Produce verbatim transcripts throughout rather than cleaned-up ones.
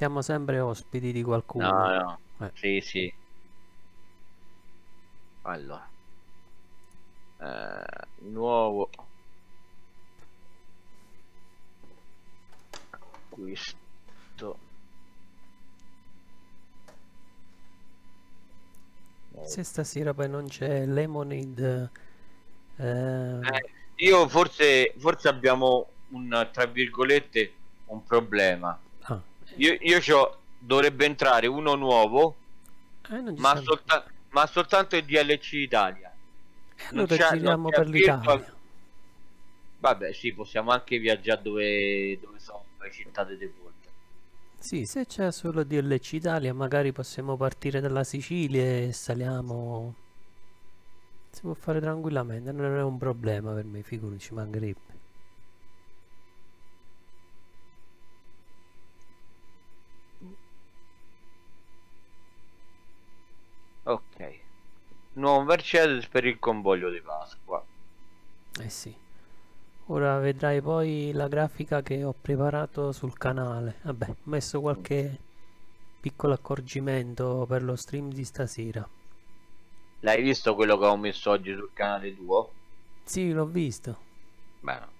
restiamo sempre ospiti di qualcuno. No, no. Eh. Sì, sì. Allora. Eh, nuovo. Acquisto. Se stasera poi non c'è Lemonade, eh, Eh, io forse, forse abbiamo un, tra virgolette, un problema. ah, Io, io c'ho, dovrebbe entrare uno nuovo, eh, non ci ma, stanno. solta- ma soltanto il D L C Italia. E Non allora c'è, non giriamo c'è per virtual. l'Italia. Vabbè, sì, possiamo anche viaggiare dove, dove sono le città delle volte. Sì, se c'è solo D L C Italia, magari possiamo partire dalla Sicilia e saliamo. Si può fare tranquillamente, non è un problema per me, figurati, ci mancherebbe. Ok. Nuovo Mercedes per il convoglio di Pasqua. Eh sì. Ora vedrai poi la grafica che ho preparato sul canale. Vabbè, ho messo qualche piccolo accorgimento per lo stream di stasera. L'hai visto quello che ho messo oggi sul canale tuo? Sì, l'ho visto. Beh, no.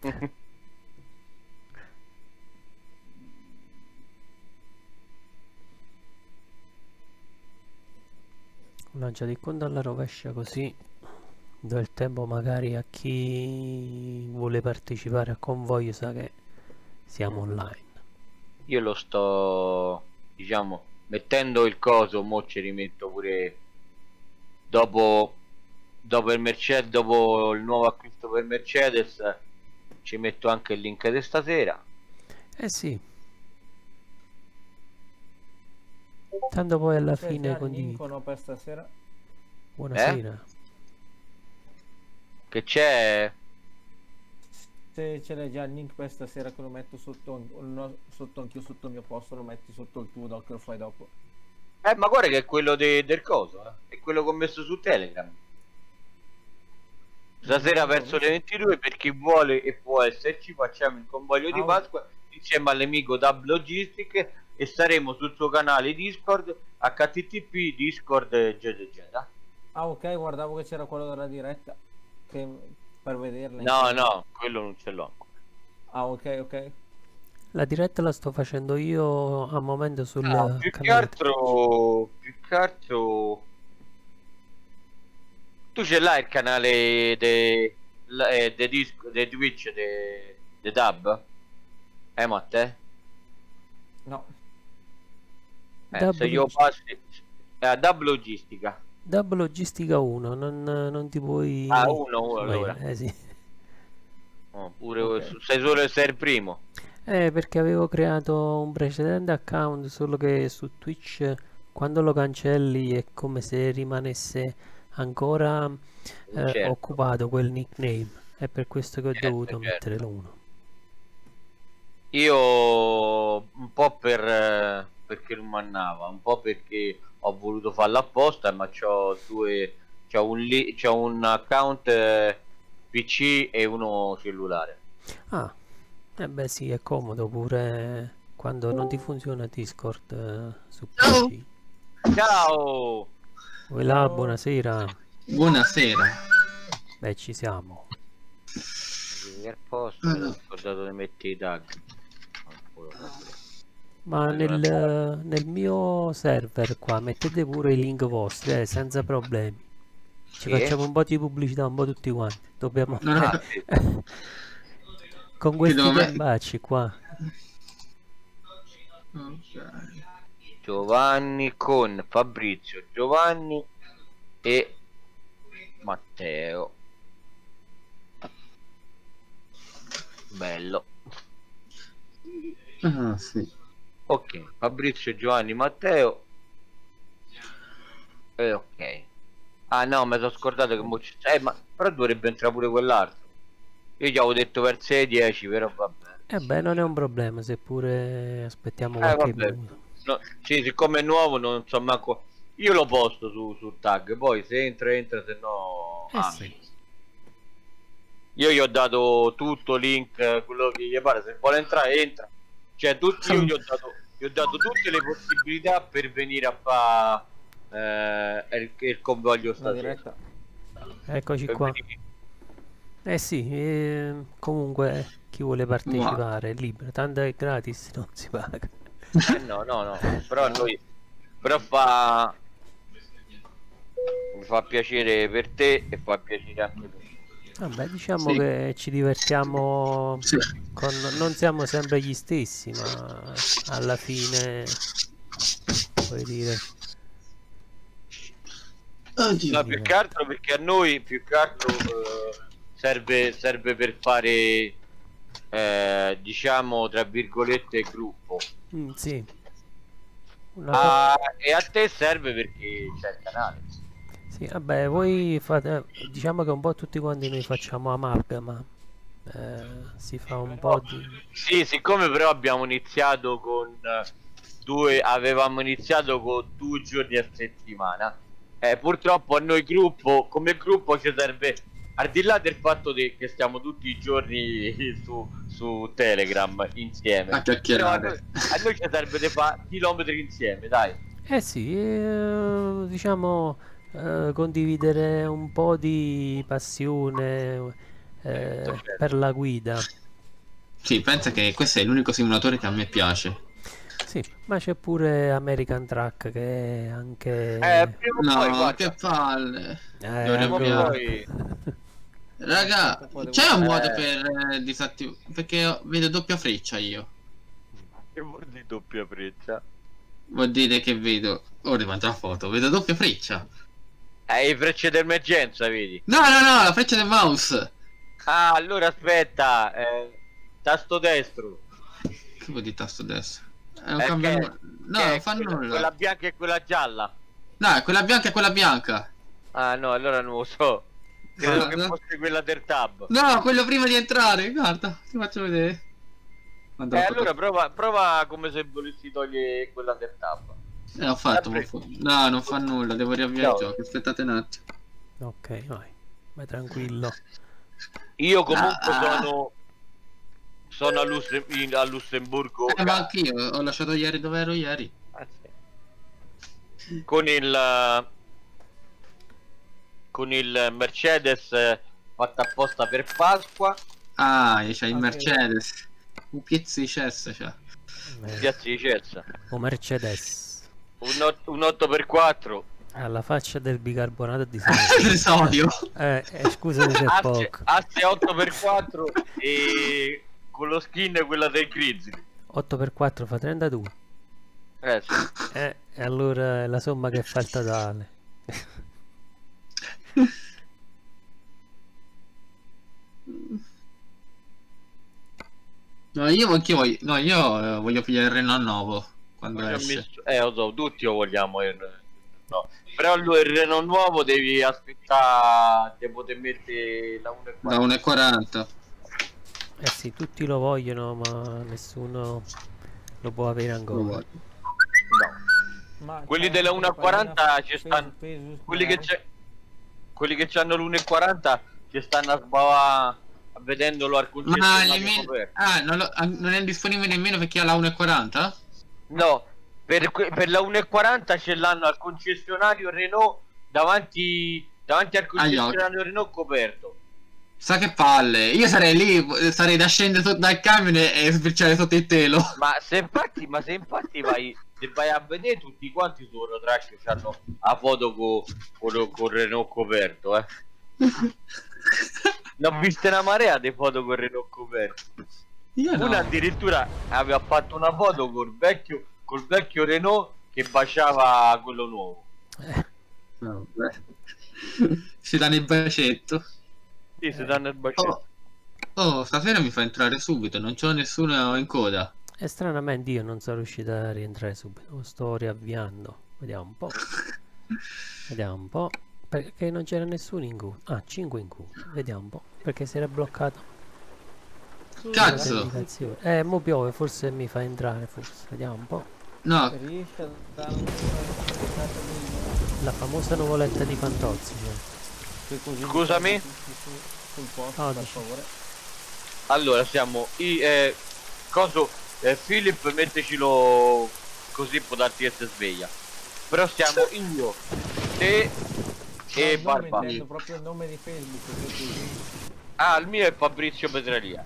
Lancia di conto alla rovescia così do il tempo magari a chi vuole partecipare a convoglio, sa che siamo online. Io lo sto, diciamo, mettendo il coso, mo ci rimetto pure dopo, dopo il Mercedes, dopo il nuovo acquisto per Mercedes, ci metto anche il link di stasera. Eh sì. Tanto poi alla C'è fine già il condivido. link o no per stasera? Buonasera. Che c'è? Se ce l'hai già il link per stasera che lo metto sotto, no, sotto anch'io sotto il mio posto, lo metti sotto il tuo doc che lo fai dopo. Eh, ma guarda che è quello de- del coso, eh? È quello che ho messo su Telegram. Stasera Non l'ho verso le visto. ventidue, per chi vuole e può esserci, facciamo il convoglio di Ah, Pasqua insieme all'amico Dub Logistic e staremo sul suo canale Discord H T T P Discord eccetera eccetera. Ah, ok, guardavo che c'era quello della diretta che, per vederla. No, insieme. no, quello non ce l'ho ancora. Ah, ok, ok. La diretta la sto facendo io al momento sul No, più che canale. altro, più che altro, tu ce l'hai il canale de, la- eh, de disco, de Twitch, de, de Dub? Eh, Matte? No. Eh, Dub se io Logis- passi, eh, Dub Logistica. Dub Logistica uno, non, non ti puoi. Ah, uno, uno Vai, allora. eh sì. Oh, pure Ok. sei solo sei il primo. Eh, perché avevo creato un precedente account, solo che su Twitch quando lo cancelli è come se rimanesse ancora eh, Certo, occupato quel nickname. È per questo che ho certo, dovuto certo. mettere l'uno. Io un po' per eh, perché non mannava, un po' perché ho voluto farlo apposta, ma c'ho due, c'ho un, li- c'ho un account eh, P C e uno cellulare. Ah, eh beh sì, è comodo pure quando non ti funziona Discord eh, su Ciao. P C. Ciao! Voi là, buonasera. Buonasera. Beh, ci siamo. Al posto, mi sono scordato di mettere i tag. Ancora, vabbè. Ma Allora, nel, nel mio server qua mettete pure i link vostri, eh, senza problemi. Ci Sì? facciamo un po' di pubblicità, un po' tutti quanti. Dobbiamo. Non ho Ah, capito. sì. Con Ti questi devo mettere- gambacci qua. Ok. Giovanni con Fabrizio, Giovanni e Matteo. Bello. Ah, sì. Ok, Fabrizio, Giovanni, Matteo. E ok. Ah no, mi sono scordato che mo ci- eh, ma però dovrebbe entrare pure quell'altro. Io gli avevo detto verso le dieci, però vabbè. E beh, non è un problema, seppure aspettiamo Eh qualche vabbè. minuto. No, sì, siccome è nuovo non so manco. Io lo posto su, sul tag, poi se entra entra, se no. Eh ah, sì. Io gli ho dato tutto link, eh, quello che gli pare, se vuole entrare entra. Cioè, tu, io gli ho dato gli ho dato tutte le possibilità per venire a fare eh, il, il convoglio La stasera. diretta. Eccoci Per qua. venire- Eh sì, eh, comunque chi vuole partecipare è libero, tanto è gratis, non si paga. Eh, no, no, no, però noi però fa mi fa piacere per te e fa piacere anche per me. Vabbè, diciamo Sì. che ci divertiamo Sì. con... non siamo sempre gli stessi, ma alla fine, vuoi dire, Oddio. No, più che altro perché a noi più che altro eh, serve, serve per fare eh, diciamo tra virgolette gruppo. mm, sì. Una co- Ah, e a te serve perché c'è il canale. Sì, vabbè, voi fate, diciamo che un po' tutti quanti noi facciamo amalgama, eh, si fa un po' di... Sì, siccome però abbiamo iniziato con eh, due, avevamo iniziato con due giorni a settimana, eh, purtroppo a noi gruppo, come gruppo ci serve, al di là del fatto de- che stiamo tutti i giorni su, su Telegram insieme, A però a chiacchierare. noi, a noi ci serve di fare chilometri insieme, dai. Eh sì, eh, diciamo, eh, condividere un po' di passione, eh, Certo, certo. per la guida. Sì, pensa che questo è l'unico simulatore che a me piace. Sì, ma c'è pure American Truck che è anche... Eh, prima o poi, No, guarda, che palle. Eh, dovremmo prima o allora- poi- Raga, c'è un modo Eh. per eh, disattivare? Perché io vedo doppia freccia io. che vuol dire doppia freccia? Vuol dire che vedo... Ora ti mando la foto, vedo doppia freccia. Eh, i frecce d'emergenza, vedi? No, no, no, la freccia del mouse. Ah, allora aspetta, eh, tasto destro. Che vuol dire tasto destro? È un Eh, cambio... che- No, che è non fa quella, nulla. quella bianca e quella gialla. No, è quella bianca e quella bianca. Ah no, allora non lo so. Credo Ah, che no. fosse quella del tab. No, quello prima di entrare, guarda, ti faccio vedere. Mando Eh, la foto. allora prova, prova come se volessi togliere quella del tab. Eh, ho fatto, Sempre- ma fu- no, non fa nulla, devo riavviare No. il gioco, aspettate un attimo. Ok, vai, vai tranquillo. Io comunque Ah. sono sono a, Lusse- in- a Lussemburgo Eh, ma anch'io, ho lasciato ieri dove ero ieri. Ah, sì. con il con il Mercedes eh, fatto apposta per Pasqua. Ah, c'è il Anche- Mercedes. Un pezzo di cesso c'ha. Eh, Piazza di Cessa. o Mercedes. Un, ot- un otto per quattro. Alla faccia del bicarbonato di sodio. L'esodio. Eh, eh, scusami se è Asse, poco. asse otto per quattro e con lo skin quella del Grizzly. otto per quattro fa trentadue. Eh sì. Eh, e allora è la somma che fa il totale. No, io anch'io voglio, no, io eh, voglio pigliare il Renault nuovo quando Ci ho esce. messo- Eh lo so, tutti lo vogliamo il... no. Però lui il Renault nuovo devi aspettare, devi poter mettere la uno e Da uno e quaranta. Eh sì, tutti lo vogliono, ma nessuno lo può avere ancora. No. Ma Quelli c'è della anche uno e la pagina quaranta ci Pesus- stanno- Pesus Quelli che Mare. c'è... Quelli che hanno l'uno e quaranta ci stanno a sbavare vedendolo al Ma concessionario nemmeno... coperto. Ah, non, lo- ah, non è disponibile nemmeno per chi ha la uno e quaranta? No, per, que- per la uno e quaranta ce l'hanno al concessionario Renault davanti, davanti al concessionario Renault coperto. Sa che palle, io sarei lì, sarei da scendere sotto dal camion e e sbirciare sotto il telo. Ma se infatti, ma se infatti vai, se vai a vedere tutti quanti su Eurotrack hanno la foto con con con Renault coperto, eh. Ne ho viste una marea di foto con Renault coperto. Io no. Una addirittura aveva fatto una foto col vecchio, col vecchio Renault che baciava quello nuovo. Eh, Vabbè. Si danno il bacetto. Sì, si danno il bacetto. Oh, oh, stasera mi fa entrare subito, non c'ho nessuno in coda. e stranamente io non sono riuscito a rientrare subito. Lo sto riavviando. Vediamo un po'. Vediamo un po'. Perché non c'era nessuno in Q. Ah, cinque in Q. Vediamo un po'. Perché si era bloccato. Cazzo! l'autenticazione. Eh, mo piove, forse mi fa entrare, forse. Vediamo un po'. No, Riesce a dare un certificato minimo La famosa nuvoletta di Fantozzi. Cioè. che così Scusami? li tutti su- sul posto, Ah, per dici- favore. Allora siamo i eh, coso eh, Philip mettecelo così può darti che si sveglia. Però siamo io, te e No, Barba. intendo proprio il nome di Facebook che tu usi. Ah, il mio è Fabrizio Petralia.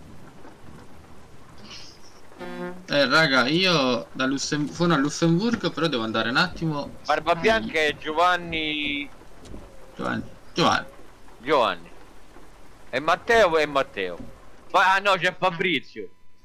Eh raga, io da Lussem- sono a Lussemburgo, però devo andare un attimo. Barba Bianca è Giovanni. Giovanni. Giovanni. Giovanni. E Matteo è Matteo. Ma ah, no, c'è Fabrizio.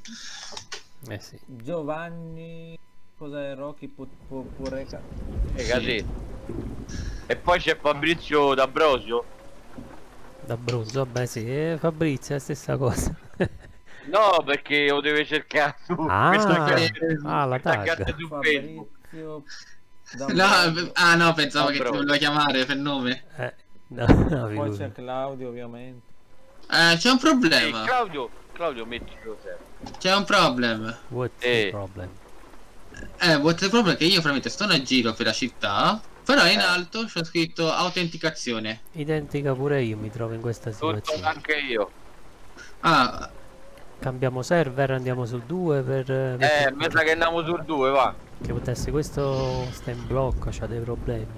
Eh sì. Giovanni... Cos'è Rocky Pu- Pu- Pureca? E Sì. così. E poi c'è Fabrizio D'Ambrosio. D'Abruzzo, vabbè sì, eh, Fabrizio è la stessa cosa. No, perché lo deve cercare su. Ah, questa che- ah, la questa carta tag. su Facebook. Fabrizio... No, D'Ambrosio. ah no, pensavo No, che ti bro. voleva chiamare per nome. Eh, no, no, Poi figurati. c'è Claudio ovviamente. Eh, c'è un Ehi, problema. Claudio, Claudio mettilo sempre. C'è un problema. What's Eh. the problem? Eh, what the problem è che io veramente sto a giro per la città, però in Eh. alto c'ho scritto autenticazione. Identica pure io mi trovo in questa Tutto situazione. anche io. Ah, Cambiamo server, andiamo sul due per... Eh, per- mi sa che andiamo sul due, va. Che potesse questo sta in blocco, c'ha dei problemi.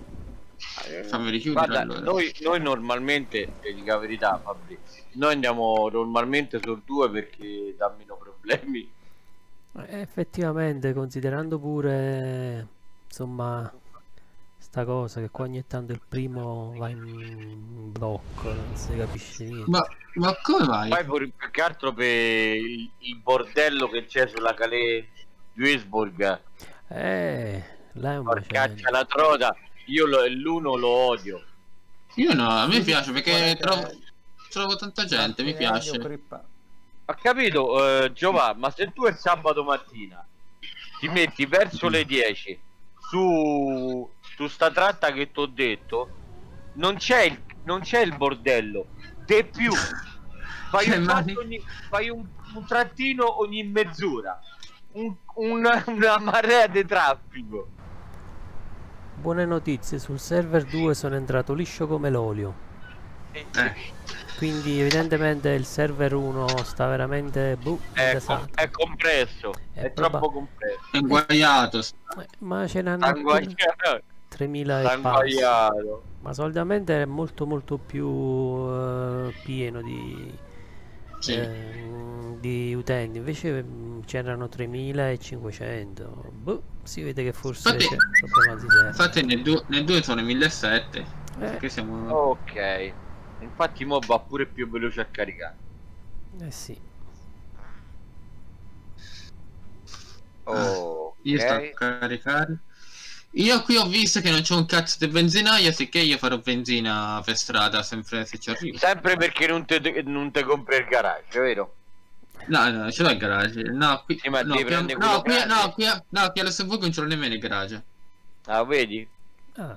fammi richiudere Guarda, allora. noi, noi normalmente, ti dico la verità Fabrizio, noi andiamo normalmente sul due perché dà meno problemi. Eh, Effettivamente, considerando pure, insomma, sta cosa che qua ogni tanto il primo va in blocco, non si capisce niente. Ma, ma come mai? Poi pure- più che altro per il, il bordello che c'è sulla Calais Duisburg, Eh, là è un porcaccia macello. la trota, io lo- l'uno lo odio. Io no, a me piace perché Guarda, trovo, trovo tanta gente, mi piace. Ho capito, eh, Giovanni, ma se tu il sabato mattina ti metti verso le dieci su, su sta tratta che ti ho detto, non c'è il, non c'è il bordello, de più, fai, Che un, mani? fatto ogni, fai un, un trattino ogni mezz'ora, un, un- una marea di traffico. Buone notizie, sul server due sono entrato liscio come l'olio. Eh, Quindi evidentemente il server uno sta veramente boh, È, desato. com- è compresso, È è, proba- troppo compresso. è inguaiato. Eh, Ma ce n'hanno ancora Sanguagliato, tremila e passa. sanguagliato. Ma solitamente è molto molto più eh, pieno di, Sì. ehm, di utenti, invece mm, c'erano tremilacinquecento. Boh, si vede che forse Infatti- c'è problema di server. Infatti nel due, nel due sono millesettecento. Eh, Perché siamo... Ok, infatti mo va pure più veloce a caricare. eh sì. Ok. Io sto a caricare. Io qui ho visto che non c'è un cazzo di benzinaio, sicché io farò benzina per strada sempre se ci arrivo. Sempre perché non te, non te compri il garage, vero? No, no, ce l'ho il garage. No, qui, Sì, ma no, devi qui, prendere no, quello qui, grande. no, qui, no, qui a Lussemburgo non ce l'ho nemmeno il garage. Ah, vedi? Ah,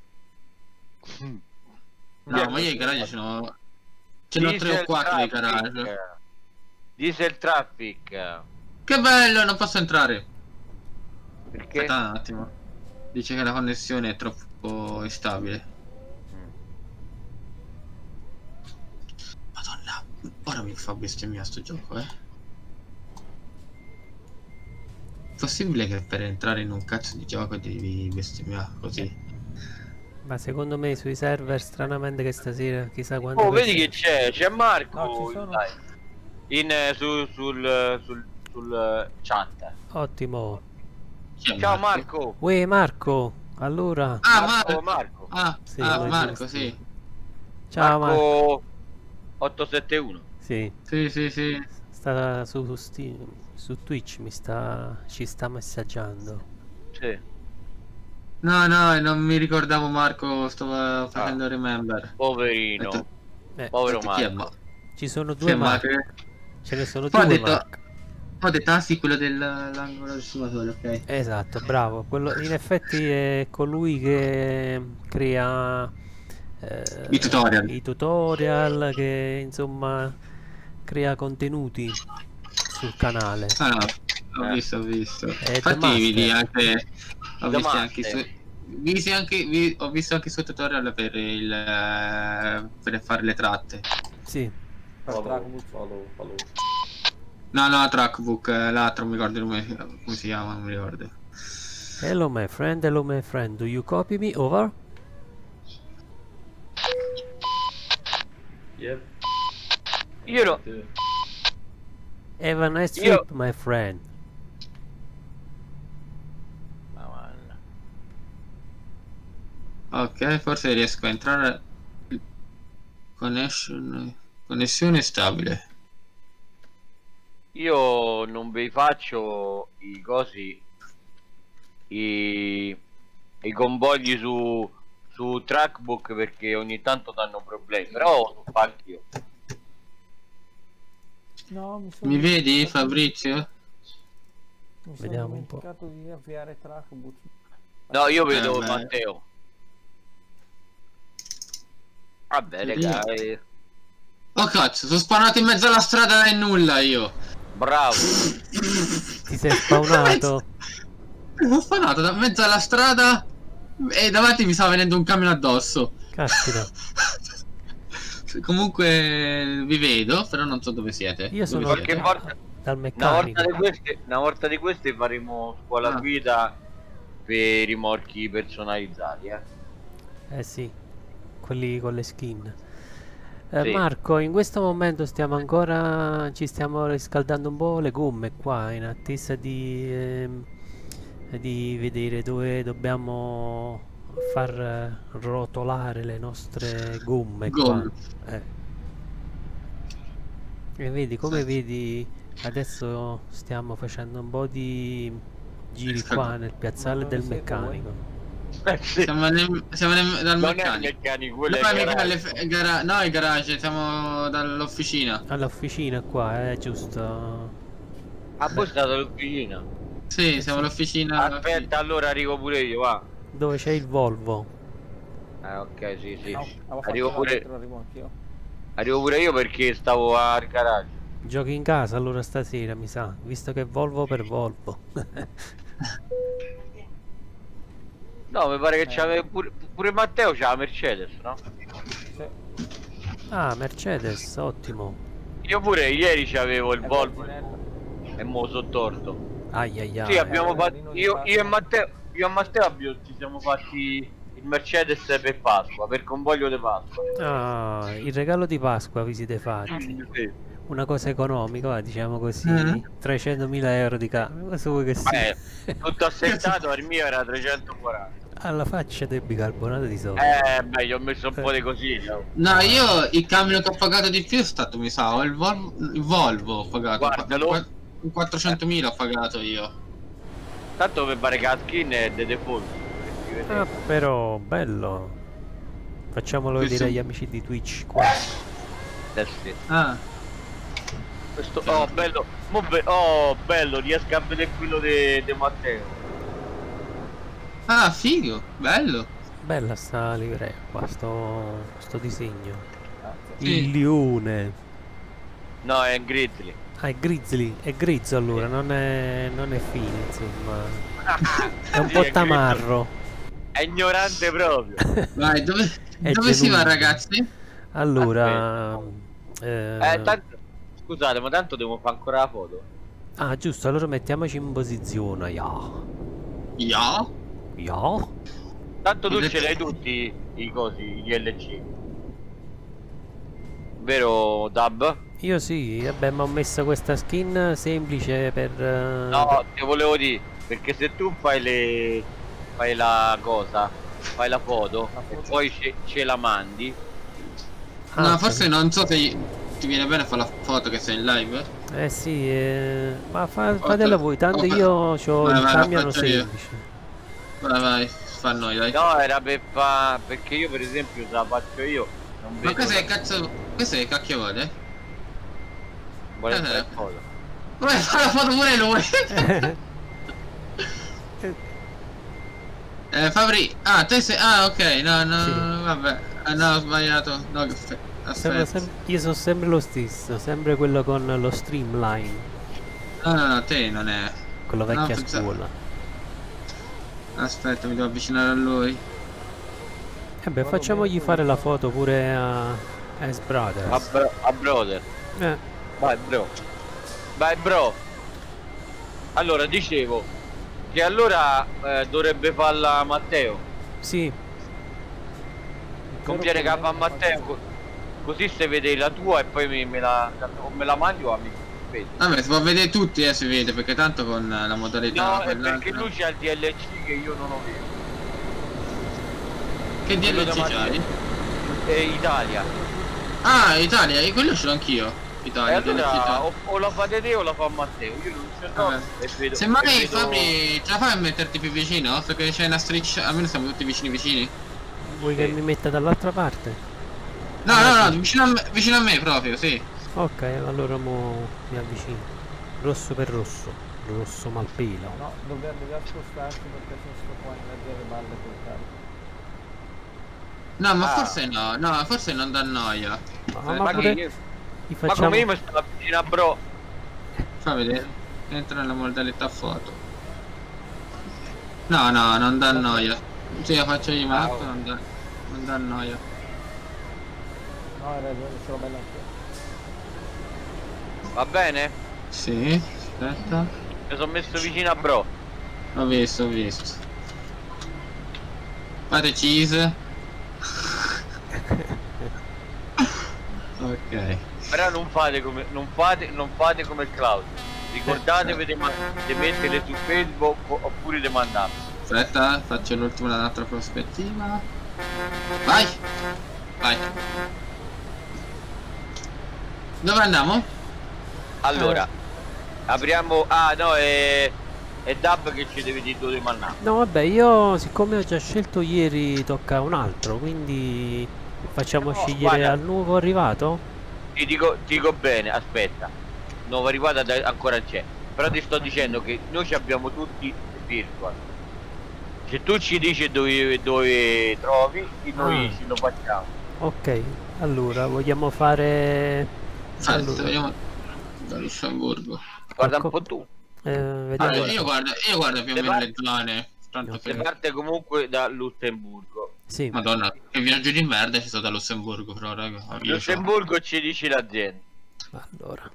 No, ma io il garage ce l'ho. Ce n'ho tre o quattro di garage. Diesel traffic. Che bello, non posso entrare. Perché? Aspetta un attimo. Dice che la connessione è troppo instabile. Madonna, ora mi fa bestemmia sto gioco, eh. Possibile che per entrare in un cazzo di gioco devi bestemmiare così? ma secondo me sui server stranamente che stasera chissà quante Oh, vedi che persone- c'è? C'è Marco No, ci sono. dai. In, eh, su, sul, sul, sul eh, chat. Ottimo. Chi è Ciao Marco. Uè Marco, allora. Ah, Marco, Marco. Marco. Ah, Sì, ah, lo Marco, giusto. sì. Ciao Marco. Marco ottocentosettantuno. Sì, Sì, sì, sì. sta su, su, Steam- su Twitch mi sta ci sta messaggiando. Sì. No, no, non mi ricordavo Marco, stavo facendo remember. Poverino. Ho detto- Eh, Povero ho detto, chi è Marco. ci sono Chi è due Marco? Marco. Ce ne sono Poi ho due detto- Marco. Ho detto, ah sì, quello dell'angolo del fumatore, ok. Esatto, bravo. Quello, in effetti è colui che crea eh, I tutorial. i tutorial, che insomma crea contenuti sul canale. Ah no, ho Eh. visto, ho visto. The Infatti Master. vidi anche... Ho The visto anche Master. su... Visi anche, vi- ho visto anche il suo tutorial per il... eh, per fare le tratte. Sì, Follow, follow, follow. No, no, Trackbook, eh, l'altro, non mi ricordo come, come si chiama, non mi ricordo. Hello my friend, hello my friend, do you copy me? Over? Yep. Io no. Have a nice Io- trip my friend. Madonna. Ok, forse riesco a entrare. Connection. Connessione stabile. Io non vi faccio i cosi, i, i convogli su, su Trackbook perché ogni tanto danno problemi, però lo fa anch'io. No, mi sono Mi vedi, dimenticato- Fabrizio? Mi sono Vediamo un po'. dimenticato di avviare Trackbook. No, io vedo Eh, beh. Matteo. Vabbè, Sì. raga, eh, Oh cazzo, sono spawnato in mezzo alla strada e nulla io. bravo. Ti sei spawnato? Sono spawnato da mezzo alla strada e davanti mi stava venendo un camion addosso. Caspita. Comunque vi vedo, però non so dove siete. Io Dove sono siete? Qualche volta, dal una meccanico. volta di queste, una volta di queste faremo scuola Ah. guida per i rimorchi personalizzati, eh. Eh sì, quelli con le skin. Eh, Sì. Marco, in questo momento stiamo ancora, ci stiamo riscaldando un po' le gomme qua in attesa di, ehm, di vedere dove dobbiamo far eh, rotolare le nostre gomme qua. Gomme. Eh. E vedi, come vedi, adesso stiamo facendo un po' di giri qua nel piazzale Ma del dove siete meccanico. Eh, sì. Siamo, nel- siamo nel- dal Non è il meccanico. meccanico, quello No, è il mica garage. le fe- gara- no, il garage, siamo dall'officina. All'officina qua, eh, giusto? Ah, voi state all'officina. Sì, siamo all'officina. Aspetta, allora arrivo pure io, va. Dove c'è il Volvo. Eh, ok, sì, sì. No, avevo fatto Arrivo là pure, dentro, arrivo anch'io. arrivo pure io perché stavo al garage. Giochi in casa allora stasera, mi sa, visto che è Volvo per Volvo. No, mi pare che Eh. c'aveva pure, pure Matteo c'ha la Mercedes, no? Sì. Ah, Mercedes, ottimo. Io pure ieri c'avevo il È Volvo benzinello. e mo sono torto. Ai ai ai. Sì, abbiamo eh, fatto. Marino di Io, Pasqua. io e Matteo, io e Matteo abbiamo- ci siamo fatti il Mercedes per Pasqua, per convoglio di Pasqua. Ah, il regalo di Pasqua vi siete fatti. Sì. Una cosa economica, va, diciamo così. Mm. trecentomila euro di cambio. Cosa vuoi che sia? Eh, tutto assestato, il mio era trecentoquaranta. Alla faccia del bicarbonato di sodio. Eh, beh, gli ho messo un po' di cosine. No, io il cambio che ho pagato di più è stato, mi sa, o il Volvo, il Volvo ho pagato. Guardalo. Qua- quattrocentomila ho pagato io. Tanto per fare che la skin è de default. si vede. Ah, però, bello. Facciamolo Questo- vedere agli amici di Twitch qua. Eh sì. Ah, Questo, oh, bello. Mo be- oh, bello, riesco a vedere quello di Matteo. ah, figo, bello. Bella sta livrea qua, sto, sto disegno. Grazie. Il Sì. lione. No, è Grizzly. Ah, è grizzly, è grigio allora, non è, non è fine, insomma. È un Sì, po' è tamarro. È ignorante proprio. Vai, dove, È dove si va, genuino. ragazzi? Allora, eh, Eh, tanto, scusate, ma tanto devo fare ancora la foto. ah, giusto, allora mettiamoci in posizione. Ya. Ja. Ya. Tanto tu Vedete- ce l'hai tutti i cosi, gli L C. Vero, Dab? Io sì, vabbè, ma ho messo questa skin semplice per... eh, No, ti volevo dire, perché se tu fai le... fai la cosa, fai la foto, La e foto. poi ce, ce la mandi. ah, No, forse non so se ti viene bene fare la foto che sei in live. Eh sì, eh, ma fa- Oh, fatela te- voi, tanto oh, io ho vai, il vai, la camion faccio io. semplice. Vai, vai, fa a noi, dai. No, era per fa... perché io per esempio se la faccio io non Ma vedo... questo che cazzo. Questo che cacchio vuole? Vuole Eh, fare foto. Come fa la foto pure lui? eh, Fabri. Ah, te sei. Ah, ok, no, no, Sì. vabbè. Ah, no, ho sbagliato. No, che fe- Sembra aspetta. sem- io sono sempre lo stesso, sempre quello con lo streamline, No, no, no, te non è. con la No, vecchia pensavo- scuola. Aspetta, mi devo avvicinare a lui. E beh, Vado facciamogli bene, fare quello la che- foto pure a S A, Brothers. bro- a brother. Eh, Vai, bro. Vai bro. Allora dicevo che allora eh, dovrebbe farla Matteo. Sì, Conviene che fa Matteo, co- così se vede la tua e poi me, me la, o me la mangio a me. Vedi. Vabbè, si può vedere tutti, eh, si vede, perché tanto con la modalità No, è perché quell'altra- lui c'ha il D L C che io non ho visto. Che quello D L C da c'hai? E Italia. Ah, Italia, e quello ce l'ho anch'io. E Italia, D L C allora Italia. o, o la fate te o la fa Matteo. Io non ce l'ho Vabbè. e vedo. Se mai e vedo- Fabri, ce la fai a metterti più vicino? Perché c'è una striscia, almeno siamo tutti vicini vicini. vuoi che Sì. mi metta dall'altra parte? No, Ah, no, sì. no, vicino a me, vicino a me proprio, sì. Ok, allora mo mi avvicino. Rosso per rosso, rosso malpelo. No, dobbiamo, dobbiamo spostarci perché sono sto qua in mezzo alle balle col carro. No, ma Ah. forse no, no, forse non dà noia. Ma, Eh, ma Ma, pure che io- gli ma facciamo... come io mi sto vicino a bro. Fa vedere. Entra nella modalità foto. No, no, non dà noia. Se la faccio io, ma Ah, tanto oh. non dà, non dà noia. No, hai ragione, ce l'ho bella anche. Va bene? Sì, aspetta. Mi sono messo vicino a bro. Ho visto, ho visto. Fate cheese. Ok. Però non fate come non fate non fate come il Claudio. Ricordatevi di, ma- di metterle su Facebook o- oppure di mandarle. Aspetta, faccio l'ultima dall'altra prospettiva. Vai! Vai! Dove andiamo? Allora, apriamo. Ah no, è. È Dab che ci deve dire dove mandare. No vabbè, io siccome ho già scelto ieri tocca un altro, quindi facciamo No, scegliere guarda. al nuovo arrivato? Ti dico, ti dico bene, aspetta. Nuova arrivata da- ancora c'è. Però ti sto dicendo che noi ci abbiamo tutti virtual. Se tu ci dici dove, dove trovi, noi Ah. ci lo facciamo. Ok, allora vogliamo fare... Aspetta, Allora, vediamo da Lussemburgo. Guarda un Ecco. po' tu. eh, vediamo. Allora, io guardo, io guardo più o Se meno va- le zone. Tanto Ok. Se che... parte comunque da Lussemburgo. Sì, Madonna, che viaggio di merda ci sto da Lussemburgo, però raga. Io c'ho- Lussemburgo ci dici l'azienda. allora.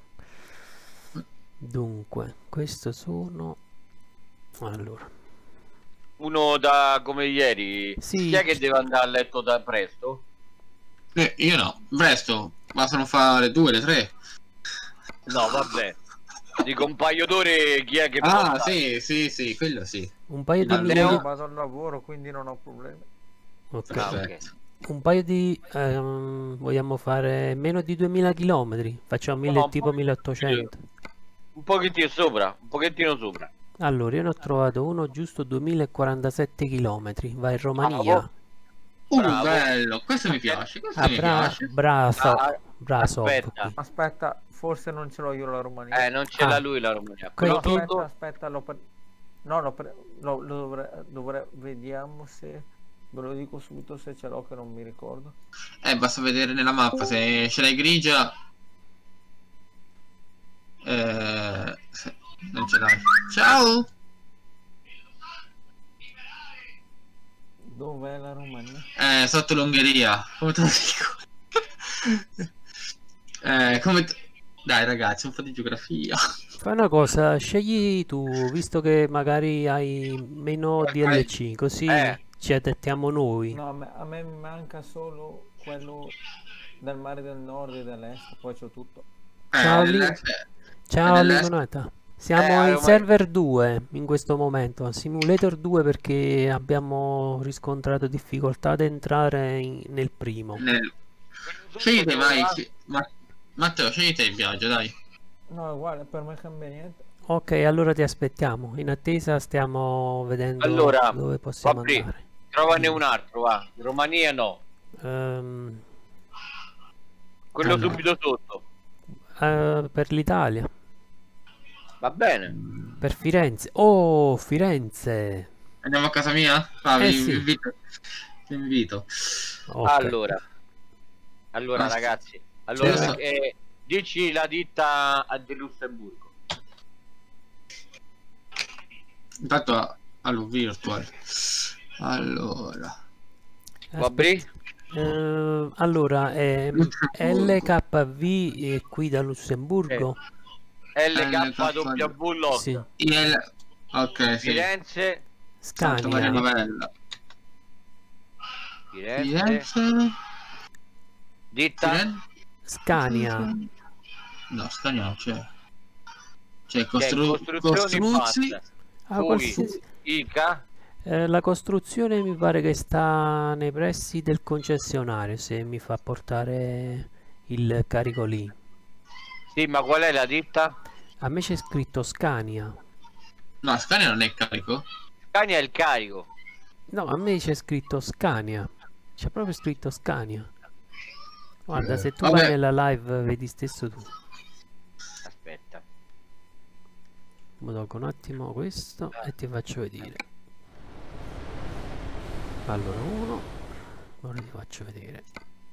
Dunque, questo sono... Allora, Uno da come ieri. Sì. Chi è che deve andare a letto da presto? Eh, io no, presto, bastano fare le due, le tre. No, vabbè. Dico un paio d'ore chi è che può Ah, andare? sì, sì, sì, quello sì. un paio di Matteo? mille... Vado al lavoro, quindi non ho problemi. Ok. Ah, ok. Perfetto. Un paio di... ehm, vogliamo fare meno di duemila chilometri? Facciamo mille, No, un tipo po' di milleottocento. Un pochettino sopra, un pochettino sopra. Allora, io ne ho trovato uno giusto duemilaquarantasette chilometri. Va in Romania. Bravo. Uh, Bravo. bello, questo mi piace, questo A mi Bra piace. Braso Ah, Brasov. aspetta. qui. Aspetta, forse non ce l'ho io la Romania. Eh, non ce Ah. l'ha lui la Romania. Quei Però che- aspetta, tutto... aspetta, lo pre- no, lo, pre- lo, lo dovrei, dovrei, vediamo se, ve lo dico subito se ce l'ho che non mi ricordo. Eh, basta vedere nella mappa, se ce l'hai grigia... Eh, se- non ce l'hai. Ciao! Dov'è la Romania? Eh, sotto l'Ungheria, come te lo dico? eh, come... te- Dai ragazzi, un po' di geografia. Fai una cosa, scegli tu, visto che magari hai meno D L C, così Eh. ci adattiamo noi. No, a me, a me manca solo quello del mare del nord e dell'est, poi c'ho tutto. Ciao, Eh, Lì. nella- Ciao nella- Limonata. Siamo Eh, in ormai- server due in questo momento, a Simulator due perché abbiamo riscontrato difficoltà ad entrare in- nel primo. nel- Scegli te, vai. sci- Ma- Matteo, scegli te il viaggio, dai. No, guarda, per me cambia niente. Ok, allora ti aspettiamo. In attesa stiamo vedendo Allora, dove possiamo Fabri, andare. trovane un altro, va. Romania no. Ehm, Quello Allora. subito sotto. eh, per l'Italia, Va bene. per Firenze. Oh, Firenze. Andiamo a casa mia? Fabi, Eh, sì. vi invito. Vi invito. Ok. Allora. Allora, Ah, ragazzi. Allora, sì. eh, dici la ditta a di Lussemburgo. Intanto a- allo virtual. Allora. Fabri? Eh, allora, ehm, Lussemburgo. L K V è qui da Lussemburgo. L K W Log. Sì. I L... Ok, sì. Firenze. Santa Maria Scania. Novella. Firenze. Firenze. Ditta. Firenze. Scania. No, Scania non c'è. C'è C'è costru... costruzioni Costruzzi. fatte. Ah, Poi qualsiasi- Ica. eh, la costruzione mi pare che sta nei pressi del concessionario, se mi fa portare il carico lì. Sì, ma qual è la ditta? A me c'è scritto Scania. No, Scania non è carico. Scania è il carico. No, a me c'è scritto Scania. C'è proprio scritto Scania. Guarda, se tu Vabbè. vai nella live vedi stesso tu. Aspetta. Mi tolgo un attimo questo e ti faccio vedere. Allora, uno. Ora ti faccio vedere.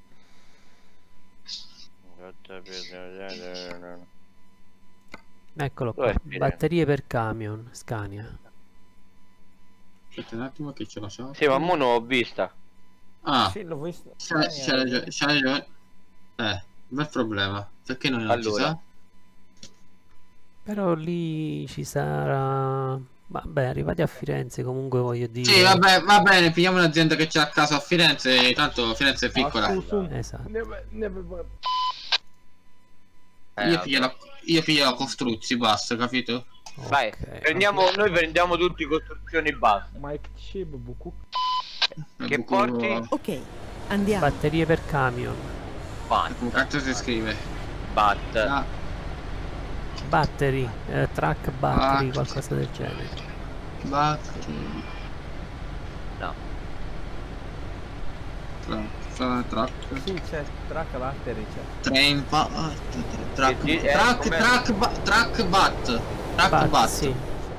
Eccolo qua. Dov'è Firenze? Batterie per camion, Scania. Aspetta un attimo che ce la so. Sì, ma mo non l'ho vista. Ah, Sì, l'ho visto. c'è c'è ragione, c'è ragione. Eh, bel problema. Perché noi non Allora. ci sa? Però lì ci sarà... Vabbè, arrivati a Firenze comunque voglio dire... Sì, vabbè, va bene, pigliamo un'azienda che c'è a casa a Firenze, tanto Firenze è piccola. Ah, su, su. Esatto. Ne ave- ne avevo- Eh, Io piglio la, io piglio la Costruzzi, basta, capito? Vai, Ok. prendiamo, noi prendiamo tutti costruzioni base. Mike Chib, Buku. Che Buco- porti? Ok, andiamo. Batterie per camion. Come Bat. cazzo si scrive? Bat. Ah, Battery, eh, track battery, Ah. qualcosa del genere. battery. No. Tra- tra- Track. Sì, c'è track battery, c'è. Train bat. Track. Sì, sì, eh, Track, com'è? track, ba- track bat. Track Bat, bat. sì.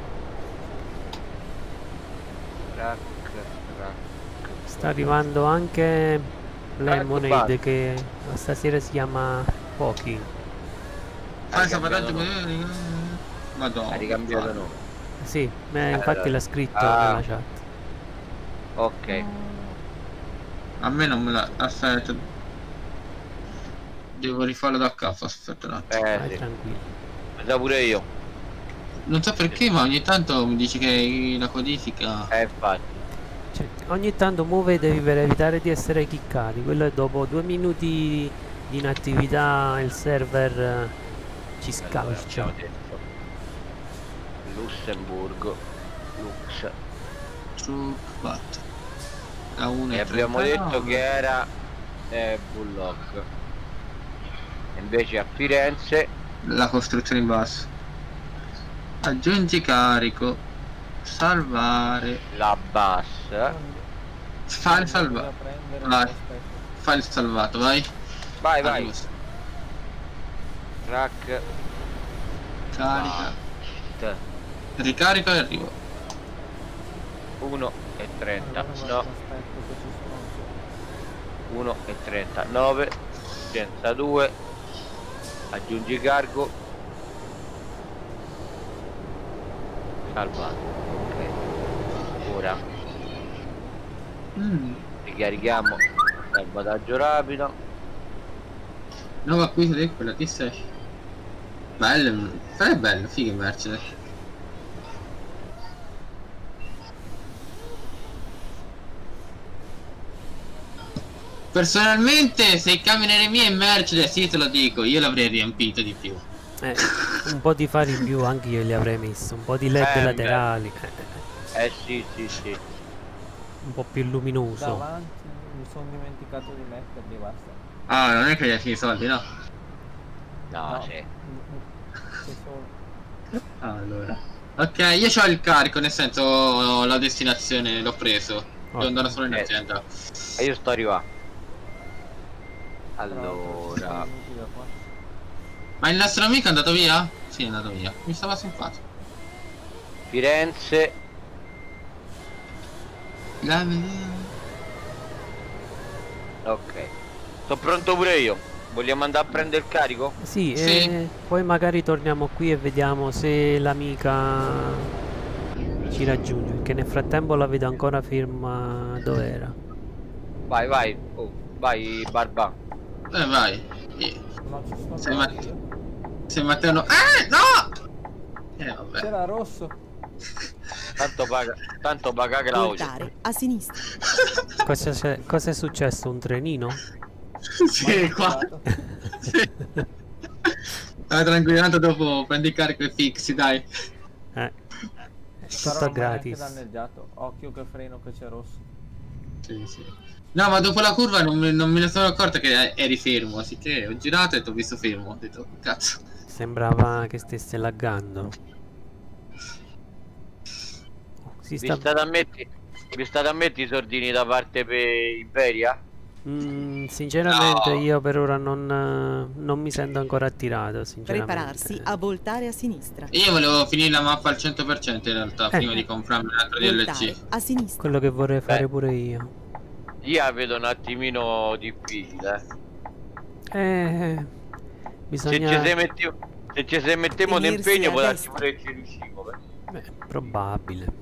Track, track. Sta arrivando anche Lemonade Bat. che stasera si chiama Pochi. Fai Hai sapere cambiato nome. Madonna. Hai ricambiato nome. Sì, eh, infatti Allora. l'ha scritto Ah. nella chat. Ok. A me non me la. Aspetta. Devo rifarlo da capo, aspetta un attimo. Eh Vai sì. tranquillo. Lo so pure io. Non so perché, ma ogni tanto mi dice che la codifica. Eh infatti. Cioè, ogni tanto muovetevi per evitare di essere kickati. Quello è dopo due minuti di inattività il server eh, ci Allora, scalcia. abbiamo detto Lussemburgo. Lux. Truck bat. Da uno E abbiamo detto che era eh, Bullock. E invece a Firenze. la costruzione in basso. Aggiungi carico. Salvare. La Bass. Fai il salvato. Vai. Fai il salvato, vai. Vai, vai. Arrivo. Track. Carica. Bat. Ricarica e arrivo. uno e trenta. Allora, No. aspetto che ci stronzo. uno e trentanove. trentadue. Aggiungi cargo. Salvato. Ok. Ora Mm. ricarichiamo. Salvataggio rapido. Nuova acquisto di quella che sei. Bello, è bello, figo Mercedes. Personalmente, se i camion erano miei Mercedes, sì te lo dico, io l'avrei riempito di più. Eh, un po' di fari in più anche io li avrei messo. Un po' di led Eh, laterali. eh, Eh sì, sì, sì. un po' più luminoso. Davanti mi sono dimenticato di metterli, basta. Ah, non è che gli hai finito i soldi, no? No, No. sì. Ci sono. Allora. Ok, io ho il carico, nel senso ho la destinazione, l'ho preso. Devo andare solo in Eh. azienda. E io sto arrivando. Tra l'altro, ci sono Allora, venuti da qua. Ma il nostro amico è andato via? Sì, è andato via. Mi stava simpatico. Firenze. La... Ok. Sono pronto pure io. Vogliamo andare a prendere il carico? Sì, Sì. e poi magari torniamo qui e vediamo se l'amica ci raggiunge. Perché nel frattempo la vedo ancora ferma dove era. Vai, vai. Oh, vai, Barba. Eh, vai. Eh, No, ci sono Sei venuti. mat- Se Matteo no... Eh, no! Eh, vabbè. C'era rosso. Tanto paga, tanto paga Claudio. Voltare a sinistra. Cosa, c'è- cosa è successo? Un trenino? Sì, qua. Sì. Dai, tranquillo, dopo prendi il carico e fixi, dai. Eh. Però Tutto non mi ha neanche gratis. danneggiato. Occhio che freno che c'è rosso. Sì, sì. No, ma dopo la curva non, me- non me ne sono accorto che eri fermo, así che ho girato e ti ho visto fermo. Ho detto, cazzo. Sembrava che stesse laggando. Si Vi sta... state a metti, vi state a metti i sordini da parte per Imperia? Mm, sinceramente No. io per ora non, eh, non mi sento ancora attirato, sinceramente. Prepararsi a voltare a sinistra. Io volevo finire la mappa al cento per cento in realtà, Eh. prima di comprarmi un altro D L Voltare C. a sinistra. Quello che vorrei fare Beh. pure io. Io la vedo un attimino difficile. Eh, Se bisogna... ci se metti- se ci se mettiamo Venirsi d'impegno a può darci destra. pure che ci riusciamo. beh. Beh, probabile.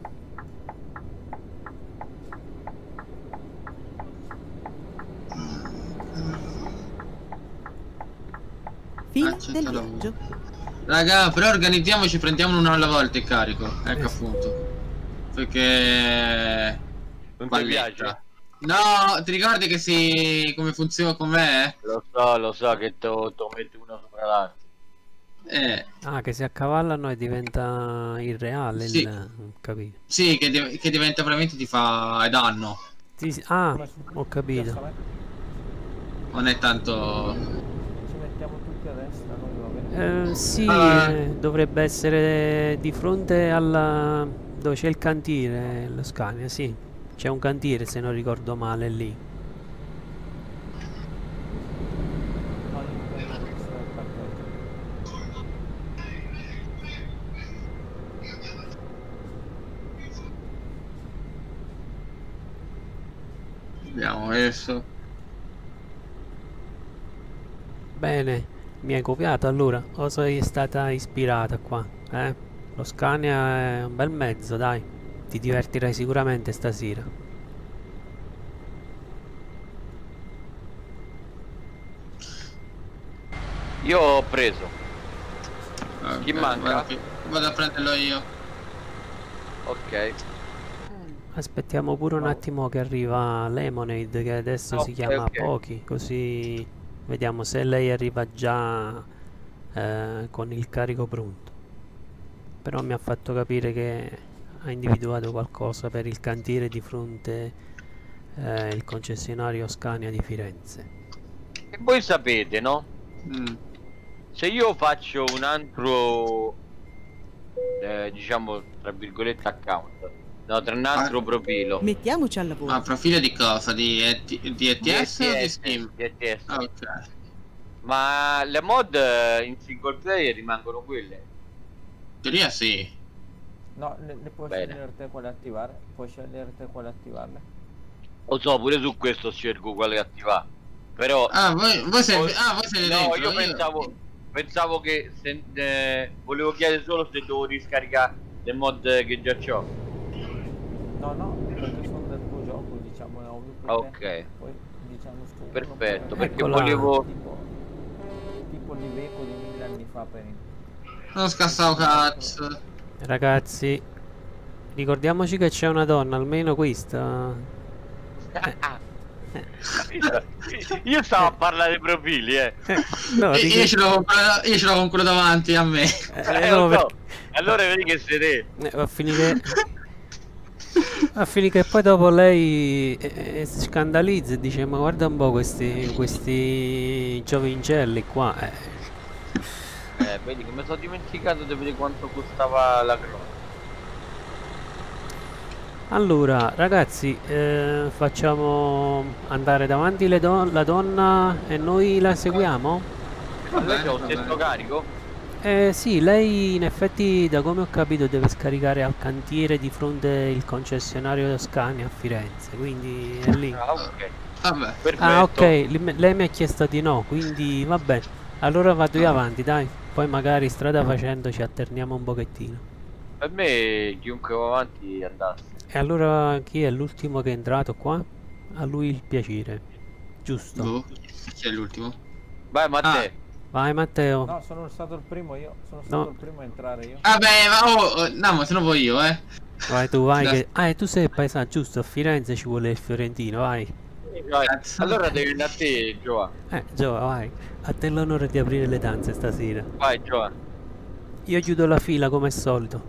Fine Accetta del la viaggio. Raga, però organizziamoci, prendiamo una alla volta il carico. Ecco Eh. appunto. Perché... Non ti Valletta. piace? No, ti ricordi che si... come funziona con me? Lo so, lo so che te lo metti uno sopra l'altro. Eh, Ah, che si accavallano e diventa irreale Sì. il... ho capito. sì, che, di- che diventa veramente ti fa danno. Sì, sì. Ah, Come su- ho capito. giustamente, Non è tanto... ci mettiamo tutti a destra, noi va bene. Eh, sì, Ah. eh, dovrebbe essere di fronte alla... dove c'è il cantiere, lo Scania, sì. C'è un cantiere se non ricordo male lì. No, io prendo rosso del parcheggio. Abbiamo messo... Bene, mi hai copiato allora? O sei stata ispirata qua? Eh? Lo Scania è un bel mezzo, dai. Ti divertirai sicuramente stasera. Io ho preso. Vabbè, Chi manca? Vado, qui- vado a prenderlo io. Ok. Aspettiamo pure un attimo che arriva Lemonade, che adesso si Ok, chiama ok. Pochi, così vediamo se lei arriva già eh, con il carico pronto. Però mi ha fatto capire che ha individuato qualcosa per il cantiere di fronte eh, il concessionario Scania di Firenze. E voi sapete, no? Mm. Se io faccio un altro, eh, diciamo, tra virgolette, account, no, tra un altro Ah. profilo, Mettiamoci al lavoro. Ma profilo di cosa? Di, E T di E T S o di Steam? di E T S. Ah, ok. Ma le mod eh, in single player rimangono quelle. In teoria sì. No, ne, ne puoi Bene. scegliere te quale attivare. Puoi scegliere te quale attivarle. Lo so, pure su questo scelgo quale attivare. Però Ah, voi, voi siete, Poi- ah, voi siete no, dentro. io pensavo, pensavo che se, eh, volevo chiedere solo se devo riscaricare le mod che già c'ho. No, no, perché sono del tuo gioco, diciamo, è ovvio per Ok. te. Poi diciamo sto uno Perfetto, per- perché Eccola. volevo... tipo, tipo l'Iveco di mille anni fa per Non scassavo cazzo. Ragazzi, ricordiamoci che c'è una donna, almeno questa. Io stavo a parlare dei profili, eh. Eh, no, Io, dico- io ce l'ho con quello- io ce l'ho con quello davanti a me. eh, Eh, no, lo so. perché- Allora vedi che siete... eh, va a finire. Va a finire che poi dopo lei eh, eh, si scandalizza e dice: ma guarda un po' questi, questi giovincelli qua. eh. Eh, vedi che mi sono dimenticato di vedere quanto costava la croce. Allora, ragazzi, eh, facciamo andare davanti le don- la donna e noi la seguiamo? Ma lei Vabbè, c'ha lo vabbè. stesso carico? Eh sì, lei in effetti, da come ho capito, deve scaricare al cantiere di fronte il concessionario Scania a Firenze, quindi è lì. Ah, ok. Vabbè. Perfetto. Ah, ok, li- lei mi ha chiesto di no, quindi vabbè. Allora vado io avanti, dai. Poi magari strada facendo ci alterniamo un pochettino. Per me chiunque va avanti andasse. E allora chi è l'ultimo che è entrato qua? A lui il piacere. Giusto. Boh, chi è l'ultimo? Vai Ah, Matteo. Vai Matteo. No, sono stato il primo io. Sono stato No. il primo a entrare io. Vabbè, ma oh, oh, no, ma se no vuoi io, eh. Vai tu, vai Dai. che... Ah, e tu sei paesano, giusto? A Firenze ci vuole il fiorentino, vai. Vai. Cazzo. Allora devi andare a te, Giova. Eh, Giova, vai. A te l'onore di aprire le danze stasera. Vai, Giova. Io chiudo la fila come al solito.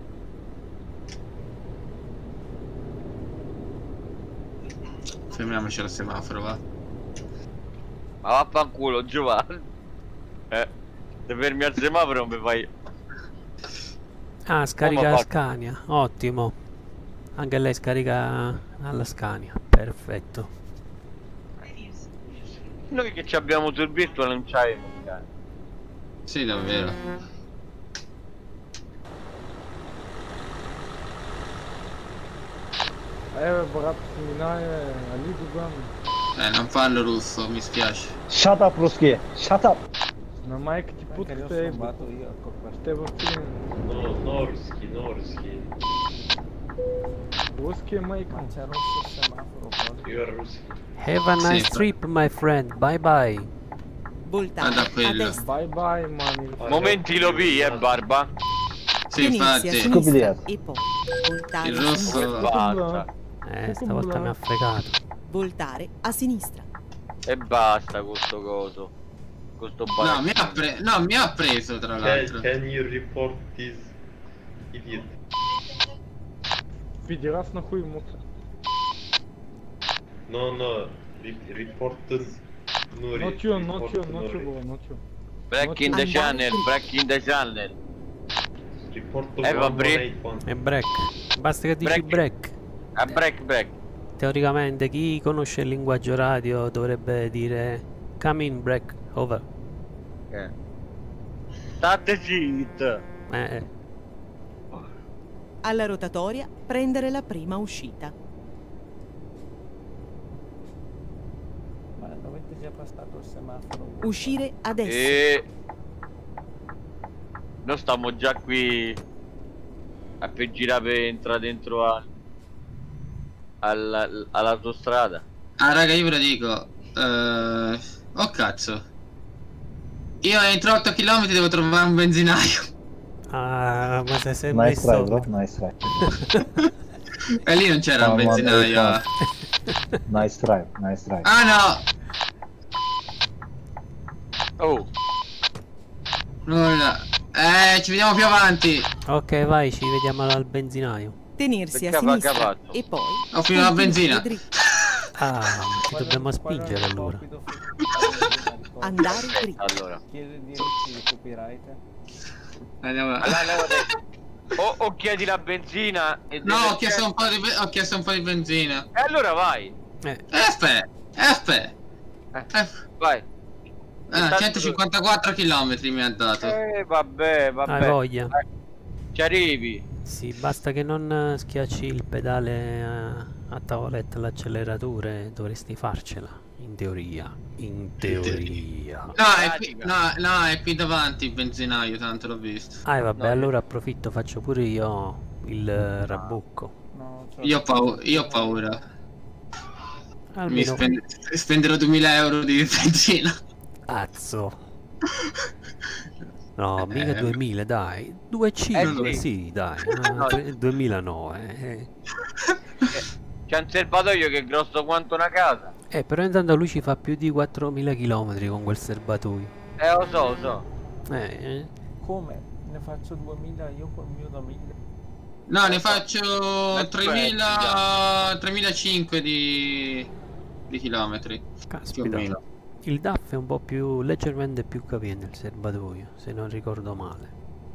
Fermiamoci al semaforo, va. Ma vaffanculo, Giova. Eh, se fermi al semaforo non mi fai... Ah, scarica ma la fa- Scania. Ottimo. Anche lei scarica alla Scania. Perfetto. Noi che ci abbiamo sul virtual non c'hai. Sì, davvero. Eh, brat, minare, Ali Dugan. Eh, non farlo russo, mi spiace. Shut up, Ruski. Shut up. Non mai che ti putti ho sombato io al Stavo feeling. No, Norski, Norski. Ruski, Mike. Ma c'è rosso il semaforo proprio. You are Ruski. Have a nice Sì. trip, my friend. Bye bye. Voltare Vada a quello. destra. Bye bye, mani. Momenti lo pi, eh, Barba. Sì, Tenersi a infatti. sinistra Scooby-Doo. e poi voltare Il a rosso- sinistra. Basta. Eh, stavolta mi ha fregato. Voltare a sinistra. E basta con sto coso. Con sto No, mi ha, barattino. pre- no, mi ha preso tra Can, l'altro. can you report this idiot? Пидорас нахуй мусор. No, no, re report no, re Ночью, report ночью, no ночью re- было, ночью. Break in the Andare channel, dritto. break in the channel. Report Eh, va one bre- one eight one. E break. Basta che dici Break. break. A break, break. Teoricamente chi conosce il linguaggio radio dovrebbe dire come in break over. Eh. State zitto. Eh, Alla rotatoria prendere la prima uscita. Ma dovete già passato il semaforo. Uscire a destra. E... Noi stiamo già qui a per girare per entrare dentro a... al- all'autostrada. Ah, raga, io ve lo dico. Eh... Oh, cazzo. Io entro otto chilometri devo trovare un benzinaio. ah, ma sei sempre Nice try, bro. sopra. Nice try. E lì non c'era un One, one, benzinaio. eight, Nice try. Nice try. Ah, no. Oh, Nulla. Eh, ci vediamo più avanti. Ok, vai, ci vediamo al benzinaio. Tenersi a Perché va sinistra cavato? e poi Ho finito la continuare benzina. dritto. Ah, ci Quello- dobbiamo quello è spingere il allora. compito fu- Andare aspetta, dritto. allora. Chiede diritti di copyright. Andiamo. Allora, allora, o, o chiedi la benzina e No, devi- ho chiesto un po' di, be- ho chiesto un po' di benzina. E allora vai. Eh, Eh, aspetta. Eh, aspetta. Eh, Vai. ah, Intanto- centocinquantaquattro chilometri mi ha dato. Eh, vabbè, vabbè. hai voglia. Vai. Ci arrivi. Sì, basta che non eh, schiacci il pedale a, a tavoletta, l'acceleratore, dovresti farcela. In teoria. In teoria. No, è qui, no, no, è qui davanti il benzinaio, tanto l'ho visto. Ah, vabbè, No, allora approfitto, faccio pure io il eh, rabbucco. No, c'ho- Io ho, pau- io ho paura. Mi Almeno spend- spenderò duemila euro di benzina. cazzo. No, mica Eh, duemila, dai. duecentocinque, eh, sì. sì, dai. No. Ah, tre- duemilanove. Eh. C'è un serbatoio che è grosso quanto una casa. Eh, però intanto lui ci fa più di quattromila chilometri con quel serbatoio. Eh, lo so, lo so. Eh, eh. Come? Ne faccio duemila io col mio da mille. No, ne faccio Aspetta, tremila tremilacinque di... di chilometri. Più o Caspita. meno. Il D A F è un po' più, leggermente più capiente il serbatoio, se non ricordo male.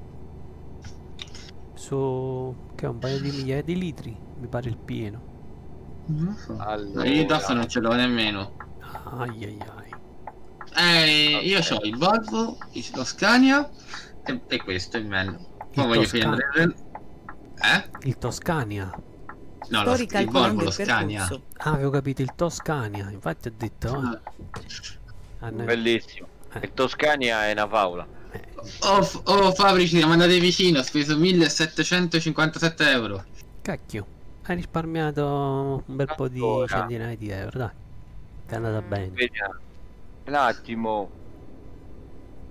Su, che è un paio di migliaia di litri, mi pare il pieno. Non lo so. Allora. Io D A F non ce l'ho nemmeno. Ai ai ai. Eh, io Ok. ho il Volvo, il- lo Scania e, e questo il menu. Poi Il voglio Toscana. prendere... Eh? Il Toscania. No, Sto lo, il ricalcolando Volvo, lo il Scania. percorso. Ah, avevo capito il Toscania, infatti ho detto... Ah. ah, no, Bellissimo. Eh. E Toscania è una faula. eh, Oh, f- oh Fabrici, siamo andati vicino, ho speso millesettecentocinquantasette euro. cacchio, hai risparmiato un bel po' di Ancora. centinaia di euro, dai. Ti è andata bene. Vediamo. Un attimo.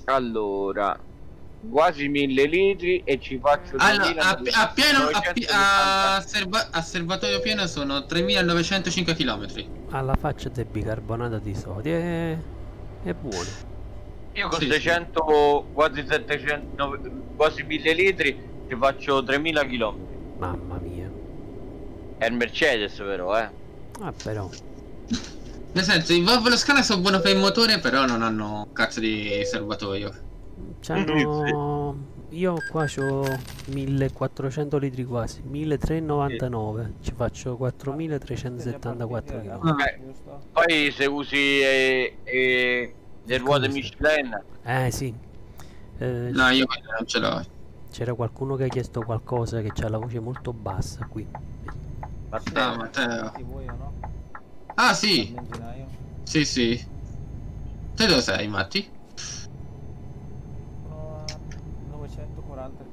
Allora, quasi mille litri e ci faccio Allora, a, a pieno, a, pi- a, serba- a serbatoio pieno sono tremilanovecentocinque chilometri. Alla faccia del bicarbonato di sodio è, è buono. Io con Sì, seicento, quasi settecento, no, quasi mille litri ci faccio tremila chilometri. Mamma mia. È il Mercedes però, eh. Ah, però. Nel senso, i Volvo e lo Scala sono buoni per il motore, però non hanno cazzo di serbatoio. C'hanno... Io qua c'ho millequattrocento litri quasi, milletrecentonovantanove. Ci faccio quattromilatrecentosettantaquattro km. Eh, Poi se usi eh, eh, le ruote Cosa? Michelin, Eh sì. Eh, No, io quello non ce l'ho. C'era qualcuno che ha chiesto qualcosa che ha la voce molto bassa qui. Matteo, Ah, Matteo. Ti vuoi o no? Ah, sì. Benzinaio? Sì, sì. Te dove sei, Matti? Sono a novecentoquaranta.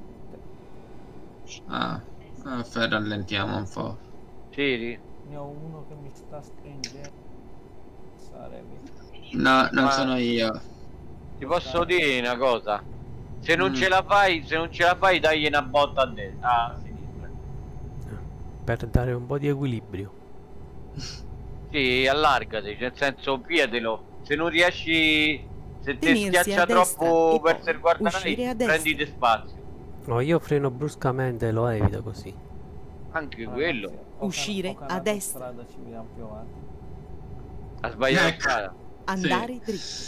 Ah, ah, fai, rallentiamo un po'. Siri? Ne ho uno che mi sta stringendo. Sarebbe. No, non Ma- sono io. Ti posso dire una cosa? Se non Mm. ce la fai, se non ce la fai, dagli una botta a destra, a sinistra. Per dare un po' di equilibrio. Sì, allargati, nel senso piatelo. Se non riesci, se ti Tenersi schiaccia a destra troppo e poi verso il guardanai, uscire a destra. prenditi spazio. No, io freno bruscamente e lo evito così. Anche quello. Uscire a destra. Strada, ci vediamo più avanti. Ha sbagliato Ecco. strada. Andare dritto.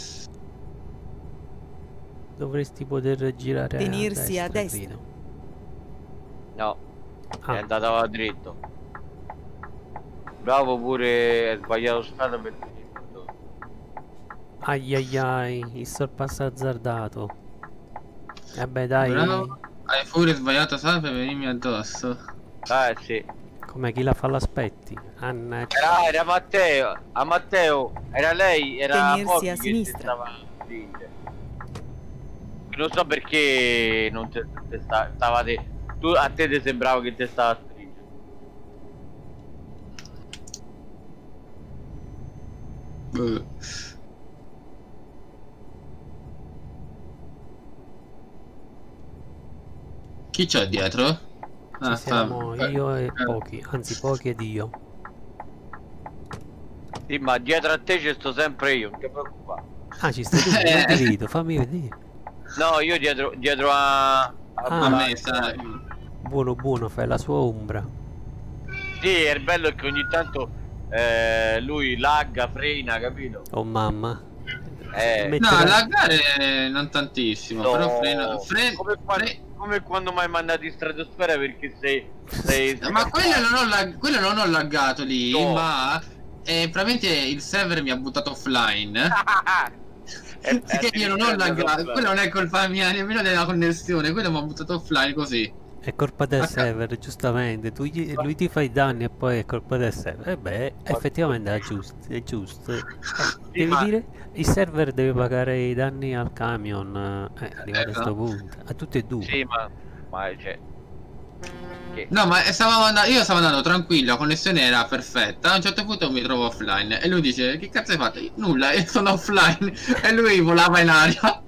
Dovresti poter girare Tenersi a a destra, destra. credo. No, è Ah, andata dritto. Bravo pure, hai sbagliato strada per ai ai ai, il sorpasso azzardato. E beh dai, Bravo. Hai pure sbagliato, sai, per venirmi addosso. Eh sì. come chi la fa l'aspetti. Anna, Era, era Matteo, a Matteo, era lei, era Tenersi Bobby a che sinistra. ti stava a stringere. Non so perché non te, te sta, stavate. Tu a te ti sembrava che ti stava a stringere. Boh. Chi c'è dietro? ci siamo fa- io e eh, pochi, anzi pochi ed io. Sì, ma dietro a te ci sto sempre io, non ti preoccupare. Ah, ci stai tu, non ti vedo, fammi vedere. No, io dietro, dietro a. a Ah, a a- me, sai. Buono buono, fai la sua ombra. Sì, è il bello è che ogni tanto eh, lui lagga, frena, capito? Oh mamma. Eh, Metti No, la- laggare non tantissimo, no, però freno, fre- come, quando, fre- come quando mi hai mandato in stratosfera perché sei. sei ma quello non ho, lag- quello non ho laggato lì, No. ma eh, probabilmente il server mi ha buttato offline. Eh, Perché eh, io non ho laggato, quello non è colpa mia, nemmeno della connessione, quello mi ha buttato offline così. È colpa del Ma- server, giustamente. Tu gli- lui ti fa i danni e poi è colpa del server. E beh, effettivamente è giusto. È giusto. Eh, devi ma- dire, il server deve pagare i danni al camion. Eh, arrivato a questo Esatto. punto. A tutti e due. Sì, ma. Ma cioè. Che? No, ma stavamo andando, io stavo andando tranquillo, la connessione era perfetta. A un certo punto mi trovo offline e lui dice: che cazzo hai fatto? Io, nulla, io sono offline. E lui volava in aria.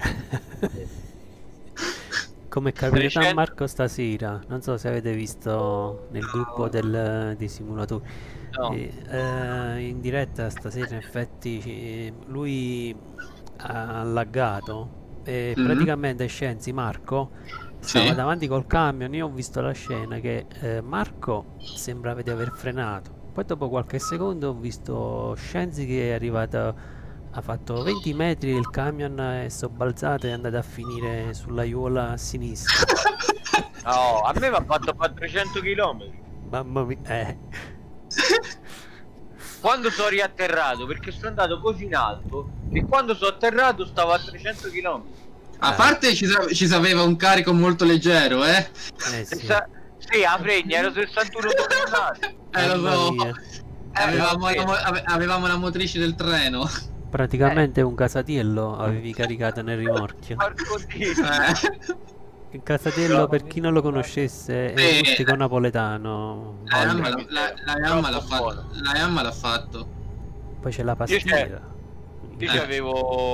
Come è capitato a trecento Marco stasera. Non so se avete visto nel gruppo del, dei simulatori. No. Eh, eh, in diretta stasera in effetti eh, lui ha laggato e Mhm. praticamente Scienzi Marco stava Sì. davanti col camion. Io ho visto la scena che eh, Marco sembrava di aver frenato, poi dopo qualche secondo ho visto Scienzi che è arrivato, ha fatto venti metri, il camion è sobbalzato e è andato a finire sull'aiuola a sinistra. No, a me mi ha fatto quattrocento chilometri. Mamma mia, eh. Quando sono riatterrato, perché sono andato così in alto e quando sono atterrato stavo a trecento chilometri. A parte ci, sa- ci sapeva un carico molto leggero, eh. Eh sì. Sessa- Sì, a fregna, ero sessantuno tonnellate. Eh, lo Mamma so. mia. Avevamo, Eh, la, mo- ave- avevamo la motrice del treno. Praticamente un casatiello avevi caricato nel rimorchio. Porco Dio. Eh. Il casatiello, per chi non lo conoscesse, è Sì. un rustico napoletano. La Valle. Yamma la, la, la Yamma l'ha Troppo fatto. buono. La Yamma l'ha fatto. Poi c'è la Io c'è- pastiera. Io Eh. avevo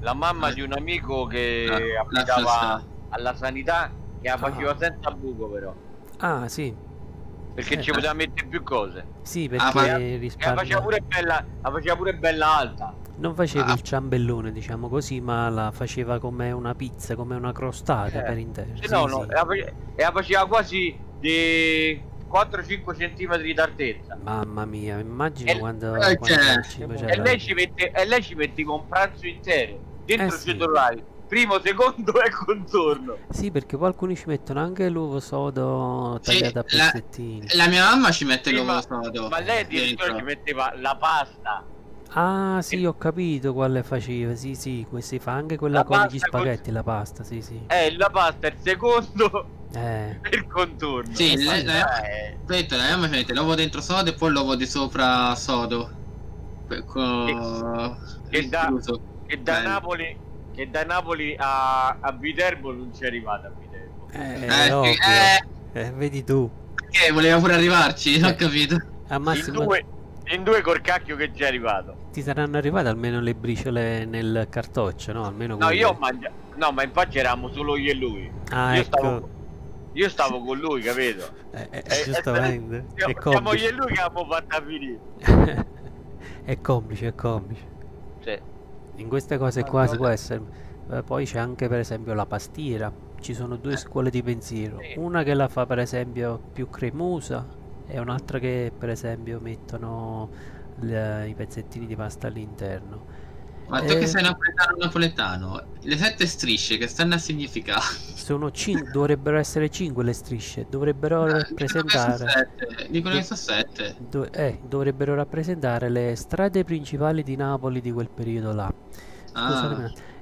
la mamma Eh. di un amico che La- la abitava festa. alla sanità, che la faceva Ah. senza buco però, Ah, sì. perché Eh. ci poteva mettere più cose. Sì, Ah, ma- perché E la risparmia. faceva pure bella, la faceva pure bella alta. Non faceva Ah. il ciambellone, diciamo così, ma la faceva come una pizza, come una crostata Eh. per intero. Se Sì, no, no, sì. e la face- e la faceva quasi di quattro cinque centimetri d'altezza. Mamma mia, immagino E- quando, eh, quando cioè, ci e faceva- E lei ci mette, e lei ci metteva un pranzo intero dentro Eh il sì. cellulare, primo, secondo e contorno. Sì, perché poi alcuni ci mettono anche l'uovo sodo Sì, tagliato a la- pezzettini. La mia mamma ci mette Sì, l'uovo ma- sodo. Ma lei addirittura dentro. ci metteva la pasta. Ah, sì, ho capito quale faceva. Sì, sì, que- si fa anche quella La con gli pasta con- spaghetti, la pasta, sì, sì. Eh, la pasta è il secondo Eh, e il contorno. Sì, Eh, lei- lei- eh, Aspetta, la mia mamma ci mette l'uovo dentro sodo e poi l'uovo di sopra sodo. Que- co- Che da- chiuso. che da Bello. Napoli, che da Napoli a, a Viterbo non ci è arrivata a Viterbo. eh, Eh, è sì, ovvio. eh, Eh, vedi tu. perché voleva pure arrivarci, non ho Eh. capito. Al In massimo due, in due col cacchio che ci è arrivato. ti saranno arrivate almeno le briciole nel cartoccio, no? Almeno No, quelle. io ho mangiato. No, ma infatti eravamo solo io e lui. Ah, io ecco. stavo, io stavo con lui, capito? Eh, eh, Eh, giustamente. eh, È siamo, siamo io complice. e lui che abbiamo fatto a finire. È complice, è complice. Sì. In queste cose Ma qua si no. può essere. eh, Poi c'è anche per esempio la pastiera. Ci sono due scuole di pensiero. Sì. Una che la fa per esempio più cremosa e un'altra che per esempio mettono le- i pezzettini di pasta all'interno. Ma tu Eh. che sei napoletano napoletano, le sette strisce che stanno a significare? Sono cin- dovrebbero essere cinque le strisce. Dovrebbero Dicono rappresentare. che sono sette, dicono che sono sette. do- eh, dovrebbero rappresentare le strade principali di Napoli di quel periodo là. Scusate un Ah, attimo.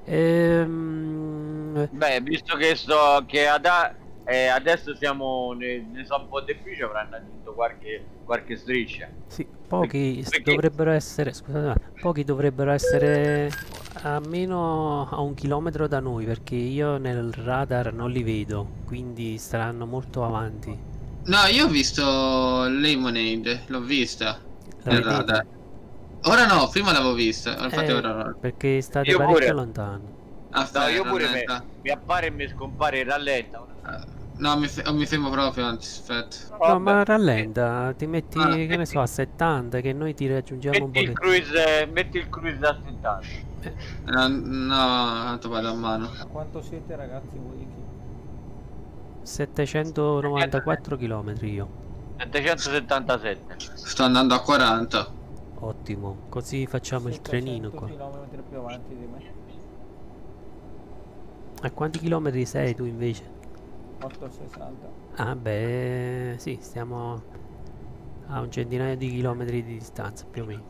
Ehm, Beh, visto che so che ada- eh, adesso siamo ne, ne so un po' di più, ci avranno aggiunto qualche, qualche striscia. Sì, pochi s- Perché- dovrebbero essere, scusate, un attimo, pochi dovrebbero essere almeno a un chilometro da noi, perché io nel radar non li vedo, quindi saranno molto avanti. no, io ho visto Lemonade, l'ho vista La nel vedete? radar. Ora no, prima l'avevo vista, infatti Eh, ora no. perché state Io parecchio pure. lontani. Aspetta, No, io pure me- rallenta. mi appare e mi scompare in rallenta. Eh, No, mi, fe- mi fermo proprio, anzi, aspetta. No, ma rallenta, ti metti, Ah, che ne so, a settanta, che noi ti raggiungiamo un Metti il pochettino. cruise, eh, metti il cruise a settanta. No, no, tanto vado a mano. A quanto siete ragazzi voi? settecentonovantaquattro km io. settecentosettantasette. Sto andando a quaranta. Ottimo, così facciamo il trenino qua. chilometri più avanti di me. A quanti chilometri sei tu invece? ottocentosessanta. Ah beh, sì, stiamo a un centinaio di chilometri di distanza più o meno.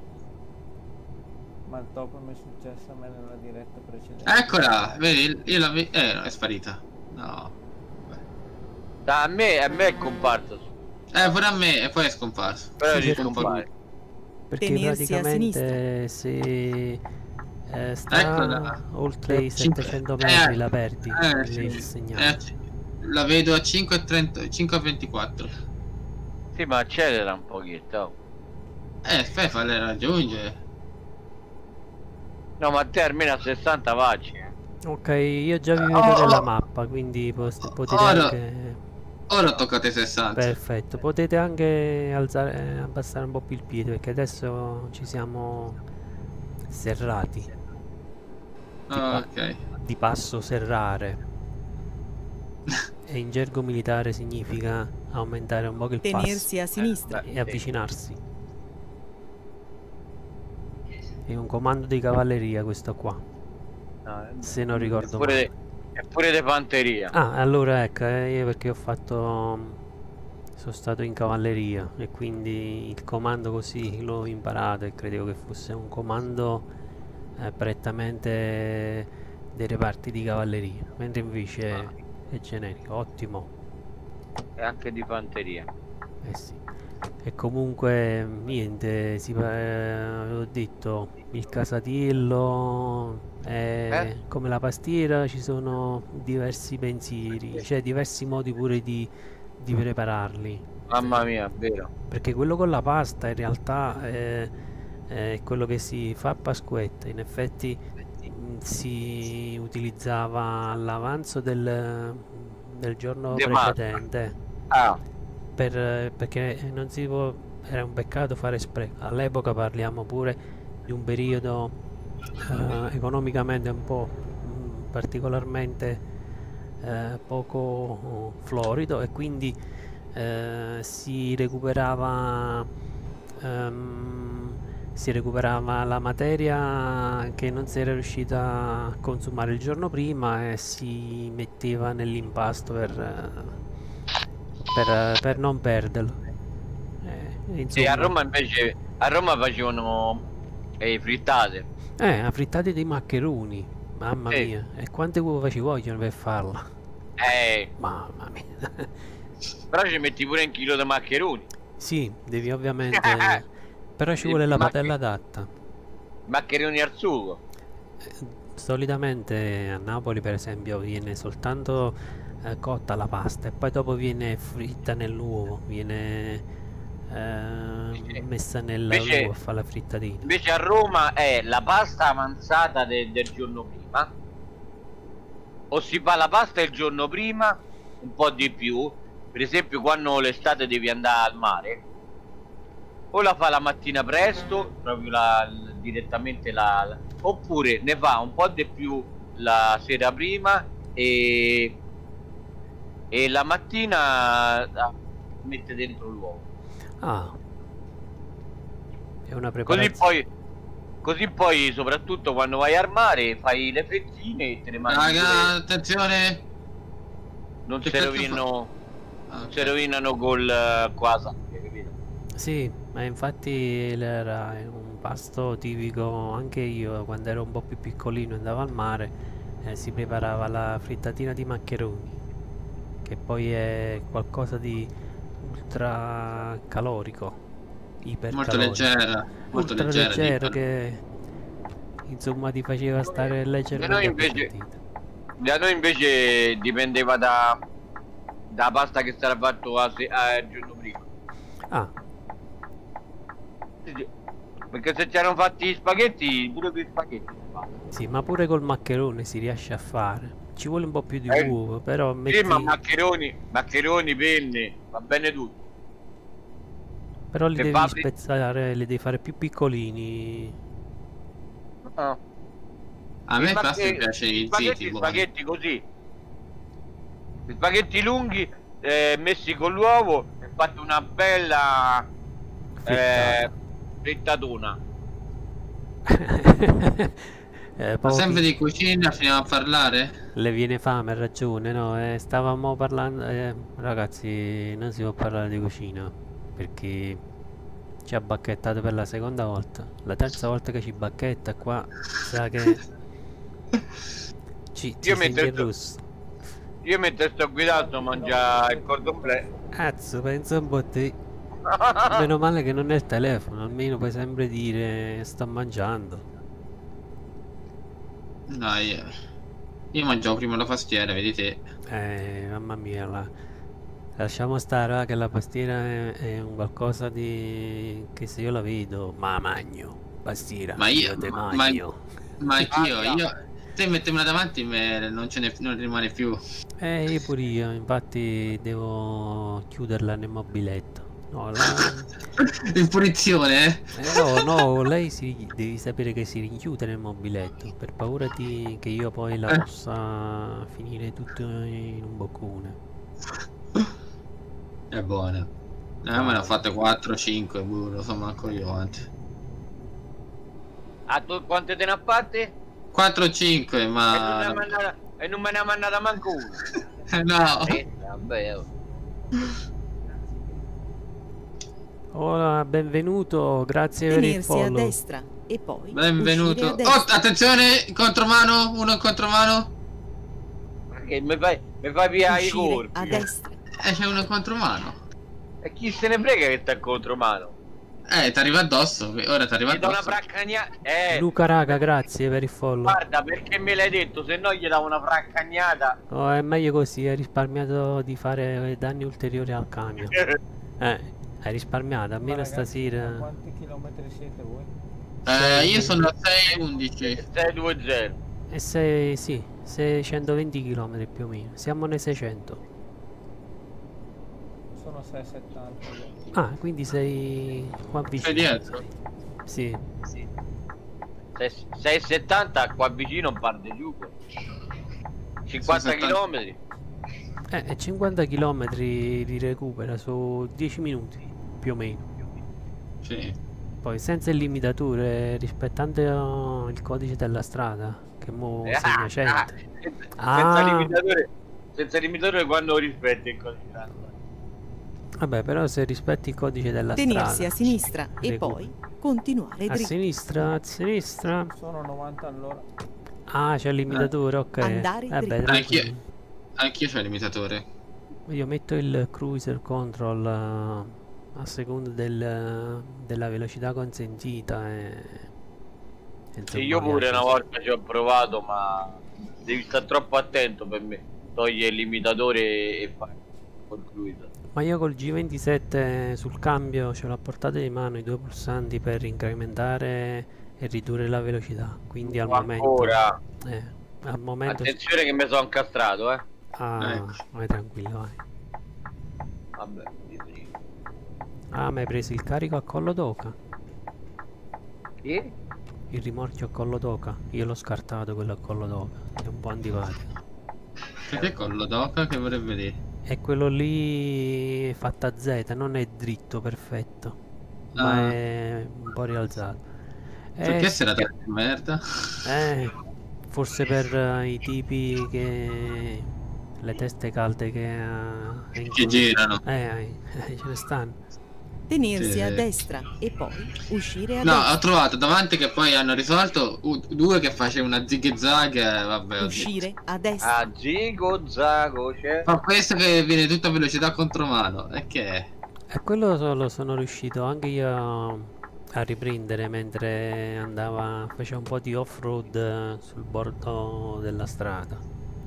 Ma dopo mi è successo a me nella diretta precedente. Eccola, vedi, io la vedo. Eh, no, è sparita. No. Da, a me, a me è comparso. Eh, pure a me, e poi è scomparso. Però Sì, è sì, scompare. Perché Tenersi a praticamente se eh, sta Eccola. oltre i Cinque- settecento eh, metri la perdi Eh, il sì. segnale. Eh, sì. La vedo a cinque e trenta, cinque e ventiquattro. Sì, ma accelera un pochetto. Eh, fai farle raggiungere. No, ma te almeno a sessanta vacci. eh. Ok, io già vi vedo Oh, nella oh. mappa, quindi pos- potete Ora- anche... Ora toccate sessanta. Perfetto, potete anche alzare, eh, abbassare un po' più il piede perché adesso ci siamo serrati, Ah, ok. di passo serrare. E in gergo militare significa aumentare un po' il Tenersi a sinistra. passo e avvicinarsi. È un comando di cavalleria questo qua, No, se non ricordo pure male. de- è pure di fanteria. Ah, allora ecco, eh, io perché ho fatto... sono stato in cavalleria e quindi il comando così l'ho imparato e credevo che fosse un comando eh, prettamente dei reparti di cavalleria, mentre invece Ah. è generico, ottimo. E anche di fanteria. Eh sì. E comunque niente, si pa- eh, avevo detto il casatiello è Eh? come la pastiera, ci sono diversi pensieri, cioè diversi modi pure di, di prepararli. Mamma mia, vero. Perché quello con la pasta in realtà è, è quello che si fa a Pasquetta. In effetti mh, si utilizzava l'avanzo del, del giorno De Marco. precedente Ah, per- perché non si può, era un peccato fare spreco. All'epoca parliamo pure di un periodo eh, economicamente un po' mh, particolarmente eh, poco oh, florido, e quindi eh, si recuperava ehm, si recuperava la materia che non si era riuscita a consumare il giorno prima e si metteva nell'impasto per, eh, per, per non perderlo. Eh, sì, a insomma, Roma invece a Roma facevano le frittate. eh, a frittate di maccheroni, mamma Sì. mia, e quante uova ci vogliono per farla? Eh, Mamma mia. però ci metti pure un chilo di maccheroni. Sì, devi ovviamente, però ci Sì, vuole la macche- padella adatta. Maccheroni al sugo. Eh, Solitamente a Napoli, per esempio, viene soltanto eh, cotta la pasta e poi dopo viene fritta nell'uovo, viene eh, messa Invece- nell'uovo a fare la frittatina. Invece a Roma è la pasta avanzata de- del giorno prima, o si fa la pasta il giorno prima, un po' di più, per esempio quando l'estate devi andare al mare, o la fa la mattina presto, proprio la, l- direttamente la, la- oppure ne fa un po' di più la sera prima e, e la mattina la mette dentro l'uovo. Ah, è una Così preparazione. poi, così poi, soprattutto quando vai al mare, fai le fettine e te le mangi. Raga, pure. attenzione. Non che si cazzo rovinano, Ah, non ok. si rovinano col eh, qua sabbia, capito? Sì, ma infatti era un pasto tipico. Anche io quando ero un po' più piccolino andavo al mare, eh, si preparava la frittatina di maccheroni, che poi è qualcosa di ultra calorico, Molto ipercalorico, leggera. Molto ultra leggera. leggero, dicono. che insomma ti faceva stare leggermente noi invece- appesantito. Da noi invece dipendeva da, da pasta che sarà fatto a se- a- il giorno prima. Ah, Sì, sì. Perché se c'erano fatti gli spaghetti, pure per gli spaghetti si fa. sì, ma pure col maccherone si riesce a fare. Ci vuole un po' più di Eh, uovo, però Sì, metti... ma maccheroni, maccheroni, penne, va bene tutto. Però li che devi fabri- spezzare, li devi fare più piccolini. Ah. A me I pasta spaghe- mi piace gli i spaghetti, zitti. gli buoni. spaghetti così. Gli spaghetti lunghi eh, messi con l'uovo e fatti una bella eh, frittatona. Eh, Ma pochi- sempre di cucina finiamo a parlare? Le viene fame, ha ragione, no? Eh, stavamo parlando... eh, ragazzi, non si può parlare di cucina, perché ci ha bacchettato per la seconda volta. La terza volta che ci bacchetta qua, sa che... Ci, ci Io senti mentre in sto- russo. Io mentre sto guidando mangia il cordon bleu. Cazzo, pensa un po' te. Meno male che non è il telefono, almeno puoi sempre dire sto mangiando. No, io, io mangiavo prima la pastiera, vedi te. Eh, mamma mia, la- lasciamo stare, va, che la pastiera è, è un qualcosa di... che se io la vedo, ma magno, pastiera, Ma io- te ma- magno. Ma anch'io, Ah, no. io... Te mettemela davanti me non ce ne non rimane più. Eh, io pure io, infatti devo chiuderla nel mobiletto. No, la- In punizione, eh? eh, no, no, lei si... devi sapere che si rinchiude nel mobiletto, per paura di... che io poi la Eh. possa finire tutto in un boccone. È buona. Eh, me ne ho fatte quattro cinque, boh, lo so manco io quante. Ah, tu quante te ne ha fatte? quattro cinque, E non, ne ha ma... mandata, e non me ne ha mandata manco una. Eh, no. Eh, vabbè, oh. Ora, benvenuto, grazie per il Tenersi a follow. destra e poi Benvenuto. uscire a Oh, destra. attenzione, contromano, uno in contromano. Che mi fai, mi fai via i Uscire corpi. a destra. Eh, c'è uno in contromano. E chi se ne frega che sta contro mano? Eh, ti arriva addosso, ora ti arriva Gli do una addosso. fraccagna. Eh, Luca raga, grazie per il follow. guarda, perché me l'hai detto? Se no gli davo una fraccagnata. Oh, è meglio così, hai risparmiato di fare danni ulteriori al camion. Eh, hai risparmiato, almeno Ma ragazzi, stasera. a quanti chilometri siete voi? Eh, io sono a sei undici. sei due zero. E sei, sì, seicentoventi chilometri più o meno. Siamo nei seicento. Sono sei e settanta. Ah, quindi sei qua vicino. Sei dietro? Sì. sei e settanta qua vicino par di giù. cinquanta sei e settanta. chilometri. Eh, e cinquanta chilometri li recupera su dieci minuti, più o meno. Sì. Poi senza il limitatore, rispettando il codice della strada, che mo Eh, segna ah, cento. ah, Ah. senza limitatore, senza limitatore quando rispetti il codice. Vabbè, però se rispetti il codice della Tenersi strada. a sinistra e recuperi. poi continuare A dritto. sinistra, a sinistra. Sono novanta all'ora. Ah, c'è il limitatore, ok. Andare Vabbè, dritto. tranquillo. Anch'io, anch'io c'ho il limitatore. Io metto il cruiser control eh, a seconda del, della velocità consentita e, e insomma, Io pure viaggio. una volta ci ho provato, ma devi stare troppo attento per me. Toglie il limitatore e fai col cruiser. Ma io col G ventisette sul cambio ce l'ho a portata di mano i due pulsanti per incrementare e ridurre la velocità. Quindi al momento, Ancora, eh, al momento attenzione che mi sono incastrato, eh. ah, Ecco. vai tranquillo, vai. Vabbè, sì. Ah, ma hai preso il carico a collo d'oca? Che? Il rimorchio a collo d'oca? Io l'ho scartato quello a collo d'oca, è un po' antipatico. Perché collo d'oca che vorrebbe dire? E quello lì è fatto a Z, non è dritto perfetto, ma Ah. è un po' rialzato. Perché Eh, si era dato di merda? eh, forse per eh, i tipi che... le teste calde che... eh, Che girano. Eh, eh, ce ne stanno. Tenersi Sì. a destra e poi uscire a No, destra. ho trovato davanti che poi hanno risolto u- due che facevano una zig zag e vabbè. ho detto, Uscire a destra. Ah, Zigo, Zago, c'è. ma questo che viene tutta a velocità contromano, e che è? E quello so- lo sono riuscito anche io a riprendere mentre andava, faceva un po' di off-road eh, sul bordo della strada.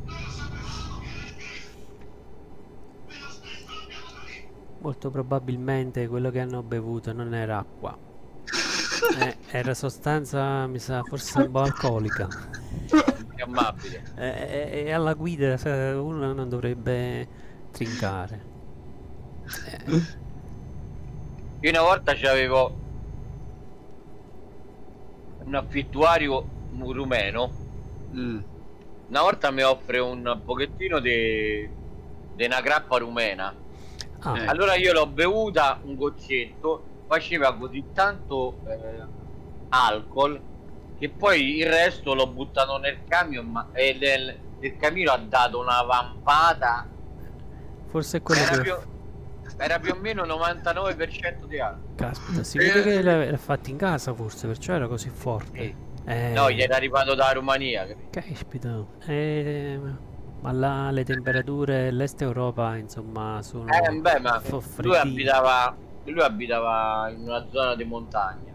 Molto probabilmente quello che hanno bevuto non era acqua, eh, era sostanza, mi sa, forse un po' alcolica. Infiammabile. E, e- e alla guida se- uno non dovrebbe trincare. Eh, Io una volta c'avevo un affittuario rumeno. Mm. Una volta mi offre un pochettino di una grappa rumena. ah, Eh. Allora io l'ho bevuta un goccetto, faceva così tanto eh, alcol che poi il resto l'ho buttato nel camion, ma e nel, il camino ha dato una vampata. forse è quello Era che... più, era più o meno novantanove per cento di alcol. Caspita, si vede che l'ha l'ha fatto in casa forse, perciò era così forte. Sì. Eh, No, gli era arrivato da Romania. capito? Caspita, eh, ma là le temperature dell'est Europa, insomma, sono Eh, beh, ma fo- lui freddine. abitava, lui abitava in una zona di montagna.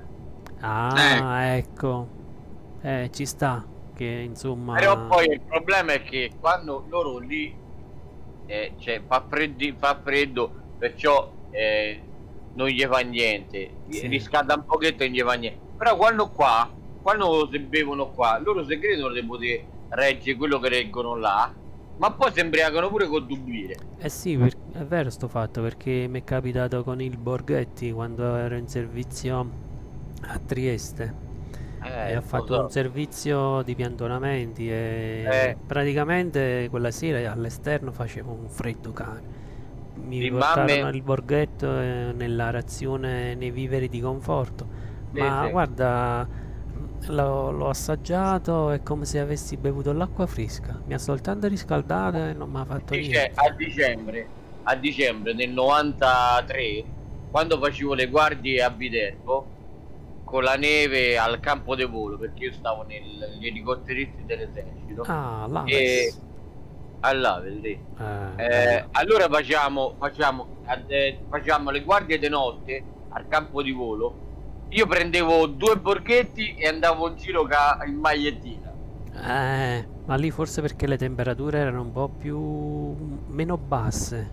Ah, ecco, eh, ci sta, che insomma... Però poi il problema è che quando loro lì eh, cioè, fa, freddi, fa freddo, perciò eh, non gli fa niente, Sì. riscalda un pochetto e non gli fa niente. Però quando qua, quando si bevono qua, loro si credono di poter reggere quello che reggono là, ma poi si imbriacano pure con due birre. Eh sì, per- è vero sto fatto, perché mi è capitato con il Borghetti quando ero in servizio a Trieste. Eh, E ho lo fatto so. un servizio di piantonamenti e Eh. praticamente quella sera all'esterno facevo un freddo cane. Mi Sì, portarono mamme- il borghetto eh, nella razione nei viveri di conforto. Sì, Ma sì. guarda, l'ho, l'ho assaggiato, è come se avessi bevuto l'acqua fresca. Mi ha soltanto riscaldato e non mi ha fatto Dice, niente. a dicembre, a dicembre del novantatré, quando facevo le guardie a Viterbo con la neve al campo di volo, perché io stavo nel- negli elicotteristi dell'esercito Ah, là. e allà vedi. Eh, Eh, allora facciamo facciamo eh, facciamo le guardie di notte al campo di volo. Io prendevo due borghetti e andavo in giro ca- in magliettina. eh, ma lì forse perché le temperature erano un po' più meno basse.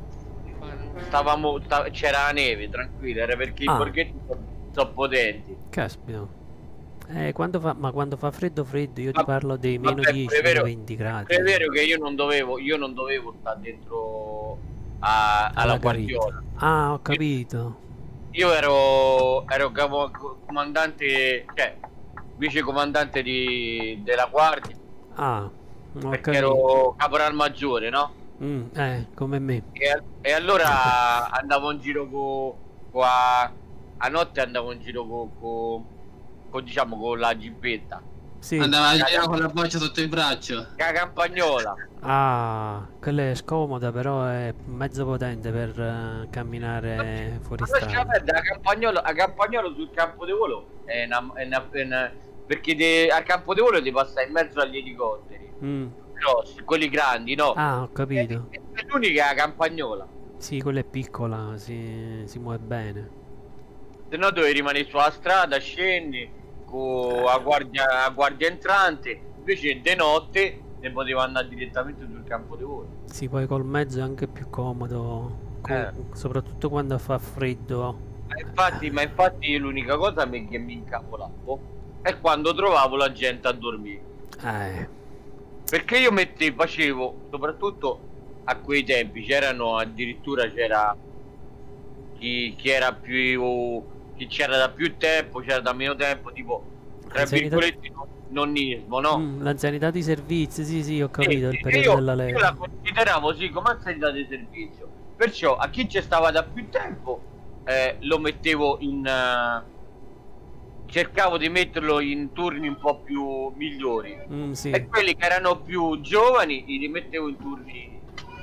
Stavamo sta- c'era la neve, tranquillo, era perché Ah. i borghetti sono, sono potenti. Caspita. Eh, quando fa, ma quando fa freddo freddo, io ti Ma- parlo dei meno vabbè, dieci, pure è vero- meno venti gradi. È vero che io non dovevo, io non dovevo stare dentro a- alla Alla garita. guardiola. Ah, ho capito. Io ero, ero capo, comandante, cioè vice comandante di, della guardia, Ah, ho perché capito. ero caporal maggiore, no? Mm, eh, come me. E, e allora andavo in giro con, a, a notte andavo in giro con, con, con, diciamo, con la gibbetta, Sì. Andava a girare con la boccia sotto il braccio. la campagnola. Ah, quella è scomoda, però è mezzo potente per eh, camminare fuori Ma lascia strada. perdere, la campagnola, la campagnola sul campo di volo è una, è una, è una- perché de- al campo di volo ti passa in mezzo agli elicotteri Mm. grossi, quelli grandi, no? Ah, ho capito. È, è l'unica è la campagnola, Sì, quella è piccola, si, si muove bene. se no dovevi rimanere sulla strada, scendi con la guardia, la guardia entrante, invece de notte ne poteva andare direttamente sul campo di volo. Sì, poi col mezzo è anche più comodo, co- Eh. soprattutto quando fa freddo. Ma infatti, ma infatti l'unica cosa me- che mi incavolavo è quando trovavo la gente a dormire. Eh, Perché io mettevo, facevo, soprattutto a quei tempi, c'erano addirittura c'era chi, chi era più, chi c'era da più tempo, c'era da meno tempo, tipo, tra Anzianità- virgolette, non- nonnismo, no? mm, l'anzianità di servizi, sì, sì, ho Sì, capito, il sì, periodo io, della io leva. la consideravo sì come anzianità di servizio. Perciò a chi ci stava da più tempo eh, lo mettevo in... eh, cercavo di metterlo in turni un po' più migliori. Mm, sì. E quelli che erano più giovani li rimettevo in turni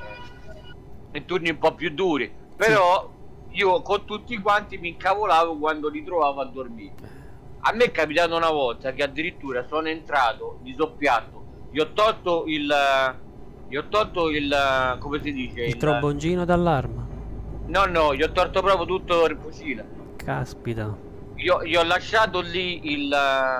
eh, in turni un po' più duri. Però io con tutti quanti mi incavolavo quando li trovavo a dormire. A me è capitato una volta che addirittura sono entrato di soppiatto, gli ho tolto il gli ho tolto il come si dice Il tromboncino d'allarma. no no gli ho tolto proprio tutto il fucile. Caspita. Io gli ho lasciato lì il,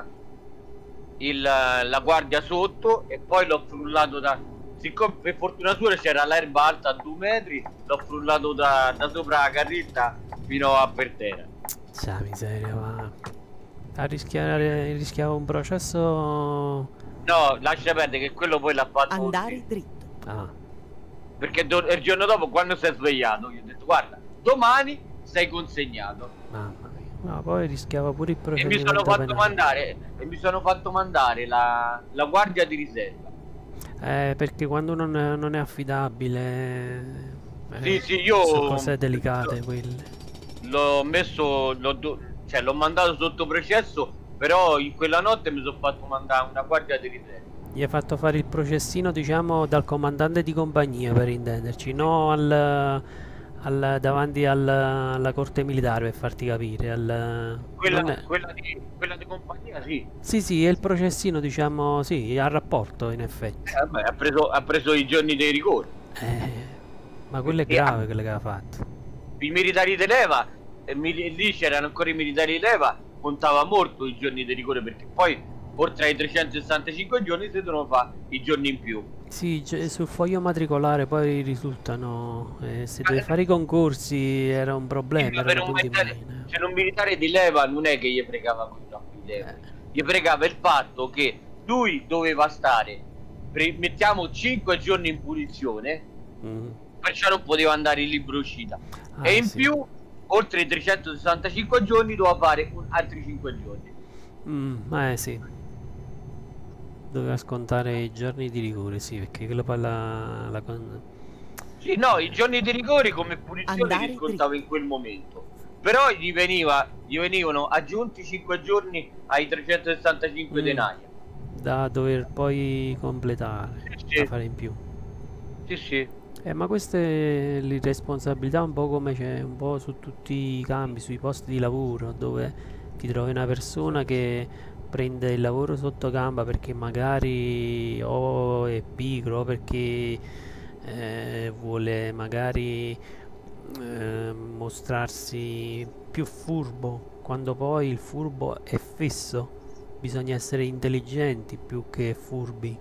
il la guardia sotto e poi l'ho frullato da, siccome per fortuna sua c'era l'erba alta a due metri, l'ho frullato da, da sopra la carretta fino a per terra. C'è miseria, ma a rischiare rischiava un processo. No, lascia perdere che quello poi l'ha fatto Andare così. dritto. Ah, Perché do- il giorno dopo quando si è svegliato gli ho detto guarda, domani sei consegnato. mamma mia. No, poi rischiava pure il E mi procedimento sono fatto penale. mandare e mi sono fatto mandare la, la guardia di riserva. Eh, perché quando non è, non è affidabile. eh, Sì, sì, io- sono cose delicate quelle. L'ho messo, l'ho, do- cioè l'ho mandato sotto processo, però in quella notte mi sono fatto mandare una guardia di riserva. Gli hai fatto fare il processino, diciamo, dal comandante di compagnia, per intenderci, no al, al- davanti al- alla corte militare, per farti capire. Al, Quella, non è- quella, di, quella di compagnia sì. Sì, sì, è il processino, diciamo, sì, al rapporto, in effetti. Eh, vabbè, ha, preso, ha preso i giorni dei rigori. Eh, ma quello è E- grave, quello che ha fatto. I militari di leva, e mili- lì c'erano ancora i militari di leva, contava molto i giorni di rigore, perché poi oltre ai trecentosessantacinque giorni si devono fare i giorni in più. Sì, ge- sul foglio matricolare poi risultano, eh, se Ma- devi fare i concorsi era un problema, Per erano un, punti militare, meno. cioè, un militare di leva non è che gli fregava quello di leva, Eh. gli fregava il fatto che lui doveva stare, pre- mettiamo cinque giorni in punizione, Mm. perciò non poteva andare in libero uscita. Ah, E in sì. più, oltre i trecentosessantacinque giorni, doveva fare un- altri cinque giorni. Mm, eh sì. Doveva scontare i giorni di rigore, sì, perché quello poi la, la con- Sì, no, i giorni di rigore come punizione Andare li scontava in quel momento. Però gli, veniva, gli venivano aggiunti cinque giorni ai trecentosessantacinque Mm. denari. da dover poi completare, Sì, sì. da fare in più. Sì, sì. Eh, ma questa è l'irresponsabilità un po' come c'è un po' su tutti i campi, sui posti di lavoro, dove ti trovi una persona che prende il lavoro sotto gamba perché magari o è pigro o perché eh, vuole magari eh, mostrarsi più furbo, quando poi il furbo è fisso. Bisogna essere intelligenti più che furbi.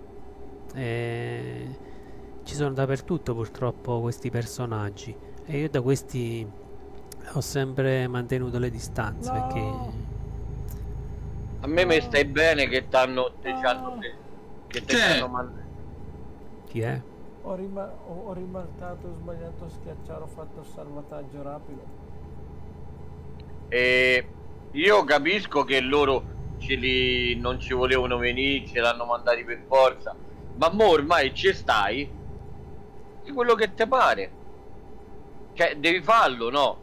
Eh, ci sono dappertutto purtroppo questi personaggi e io da questi ho sempre mantenuto le distanze No. perché A me mi stai bene che t'hanno te c'hanno te, che te Che? c'hanno mandato. Chi è? Ho, rima- ho, ho ribaltato, ho sbagliato a schiacciare, ho fatto il salvataggio rapido. E io capisco che loro ce li non ci volevano venire, ce l'hanno mandati per forza, ma mo ormai ci stai di quello che te pare, cioè devi farlo, no?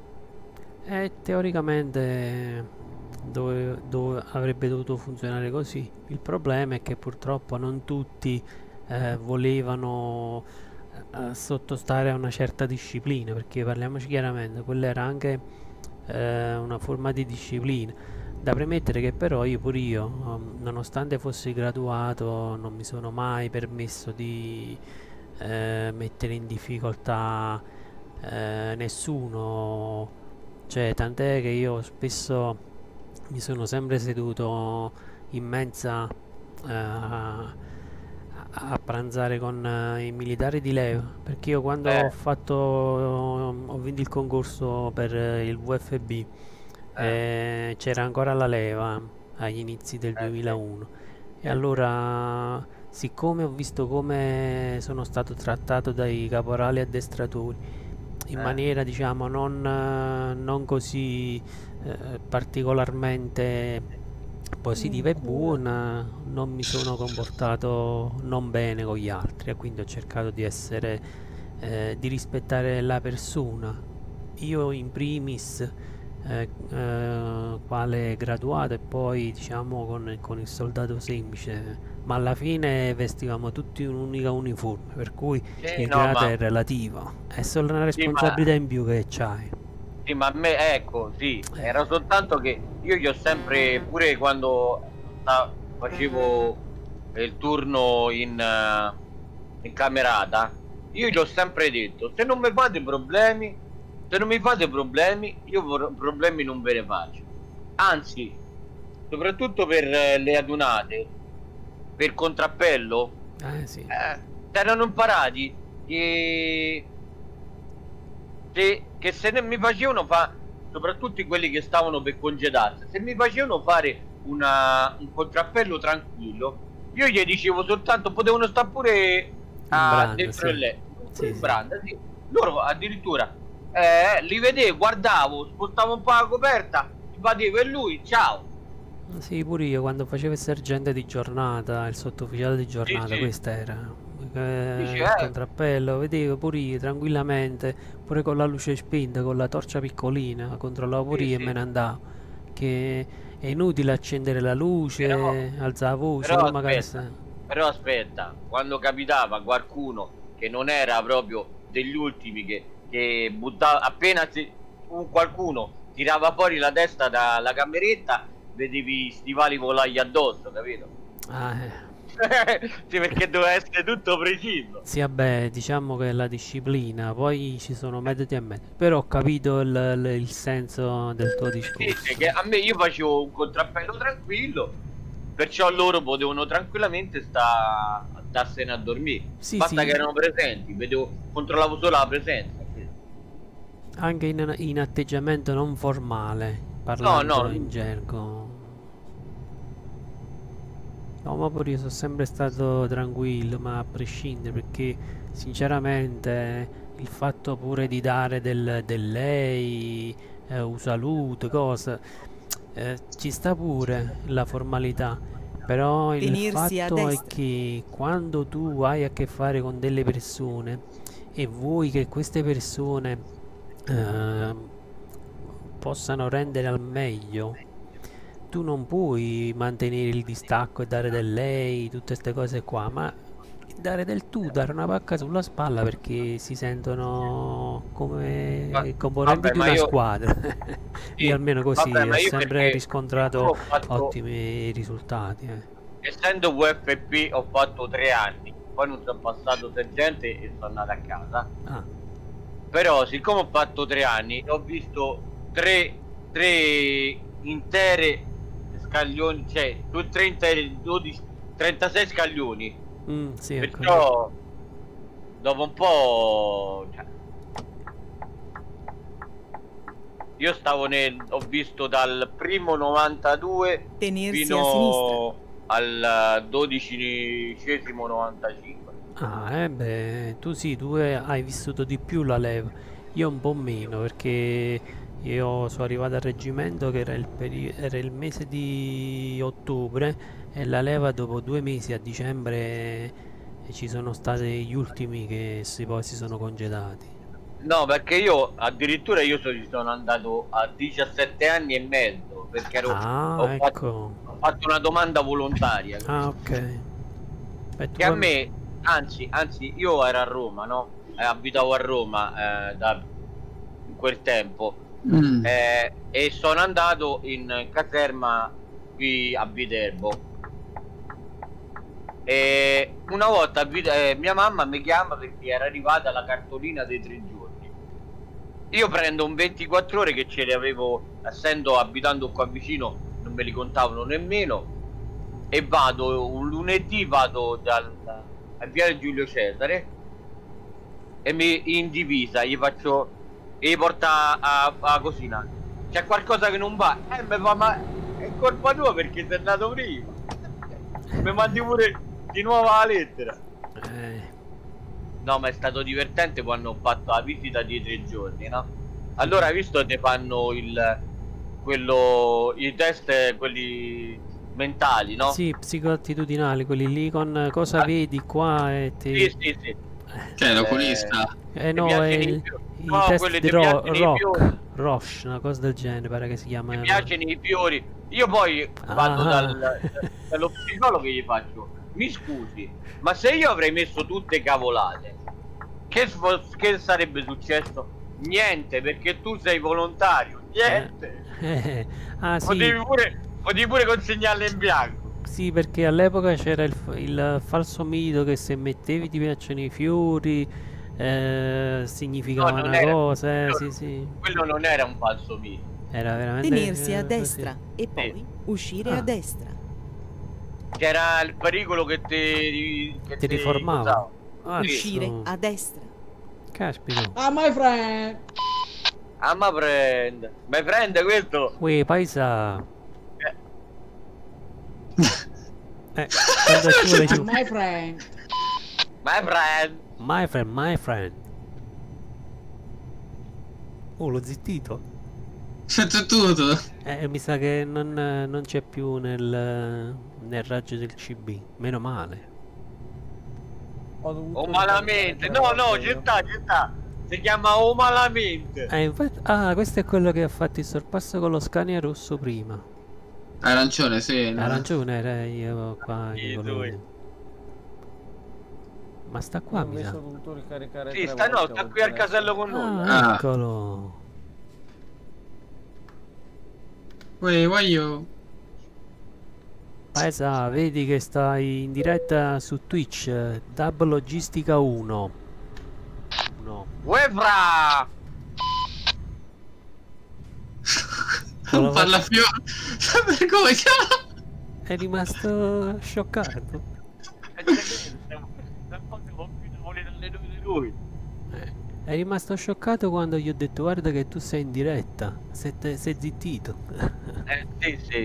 Eh, teoricamente dove, dove avrebbe dovuto funzionare così. Il problema è che purtroppo non tutti eh, volevano eh, sottostare a una certa disciplina, perché parliamoci chiaramente, quella era anche eh, una forma di disciplina. Da premettere che però io pure io, um, nonostante fossi graduato, non mi sono mai permesso di eh, mettere in difficoltà eh, nessuno. Cioè, tant'è che io spesso mi sono sempre seduto in mensa eh, a, a pranzare con eh, i militari di leva, perché io quando Eh. ho fatto ho vinto il concorso per eh, il V F B, eh, c'era ancora la leva agli inizi del Eh, sì. duemilauno, e allora, siccome ho visto come sono stato trattato dai caporali addestratori in Eh. maniera, diciamo, non, eh, non così eh, particolarmente positiva e buona, non mi sono comportato non bene con gli altri, e quindi ho cercato di essere eh, di rispettare la persona, io in primis eh, eh, quale graduato, e poi diciamo con, con il soldato semplice, ma alla fine vestivamo tutti un'unica uniforme, per cui Sì, il no, grado ma- è relativo, è solo una Sì, ma- responsabilità in più che c'hai. Sì, ma a me, ecco, sì, era soltanto che io gli ho sempre, pure quando sta- facevo il turno in, eh, in camerata, io gli ho sempre detto, se non mi fate problemi, se non mi fate problemi, io vor- problemi non ve ne faccio. Anzi, soprattutto per eh, le adunate, per contrappello, Eh sì. eh, erano imparati che, che, che se ne mi facevano fa, soprattutto quelli che stavano per congedarsi, se mi facevano fare una, un contrappello tranquillo, io gli dicevo soltanto, potevano stare pure a, branda, dentro sì. il letto, Sì, in sì. branda, sì. Loro addirittura eh, li vedevo, guardavo, spostavo un po' la coperta, sbadevo e lui, ciao. Sì, pure io quando facevo il sergente di giornata, il sottufficiale di giornata, sì. questa era. Eh, Dice, il eh. contrappello, vedevo pure io tranquillamente, pure con la luce spenta, con la torcia piccolina, controllavo pure Sì, io sì. e me ne andavo. Che è inutile accendere la luce, Però- alzare la voce, però poi magari aspetta. se- Però aspetta, quando capitava qualcuno che non era proprio degli ultimi che, che buttava, appena si, un qualcuno tirava fuori la testa dalla cameretta, vedevi i stivali volargli addosso, capito? Ah, eh. Sì, perché doveva essere tutto preciso. Sì, vabbè, diciamo che è la disciplina, poi ci sono metodi e metodi, però ho capito il, il- il senso del tuo Sì, discorso. sì, che a me io facevo un contrappello tranquillo, perciò loro potevano tranquillamente sta, starsene a dormire. Sì, Basta sì. che erano presenti, vedevo, controllavo solo la presenza. Anche in, in atteggiamento non formale, parlando no. in gergo. No, ma pure io sono sempre stato tranquillo, ma a prescindere, perché sinceramente il fatto pure di dare del, del lei, eh, un saluto, cosa, eh, ci sta pure la formalità, però il Tenersi a fatto è destra. che quando tu hai a che fare con delle persone e vuoi che queste persone eh, possano rendere al meglio, tu non puoi mantenere il distacco e dare del lei, tutte queste cose qua, ma dare del tu, dare una pacca sulla spalla, perché si sentono come Ma- componenti vabbè, di ma una io- squadra. Sì, Io almeno così vabbè, ma ho io sempre perché riscontrato io ho fatto- ottimi risultati. eh. Essendo V F P ho fatto tre anni, poi non sono passato sergente e sono andato a casa. Ah, Però siccome ho fatto tre anni ho visto tre, tre intere scaglioni, cioè due, tre intere, dodici, trentasei scaglioni. mm, sì, ecco. Perciò dopo un po', cioè, io stavo nel, ho visto dal primo novantadue Tenersi a fino al dodicesimo novantacinque. Ah, eh beh, tu sì, tu hai hai vissuto di più la leva, io un po' meno perché io sono arrivato al reggimento che era il, peri- era il mese di ottobre e la leva dopo due mesi a dicembre e ci sono stati gli ultimi che si, poi si sono congedati. No, perché io addirittura io so- sono andato a diciassette anni e mezzo perché ero, Ah, ho, fatto, ecco. ho fatto una domanda volontaria. Ah, ok. Beh, tu Che a poi- me, anzi, anzi, io ero a Roma, no? Eh, abitavo a Roma eh, da in quel tempo Mm. eh, e sono andato in caserma qui a Viterbo. E una volta a Vite- eh, mia mamma mi chiama perché era arrivata la cartolina dei tre giorni. Io prendo un ventiquattro ore che ce le avevo, essendo abitando qua vicino, non me li contavano nemmeno. E vado un lunedì, vado dal a Viale Giulio Cesare e mi in divisa gli faccio e gli porta a, a cucina. C'è qualcosa che non va? Eh, mi fa, ma è colpa tua perché sei andato prima. Mi mandi pure di nuovo la lettera. eh, No, ma è stato divertente quando ho fatto la visita di tre giorni, no? Allora, hai visto che fanno il quello i test, quelli mentali, no? sì, psicoattitudinali, quelli lì con cosa Ah. vedi qua e ti... Sì, sì, sì. Cioè, l'oculista. Eh Ti no, è piacciono il, i fiori? i No, test quelli di ti ro piacciono i rock, fiori? Roche, una cosa del genere, pare che si chiama. Mi piacciono i fiori. Io poi vado Ah. dal, dallo psicologo e gli faccio: mi scusi, ma se io avrei messo tutte cavolate, che, sfo- che sarebbe successo? Niente, perché tu sei volontario. Niente. Eh, ah sì, Potevi pure, potevi pure consegnarle in bianco. sì, perché all'epoca c'era il, f- il falso mito che se mettevi ti piacciono i fiori eh, significava No, non una era- cosa, eh, no, sì sì, Quello non era un falso mito. era veramente Tenersi eh, a così. destra e poi uscire Ah. a destra. C'era il pericolo che ti, che Ti riformava. cosava. Ah, Uscire so- a destra. Caspita. Ah, my friend! Ah, ma prende. Ma prende questo. Uè, paesa. Eh. Eh, quando ci vuole giù. My friend! Ma prende. My friend, my friend. Oh, l'ho zittito. C'è tutto. Eh, mi sa che non, non c'è più nel, nel raggio del C B. Meno male. Ho dovuto O malamente. ricaricare No, no, tre ci volte sta, ci sta. Si chiama o malamente. Eh, infatti, ah, questo è quello che ha fatto il sorpasso con lo Scania rosso prima. Arancione, sì. no? Arancione era io qua. Sì, io lui. quello- Ma sta io. qua, Io mi invece sa. ho dovuto ricaricare Sì, tre sta no, volte, sta ho qui al messo- casello con noi. Ah, Ah. eccolo. Uè, voglio. Paesa, vedi che stai in diretta su Twitch, eh, Dub Logistica uno. No. Uefra! Non parla più. Per come chiama? È rimasto scioccato. Lui. È rimasto scioccato quando gli ho detto guarda che tu sei in diretta. Sei, te- sei zittito. Eh, sì, sì.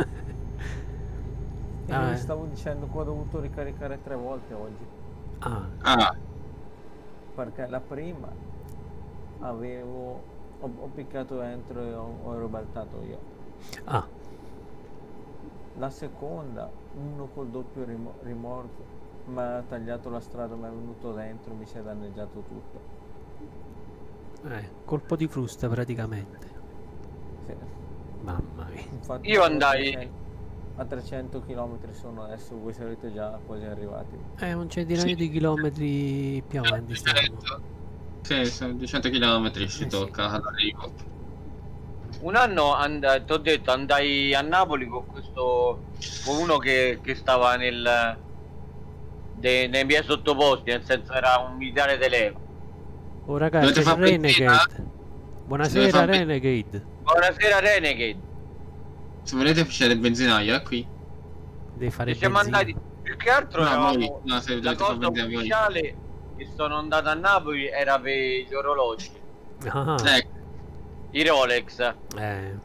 E Ah, vi eh. stavo dicendo che ho dovuto ricaricare tre volte oggi. Ah, Ah, Perché la prima avevo. Ho, ho piccato dentro e ho, ho rubaltato io. ah, La seconda, uno col doppio rimo- rimorchio, mi ha tagliato la strada, mi è venuto dentro, mi si è danneggiato tutto. eh, colpo di frusta praticamente. Sì. Mamma mia. Infatti Io sono andai- trecento a trecento chilometri sono adesso, voi sarete già quasi arrivati. È un centinaio Sì. di chilometri più avanti stiamo. sì, sono duecento chilometri si Eh, sì. tocca all'arrivo. Un anno and- ti ho detto andai a Napoli con questo con uno che, che stava nel de- nei miei sottoposti, nel senso era un militare dell'Evo. Oh ragazzi, Dovete c'è far benzina? Renegade. Buonasera far be- Renegade. Buonasera Renegade. Se volete c'è il benzinaio, è qui. Devi fare Ci siamo benzina. andati più che altro No, eravamo- voi- no, se la dovete far cosa benzina voi. ufficiale che sono andato a Napoli era per gli orologi. Ah, Ecco, i Rolex. Eh,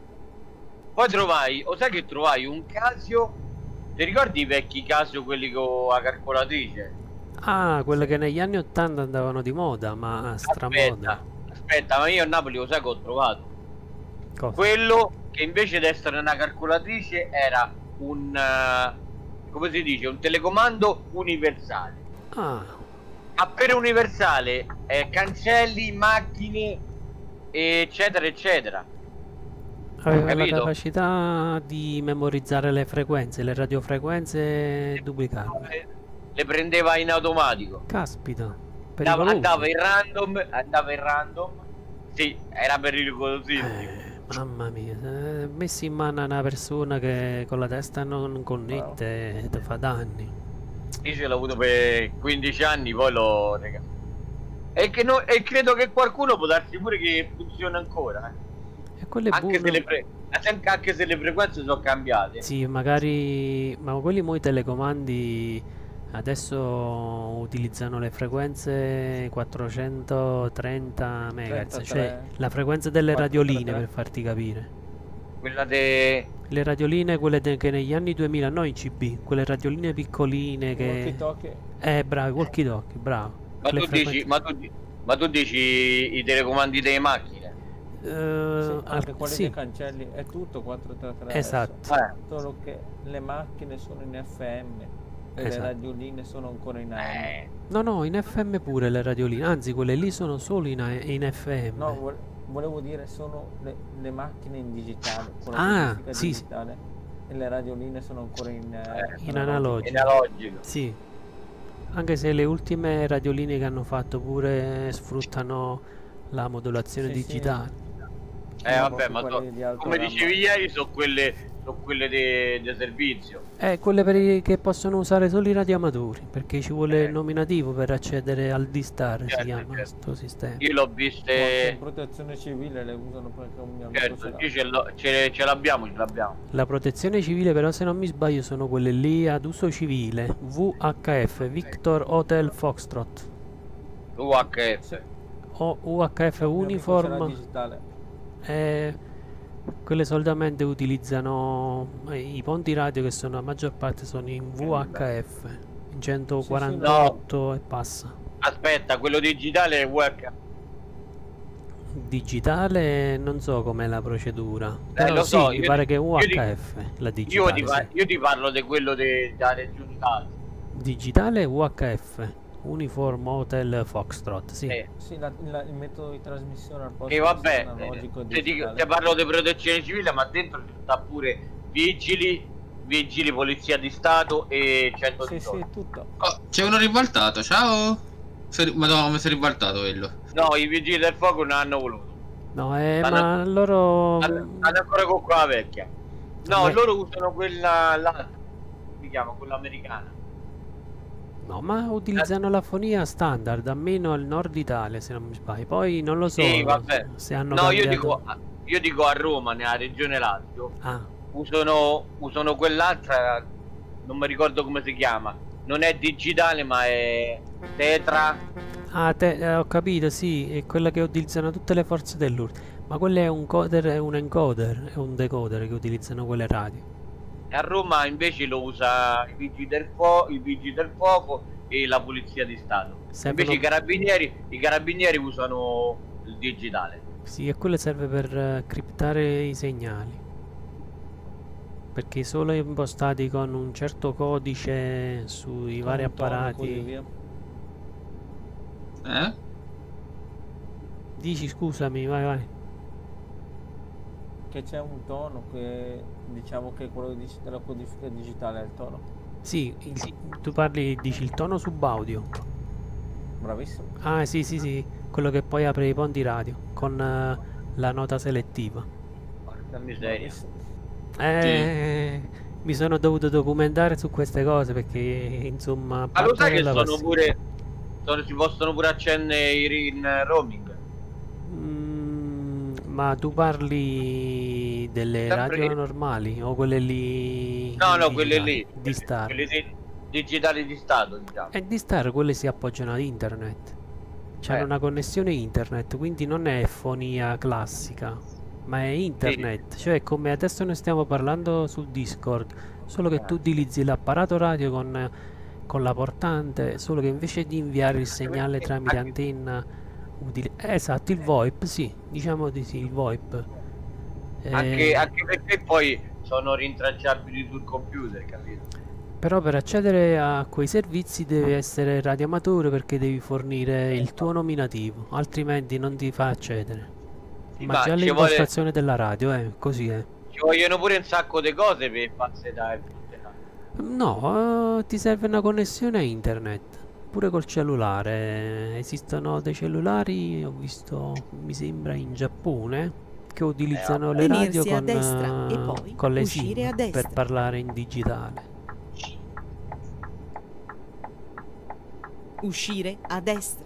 Poi trovai, o sai che trovai un Casio? Ti ricordi i vecchi Casio, quelli con la calcolatrice? ah, quelle che negli anni ottanta andavano di moda, ma stramoda. Aspetta, aspetta, ma io a Napoli lo sai che ho trovato? Cosa? Quello che invece di essere una calcolatrice era un, eh, come si dice, un telecomando universale. Ah, Ma per universale, eh, cancelli, macchine, eccetera, eccetera. aveva la Capito? capacità di memorizzare le frequenze, le radiofrequenze e duplicarle. Eh, Le prendeva in automatico. Caspita, Andava, pericoloso. andava in random, andava in random. Sì, era pericolosissimo. Eh, mamma mia, eh, messi in mano a una persona che con la testa non connette ti fa danni. Io ce l'ho avuto per quindici anni, poi l'ho regalato. E, che no- e credo che qualcuno può darsi pure che funziona ancora. eh. E quelle Anche, se buone. le fre- anche se le frequenze sono cambiate. Sì, magari. Ma quelli mo' i telecomandi adesso utilizzano le frequenze quattrocentotrenta megahertz, cioè trentatré. la frequenza delle radioline per quattrocentotrentatré. farti capire. Quella de... Le radioline, quelle de- che negli anni duemila, no in C B, quelle radioline piccoline che. Walkie-talkie. Eh, bravi, walkie talkie, bravo. Ma Le tu, dici, frequenze- ma, tu, di- ma tu dici i telecomandi delle macchine? Eh, Sì, al- anche quelli sì, dei cancelli è tutto quattrocentotrentatré. esatto. Eh, Solo che le macchine sono in F M e Esatto. le radioline sono ancora in A M. eh, No, no, in F M pure le radioline, anzi quelle lì sono solo in, A- in F M. No, vo- volevo dire sono le, le macchine in digitale, con la Ah, codifica sì, sì. digitale, e le radioline sono ancora in, eh, In in analogico. analogico. analogico. Sì, anche se le ultime radioline che hanno fatto pure sfruttano la modulazione Sì, sì. digitale. Eh No, vabbè, proprio ma quelli so- di alto come gamma. dicevi ieri, sono quelle, sono quelle di servizio. Eh, quelle per i- che possono usare solo i radioamatori, perché ci vuole Eh. il nominativo per accedere al D-Star, si Certo, chiama certo. sto sistema. Io l'ho O anche viste, in protezione civile le usano perché un mio amico certo, ce l'ha. io ce, l'ho- ce, ce l'abbiamo, ce l'abbiamo. La protezione civile però, se non mi sbaglio, sono quelle lì ad uso civile, V H F, Victor Hotel Foxtrot, U H F. Sì, o U H F un mio amico ce l'ha Uniform. digitale. Eh, quelle solitamente utilizzano eh, i ponti radio, che sono la maggior parte sono in V H F, in centoquarantotto e passa. Aspetta, quello digitale è U H. Digitale non so com'è la procedura, Eh, però lo sì, so, mi io pare ti- che è io ti- U H F la Io digitale. ti, par- Sì. io ti parlo di quello de- della regione Italia. Digitale U H F, Uniform Hotel Foxtrot, sì. Eh, Sì, la- la- il metodo di trasmissione al posto che di vabbè, essere analogico e eh, ti, dico- digitale. ti parlo di protezione civile, ma dentro ci sta pure vigili, vigili, polizia di Stato e Sì, centodiciotto. sì, tutto. Oh, c'è uno ribaltato, ciao. Si è ri- Madonna, come si è ribaltato quello. No, i vigili del fuoco non hanno voluto. No, eh, Stanno- ma loro. Hanno, hanno ancora con quella vecchia. No, Beh. loro usano quella l'altra. Come si chiama? Quella americana. No, ma utilizzano la fonia standard, almeno al nord Italia, se non mi sbaglio. Poi non lo so Sì, vabbè. se hanno No, io cambiato. dico, io dico a Roma, nella regione Lazio, Ah, usano, usano quell'altra, non mi ricordo come si chiama. Non è digitale, ma è tetra. ah te- eh, ho capito, sì, è quella che utilizzano tutte le forze dell'ordine. Ma quello è un coder, è un encoder, è un decoder che utilizzano quelle radio. E a Roma invece lo usa i vigili del, fuo- i vigili del fuoco e la polizia di Stato. Sempre Invece i lo- carabinieri, i carabinieri usano il digitale. Sì, e quello serve per eh, criptare i segnali. Perché solo impostati con un certo codice sui vari Con un tono e così apparati. via. Eh? Dici, scusami, vai, vai. Che c'è un tono che diciamo che è quello che dici della codifica digitale è il tono. Sì, il- tu parli, dici il tono subaudio. Bravissimo. Ah, sì, sì, sì, quello che poi apre i ponti radio con eh, la nota selettiva. Porca miseria. Bravissimo. Eh, mi sono dovuto documentare su queste cose perché, insomma, Ma lo parte sai che della sono passione. pure. sono- si possono pure accendere i- in roaming? Mm, ma tu parli delle Sempre- radio normali o quelle lì? No, no, digitali? quelle lì. Di Star. Quelle di- digitali di Stato, diciamo. E di Star quelle si appoggiano ad internet. C'hanno Eh. una connessione internet, quindi non è fonia classica. Ma è internet, cioè come adesso noi stiamo parlando sul Discord, solo che tu utilizzi l'apparato radio con, con la portante, solo che invece di inviare il segnale tramite antenna, utili- eh, esatto, il VoIP, sì, diciamo di sì, il VoIP. Anche, Eh, anche perché poi sono rintracciabili sul computer, capito? Però per accedere a quei servizi devi essere radioamatore perché devi fornire il tuo nominativo, altrimenti non ti fa accedere. Sì, Ma ma già ci l'impostazione della radio, eh, così è. Ci vogliono pure un sacco di cose per farsi dare. No, eh, ti serve una connessione a internet, pure col cellulare. Esistono dei cellulari, ho visto, mi sembra in Giappone, che utilizzano le radio Tenersi a con, destra e eh, poi con le uscire a SIM destra. per parlare in digitale. Uscire a destra.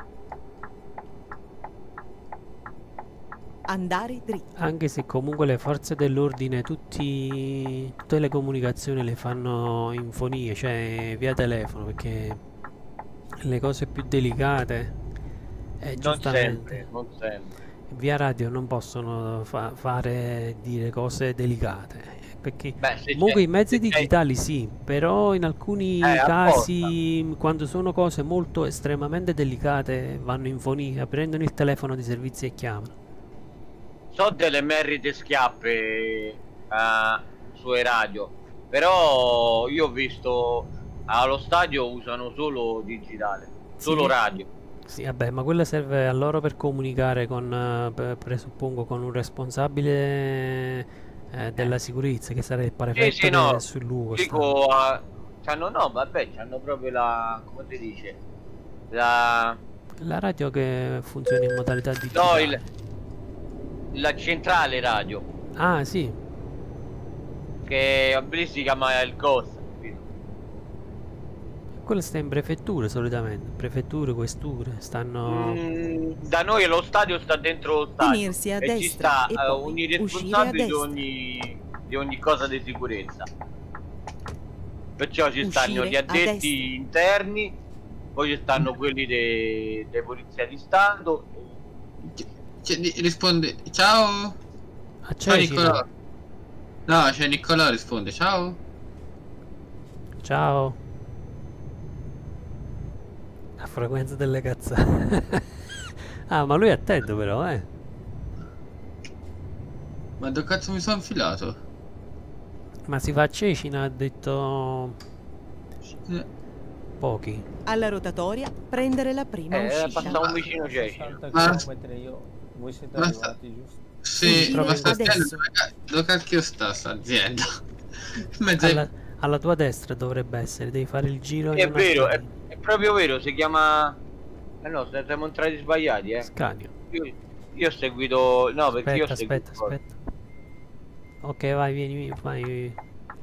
Andare dritto. Anche se comunque le forze dell'ordine tutti, tutte le comunicazioni le fanno in fonie, cioè via telefono, perché le cose più delicate, eh, Non giustamente, sempre, non sempre. via radio non possono fa- fare dire cose delicate, perché Beh, se comunque c'è- i mezzi se c'è- digitali sì, però in alcuni Eh, casi, quando sono cose molto estremamente delicate, vanno in fonia, prendono il telefono di servizi e chiamano. So delle merite schiappe eh, sulle radio, però io ho visto allo stadio usano solo digitale, solo Sì. radio. Sì, vabbè, ma quella serve a loro per comunicare con, eh, pe- presuppongo, con un responsabile eh, della sicurezza, che sarà il Sì, prefetto sì, no, de- sul luogo. sta. dico, eh, c'hanno, no, vabbè, c'hanno proprio la, come si dice, la, La radio che funziona in modalità no, digitale. il, la centrale radio, Ah, sì, che lì si chiama il C O S, capito? quella sta in prefetture solitamente, prefetture, questure, stanno... Mm, da noi lo stadio sta dentro lo stadio Tenersi a e ci destra sta e eh, poi un uscire a responsabile di destra. ogni, di ogni cosa di sicurezza. Perciò ci stanno Uscire gli a addetti destra. interni, poi ci stanno quelli dei de polizia di Stato. Cioè, di- risponde ciao. A Ciao Cecina. Niccolò. No, c'è Niccolò risponde ciao. Ciao. La frequenza delle cazzate. Ah, ma lui è attento però, eh. Ma dove cazzo mi sono infilato? Ma si fa a Cecina, ha detto Eh, pochi. Alla rotatoria prendere la prima Eh, uscita. passa un vicino Cecina. sessanta Ma- chilometri, io, voi siete Ma sta- arrivati giusto? Sì, Uscire ma sta azienda adesso. dove, ca- dove cacchio sta sta azienda? In mezzo ai- Alla, alla tua destra dovrebbe essere, devi fare il giro in È una vero, è, strada. è proprio vero, si chiama... Eh no, siamo entrati sbagliati, eh. Scanio. Io, io ho seguito... No, perché io ho Aspetta, seguito... aspetta, aspetta. Ok, vai, vieni, vai.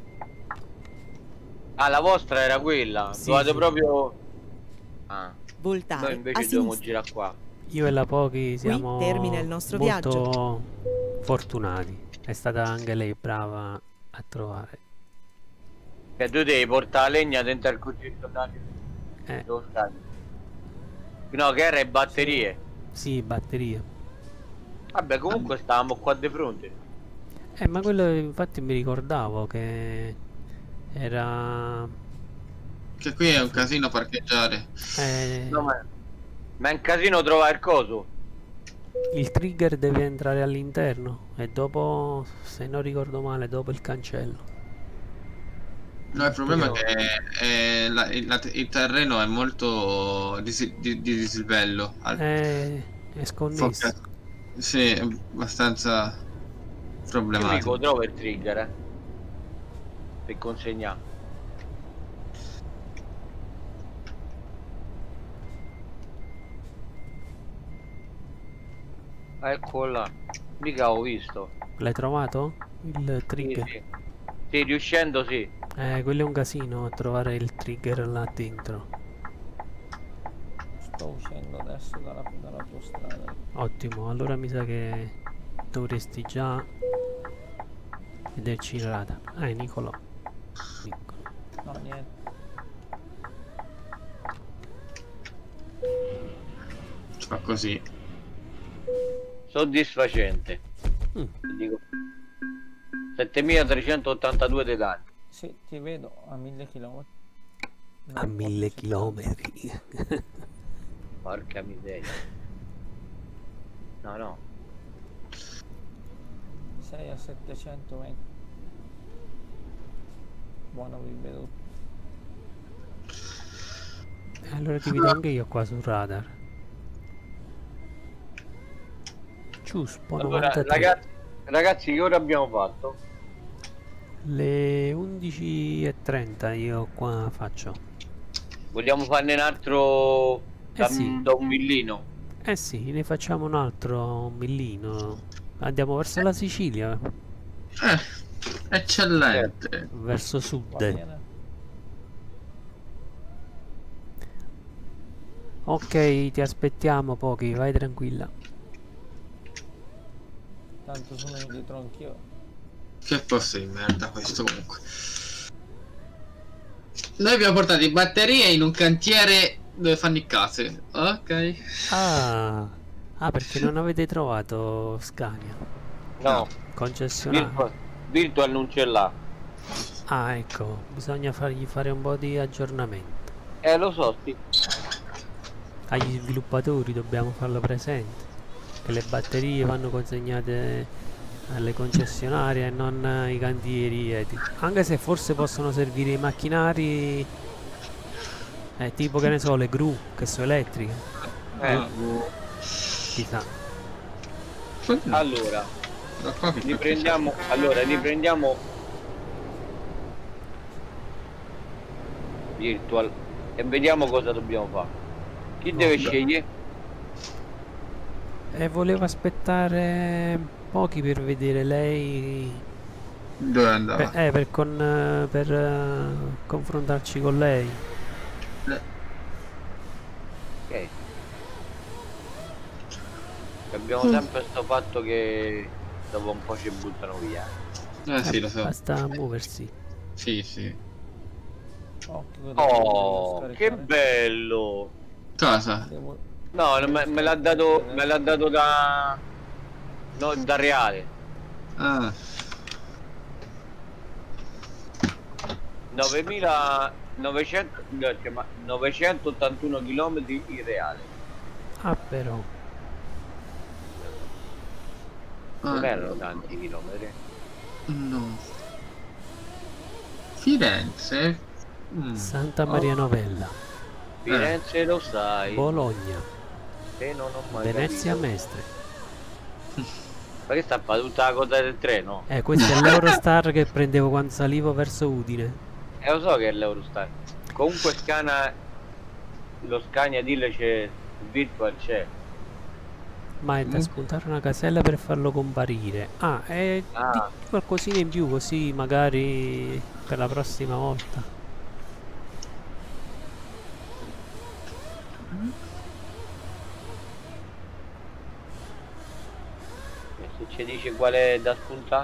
Ah, la vostra era quella. Sì, Dovete sì. proprio... Ah, noi Voltare a invece dobbiamo sinistra. girare qua. Io e la Pochi siamo termina il nostro molto fortunati. È stata anche lei brava a trovare. Che tu devi portare la legna dentro al concessionario. Eh, Dello stadio. No, che era le batterie. sì, batteria. Vabbè, comunque stavamo qua di fronte. Eh, ma quello infatti mi ricordavo che era... Che qui è un casino parcheggiare. eh, No, ma... ma è un casino trovare il coso. il trigger deve entrare all'interno e dopo, se non ricordo male, dopo il cancello. No, il problema Io- è che eh, la- il, la- il terreno è molto di, di, di dislivello. Al- Eh, è sconnesso. Focca- Sì, è abbastanza Io problematico. dico, trova il trigger, eh. Per consegnare. Ecco là. Mica ho visto. L'hai trovato? Il Sì, trigger? sì. Sì, riuscendo sì. Eh, quello è un casino trovare il trigger là dentro. Sto uscendo adesso dalla, dalla tua strada. Ottimo, allora mi sa che dovresti già vederci in rada. Ah, è Nicolò. Nicolò. No, niente. Fa così. Soddisfacente. Mm. Ti dico. settemilatrecentottantadue dei danni. Sì, ti vedo a mille chilometri. A mille chilometri. Porca miseria. No, no. Sei a settecentoventi. Buona vi vedo. Allora ti vedo anche io qua sul radar. Giusto, Allora, novantatré. ragazzi, ragazzi, che ora abbiamo fatto? Le undici e trenta io qua faccio. Vogliamo farne un altro da, Eh sì. da un millino? Eh sì, ne facciamo un altro un millino. Andiamo verso la Sicilia, Eh, eccellente. verso Va sud. bene. Ok, ti aspettiamo pochi, vai tranquilla. Tanto sono dietro anch'io. Che posto di merda questo comunque. Noi abbiamo portato i batterie in un cantiere dove fanno i case. Ok. Ah, ah, perché non avete trovato Scania? No, Concessionario. Virtual, Virtual non ce l'ha. Ah, ecco, bisogna fargli fare un po' di aggiornamento. Eh, lo so, sì. Agli sviluppatori dobbiamo farlo presente. Che le batterie vanno consegnate alle concessionarie e non ai cantieri eti. Anche se forse possono servire i macchinari, eh, tipo che ne so, le gru che sono elettriche, Eh, chissà. allora, Da qua che riprendiamo. Allora, riprendiamo Virtual e vediamo cosa dobbiamo fare. Chi deve Vabbè. scegliere? E volevo aspettare pochi per vedere lei, Dove andava? per, eh, per, con, eh, per eh, confrontarci con lei. Ok. Abbiamo Mm. sempre sto fatto che dopo un po' ci buttano via. Eh sì, lo so. Basta muoversi. Sì, sì. Occhio che Oh, devo che scaricare. bello! Cosa? Devo- No, me, me l'ha dato, me l'ha dato da, no, da Reale. Ah, novemilanovecento, no, cioè, ma novecentottantuno chilometri in Reale. Ah, però. Non ah, erano tanti chilometri. no. Firenze? Mm. Santa Maria Novella, Firenze lo sai. Bologna, E non ho mai Venezia capito. Mestre. Ma che sta a fare tutta la coda del treno? Eh, questo è l'Eurostar che prendevo quando salivo verso Udine. Eh, lo so che è l'Eurostar. Comunque Scania, lo Scania Deal c'è, il Virtual c'è. Ma è da spuntare una casella per farlo comparire. Ah, e Ah. di qualcosina in più così magari per la prossima volta. E se ci dice qual è da spuntare?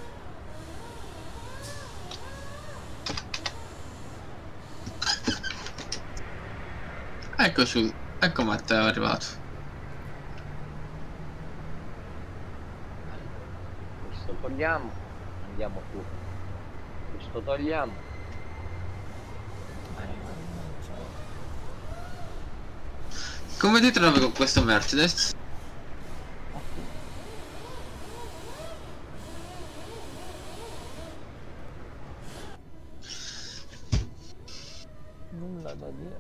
Ecco su, ecco Matteo è arrivato. Questo togliamo, andiamo su. Questo togliamo. Come ti trovi con questo Mercedes? Nulla da dire.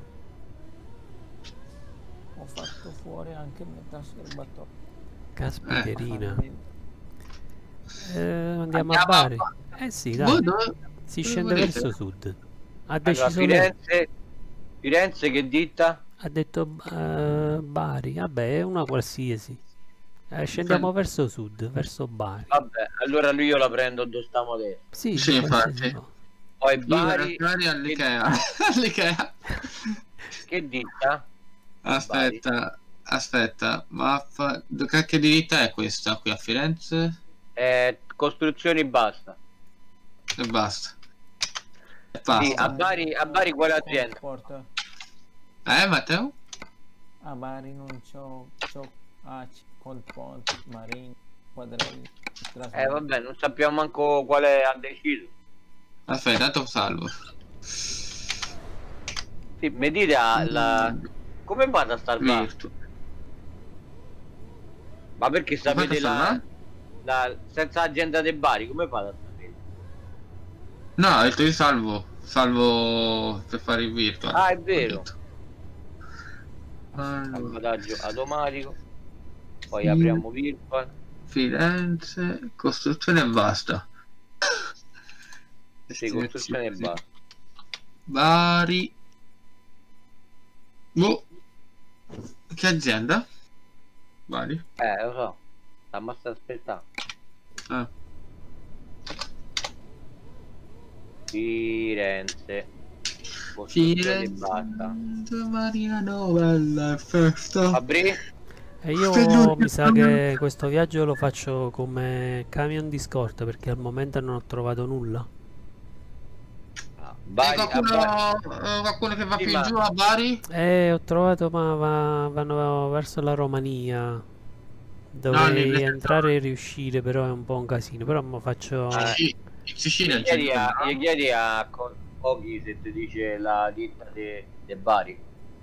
Ho fatto fuori anche metà serbatoio. Caspiterina. Quindi, Eh, andiamo a Andiamo Bari. a- Eh sì, Voi dai. dove- Si dove scende volete? verso sud. Ha Allora, deciso lei. Firenze, Firenze che ditta? Ha detto eh, Bari. Vabbè, è una qualsiasi. Eh, scendiamo Fai- verso sud, verso Bari. Vabbè, allora lui io la prendo dove stiamo adesso. Sì, Sì, sì, infatti. qualsiasi cosa. Poi Io Bari, Bari all'Ikea. All'Ikea. che ditta? Aspetta, aspetta, mappa. Che, che diritta è questa qui a Firenze? Eh, costruzioni basta. E basta. E Sì, basta. a Bari, a Bari quale azienda? Sport. Eh, Matteo? A Bari non c'ho, c'ho A C, col Ponte, Marini. quadrelli. Eh vabbè, non sappiamo manco quale ha deciso. Aspetta, tanto salvo. Sì, mi dite a- la... come vado a salvare? Virtu. Ma perché sapete fate a la... salvare? la... senza agenda dei Bari, come fate a sapere? No, ho detto io salvo. Salvo per fare il virtual. Ah, è vero. Allora, Salvataggio automatico. Poi Sì. apriamo virtual. Firenze, costruzione e basta. Sì, costruzione e basta. Bari. Boh. Che azienda? Bari. Eh, lo so. Stiamo a aspettare. Ah. Firenze. Costruzione e Firenze, basta. Maria Novella, festa. Fabri? E io Spendo- mi sa che questo viaggio lo faccio come camion di scorta perché al momento non ho trovato nulla. Ah, Eh, Bari, a qualcuno, Bari. eh, qualcuno che va Sì, più ma- giù a Bari? E ho trovato, ma va- vanno verso la Romania. Dovrei lì- entrare e riuscire, però è un po' un casino. Però mo faccio. Ah, Sì, in Sicilia Gli c'è chiedi a, gli chiedi a Co- Oghi se ti dice la ditta de, de Bari.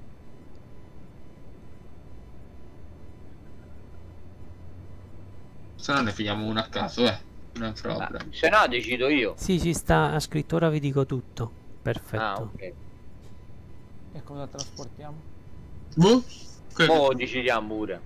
se no ne figliamo uno a caso, eh. Non è un Ah, problema. se no decido io. Sì, ci sta, ha scritto ora vi dico tutto. Perfetto. Ah, ok. E cosa trasportiamo? Boh. Que- Mo decidiamo pure.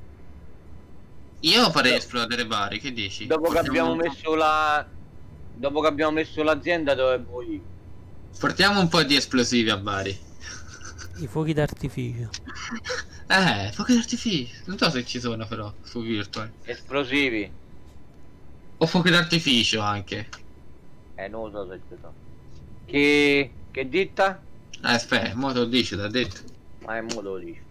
Io farei esplodere Bari, che dici? Dopo che abbiamo Portiamo- messo la. Dopo che abbiamo messo l'azienda dove vuoi. Portiamo un po' di esplosivi a Bari. I fuochi d'artificio. Eh, fuochi d'artificio. Non so se ci sono però su Virtual. Esplosivi. O fuochi d'artificio anche. Eh, non lo so se ci sono. Che. Che ditta? Eh, aspetta, mo te lo dice, t'ha detto. Ma è mo lo dici.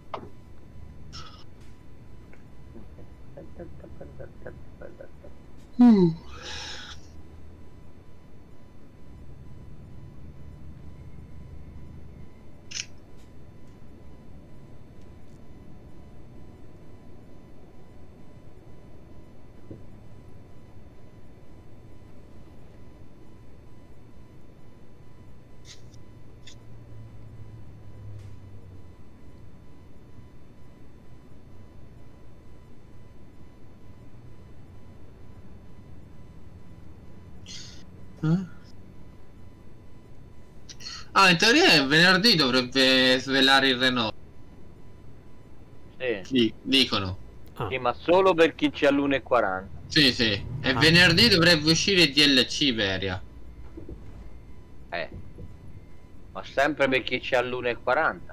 Uh. Eh? Ah, in teoria venerdì dovrebbe svelare il Renault. Sì. Di- dicono. Ah, Sì, ma solo per chi c'è all'uno e quaranta. Sì, sì. E Ah. venerdì dovrebbe uscire il D L C Iberia. Eh. Ma sempre per chi c'è all'uno e quaranta.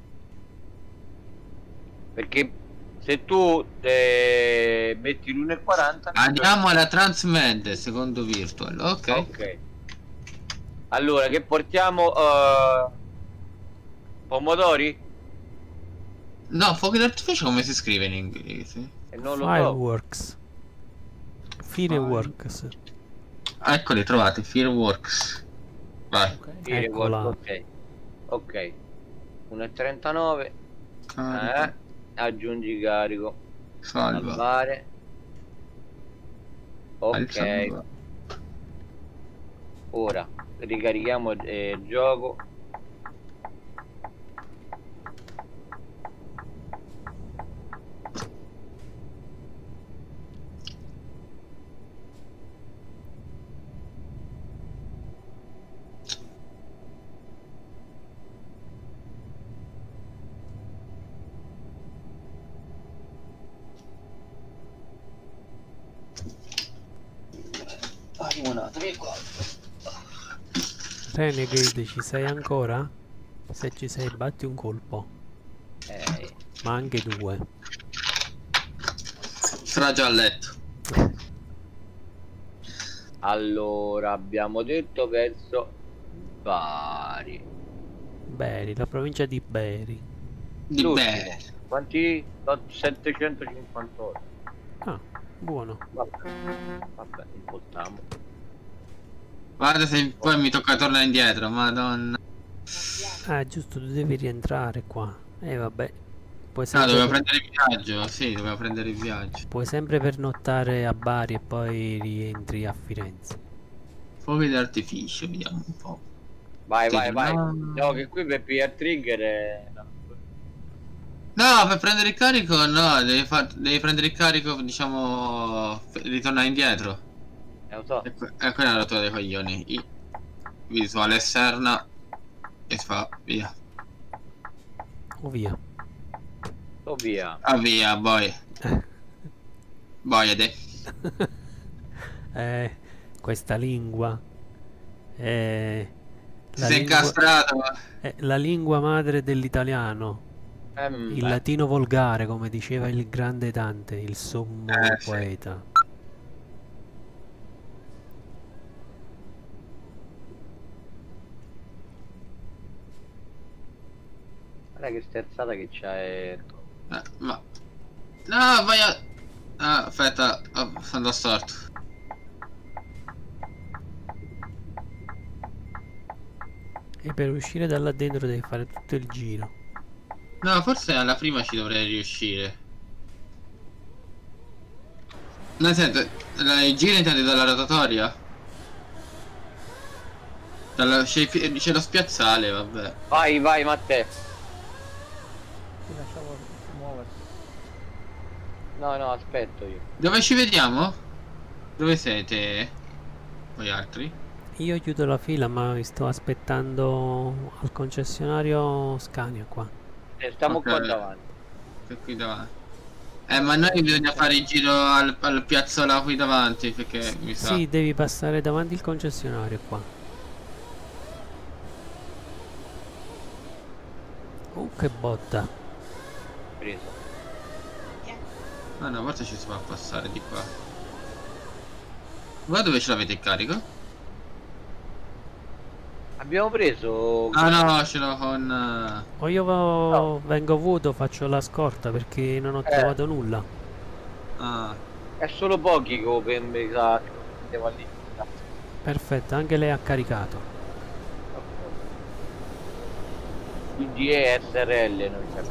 Perché se tu eh, metti l'uno e quaranta. Andiamo alla Transmed, secondo Virtual. Ok. Ok. Allora, che portiamo? eh, pomodori? No, fuochi d'artificio come si scrive in inglese? E non lo so. Fireworks. Fireworks. Ah, eccoli, trovate, Fireworks. Vai. Ok. Eccola. Ok. Ok. uno e trentanove. Carica, Eh. Aggiungi carico. salva. Salvare. Ok. Salva. Ora ricarichiamo eh, il gioco. Ah, limonata, vieni qua. Renegade, ci sei ancora? Se ci sei, batti un colpo. Eh, Ma anche due. Sarà già a letto. allora abbiamo detto verso Bari. Beri, la provincia di Beri. Di L'ultimo. bene. Quanti? settecentocinquantotto. Ah, buono. Vabbè, vabbè, impostiamo. Guarda se poi mi tocca tornare indietro, madonna. Ah, giusto, tu devi rientrare qua. E vabbè. puoi Ah, sempre, doveva prendere il viaggio, sì, doveva prendere il viaggio. puoi sempre pernottare a Bari e poi rientri a Firenze. Fuochi d'artificio, vediamo un po'. Vai, Sì, vai, vai. no. No, che qui per pigliare trigger è... no. No, per prendere il carico no, devi, far- devi prendere il carico, diciamo, f- ritornare indietro. Eh, lo so. E que- e quella è la rottura dei coglioni. I- visuale esterna e fa via. O via. Oh, via. Ah via, boy. Boiade. Eh, questa lingua è Si la sei lingua, incastrato. è la lingua madre dell'italiano, Ehm, il beh, latino volgare, come diceva il grande Dante, il sommo Eh, sì. poeta. guarda che sterzata che c'è. Eh, ma... No, vai a... Ah, aspetta, oh, sono andato storto. E per uscire da là dentro devi fare tutto il giro. No, forse alla prima ci dovrei riuscire. No, senti, la- il giro intendi dalla rotatoria? Dalla- C'è c'è lo spiazzale, vabbè. Vai, vai, Matteo. Ti lasciamo muoverti. No, no, aspetto io. Dove ci vediamo? Dove siete? Voi altri? Io chiudo la fila, ma vi sto aspettando al concessionario Scania qua. Eh, stiamo Ok. qua davanti. Che qui davanti. Eh, ma noi bisogna fare il giro al, al piazzola qui davanti, perché mi sa... Sì, devi passare davanti il concessionario qua. Oh, che botta. Preso. Ah no, forse ci si fa passare di qua. Voi dove ce l'avete il carico? Abbiamo preso. Ah no, ce l'ho con... eh, O io vo- vengo vuoto, faccio la scorta perché non ho Eh. trovato nulla. Ah, È solo pochi che per me sa che devo lì. Perfetto, anche lei ha caricato. I G E S R L non c'è.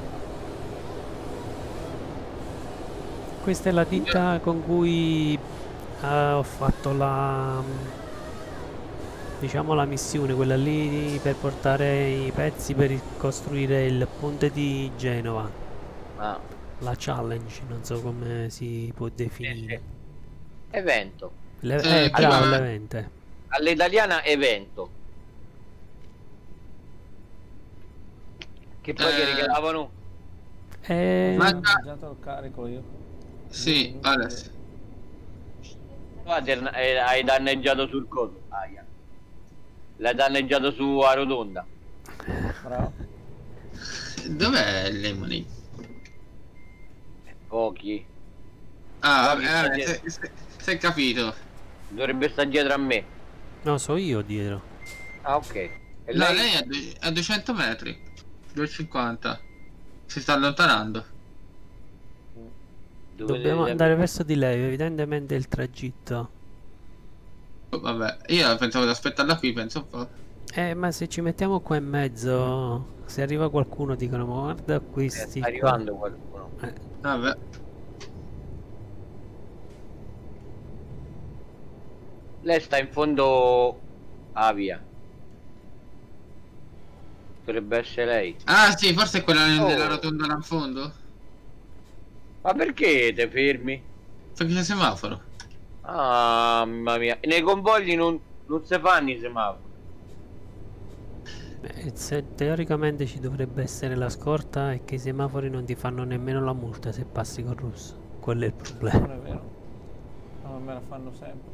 Questa è la ditta con cui eh, ho fatto la, diciamo, la missione, quella lì per portare i pezzi per costruire il ponte di Genova. Ah, La challenge, non so come si può sì, definire. sì. Evento. Le- Eh, eh, bravo, prima- l'evento. All'italiana evento. Che poi Eh. ti regalavano. Eh, Ma- Ho mangiato il carico io. sì, Alex. Guarda, eh, hai danneggiato sul coso. Aia. L'hai danneggiato su a rotonda. Bravo. Dov'è il Lemony? Pochi. Ah, Pochi vabbè, sta eh, se- se- si è capito. Dovrebbe stare dietro a me. no, so io dietro. Ah, ok. E No, lei? lei è a, due- a duecento metri. duecentocinquanta. Si sta allontanando. Dove Dobbiamo deve- andare verso di lei, evidentemente il tragitto. Oh, vabbè, io pensavo di aspettarla qui, penso un po'. Eh, ma se ci mettiamo qua in mezzo, se arriva qualcuno dicono, ma guarda Eh, questi sta qua." arrivando qualcuno. Eh, Vabbè. Lei sta in fondo. Ah, via. Dovrebbe essere lei. Ah sì, forse è quella Oh. della rotonda là in fondo. Ma perché te fermi? Perché c'è il semaforo. Ah, mamma mia. Nei convogli non, non si fanno i semafori. eh, se teoricamente ci dovrebbe essere la scorta e che i semafori non ti fanno nemmeno la multa se passi col russo. Quello è il problema. Non è vero. No, me la fanno sempre.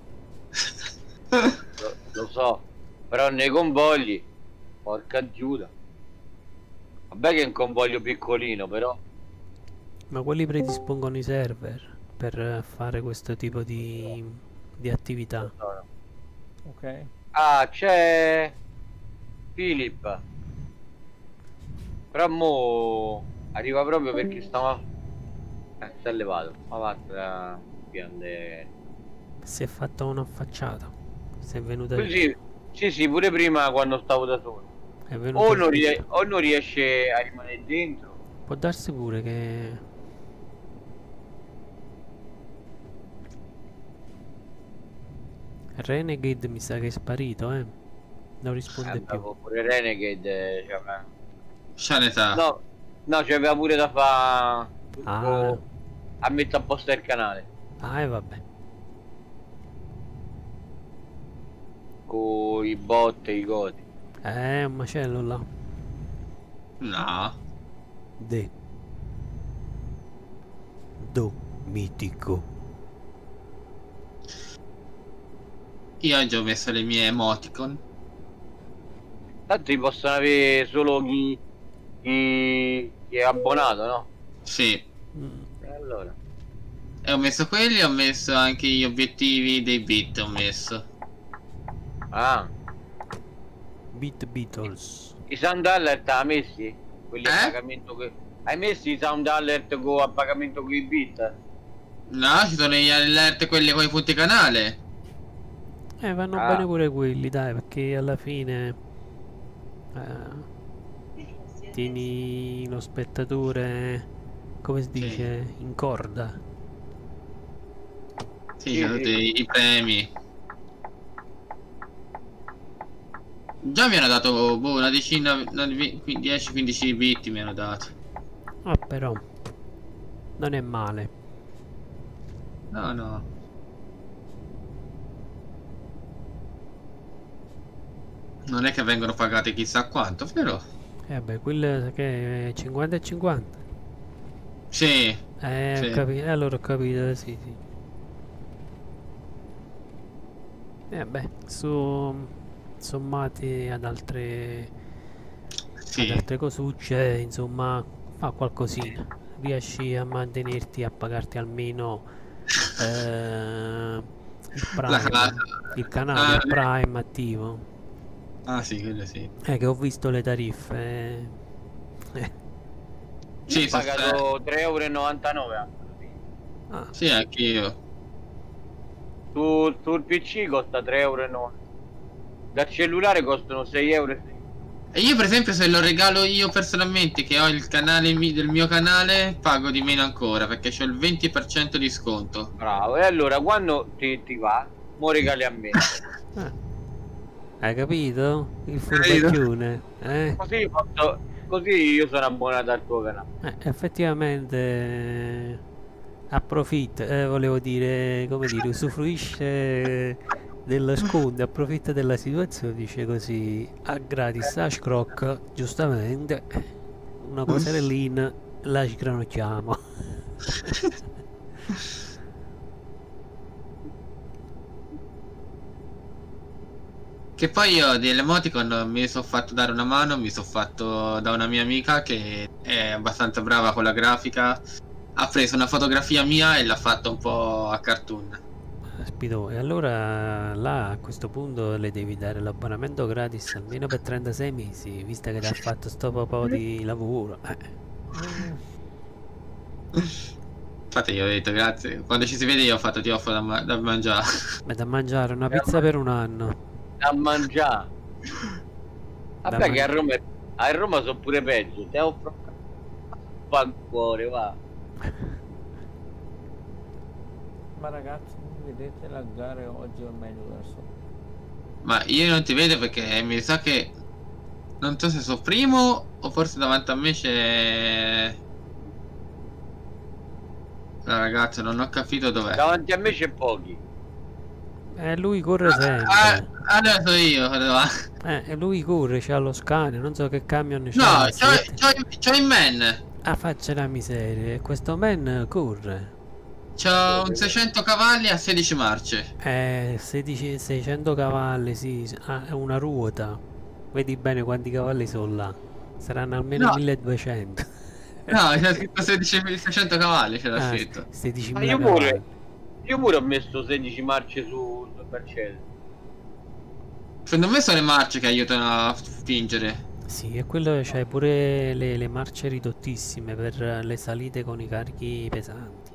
Lo, lo so. Però nei convogli. Porca Giuda. Vabbè che è un convoglio piccolino, però. Ma quelli predispongono i server per eh, fare questo tipo di, di attività. No, no. Ok. Ah, c'è Philip. Però mo arriva proprio perché stava. Eh, si è levato. Ma va, grande. Si è fatto una affacciata. Si è venuta. Così, sì, sì, pure prima quando stavo da solo. È venuta O non, rie- o non riesce a rimanere dentro, Può darsi pure che... Renegade mi sa che è sparito, eh. Non risponde Eh, più. beh, pure Renegade eh, c'aveva- C'ha l'età. no, no, c'aveva pure da fare Ah. a mettere a posto il canale Ah, e vabbè. con i bot e i goti. Eh, un macello là. No. De. Do. Mitico. Io oggi ho messo le mie emoticon. Tanto li possono avere solo chi, chi, chi è abbonato, no? Sì. Mm. E allora E ho messo quelli, ho messo anche gli obiettivi dei bit, ho messo. ah, Beat Beatles. i sound alert ha messi? Quelli a Eh? pagamento che... Hai messi i sound alert co- a pagamento con i bit? No, ci sono gli alert quelli con i punti canale. Eh, vanno Ah. bene pure quelli, dai, perché alla fine... eh, tieni lo spettatore, come si Sì. dice, in corda. Sì, Sì, ci sono sì. tutti i premi. Già mi hanno dato boh, una decina, dieci quindici bit mi hanno dato. Ah, però... non è male. No, no. Non è che vengono pagate chissà quanto, però. Eh beh, quello che è cinquanta e cinquanta. Sì. Eh, Sì. ho capito, allora ho capito, sì, sì. Eh beh, su... sommati ad altre... ad Sì. altre cosucce, insomma, fa qualcosina. Riesci a mantenerti, a pagarti almeno eh, il La Prime, casa. il canale, Ah, il Prime attivo. Ah sì, quello sì. Eh, che ho visto le tariffe. eh. Eh, Sì, Io ho sono pagato tre euro e novantanove. ah, Sì, anch'io. Su, sul P C costa tre euro e novantanove. Dal cellulare costano sei euro e sei. E io per esempio se lo regalo io personalmente che ho il canale mi- del mio canale pago di meno ancora perché c'ho il venti per cento di sconto. Bravo, e allora quando ti, ti va, mo regali a me. eh. Hai capito? Il Capito? furbacchione, eh? Così, posso- così io sono abbonato al tuo canale. Eh, effettivamente eh, approfitta, eh, volevo dire, come dire, usufruisce dello sconto, approfitta della situazione, dice così, a gratis, a scroc, giustamente, una quaterellina la sgranocchiamo. Che poi io dell'emoticon mi sono fatto dare una mano, mi sono fatto da una mia amica che è abbastanza brava con la grafica. Ha preso una fotografia mia e l'ha fatta un po' a cartoon. Aspito, e allora là a questo punto le devi dare l'abbonamento gratis almeno per trentasei mesi, visto che ti ha fatto sto po' di lavoro. Eh. Infatti io ho detto grazie. Quando ci si vede io ho fatto ti offro da, ma- da mangiare. Ma da mangiare una pizza per un anno. Da mangiare. Da Vabbè che a man- Roma, a Roma sono pure peggio. Te offro fa il cuore, va. Ma ragazzi, mi vedete laggare oggi o meglio adesso? Ma io non ti vedo perché mi sa che non so se sono primo o forse davanti a me c'è la ragazza, non ho capito dov'è. Davanti a me c'è pochi. Eh, lui corre Ah, sempre. adesso io dove- Eh, e lui corre, c'ha lo scanner, non so che camion c'ha. No, si c'ho, mette- c'ho, c'ho in man. Ah, faccia la miseria, e questo man corre. C'ho un seicento cavalli a sedici marce. Eh, sedici, seicento cavalli, sì, ha una ruota. Vedi bene quanti cavalli sono là. Saranno almeno No. milleduecento. No, c'è scritto sedici, seicento cavalli, c'era Ah, scritto. Ma sedicimila io cavalli. pure, io pure ho messo sedici marce su, sul Mercedes. Secondo me sono le marce che aiutano a spingere. Sì, e quello c'hai pure le, le marce ridottissime per le salite con i carichi pesanti.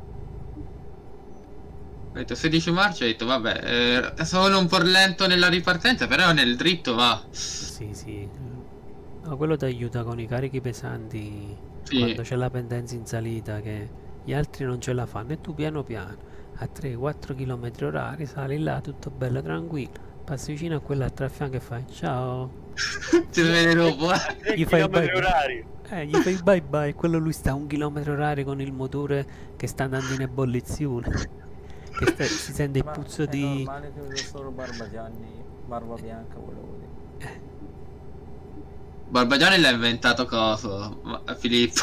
Ho detto sedici marce, ho detto vabbè, eh, sono un po' lento nella ripartenza, però nel dritto va. Sì, sì. Ma quello ti aiuta con i carichi pesanti Sì. quando c'è la pendenza in salita che gli altri non ce la fanno e tu piano piano a tre quattro km orari sali là tutto bello tranquillo, passi vicino a quell'altro a fianco e fai ciao, Ti vede dopo, eh. gli fai il chilometri bye bye. orari. Eh, gli fai il bye bye, quello lui sta a un chilometro orari con il motore che sta andando in ebollizione, che sta- si sente il Ma puzzo è di... normale che vedo solo Barbagianni, Barba Bianca volevo dire. Barbagianni l'ha inventato coso, ma- Filippo.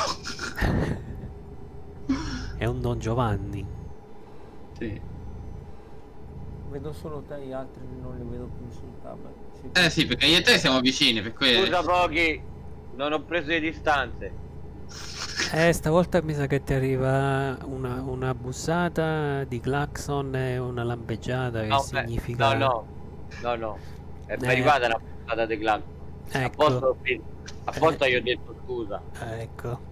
è un Don Giovanni. Sì. Vedo solo te, gli altri non li vedo più sul tablet. Sì. Eh sì, perché io e te siamo vicini, per quello. Scusa pochi, non ho preso le distanze. Eh, stavolta mi sa che ti arriva una, una bussata di clacson e una lampeggiata che No, beh, significa... no, no, no, no. È Eh. arrivata la puntata di Clan. A Ecco. posto, a posto io ho detto scusa. Ecco.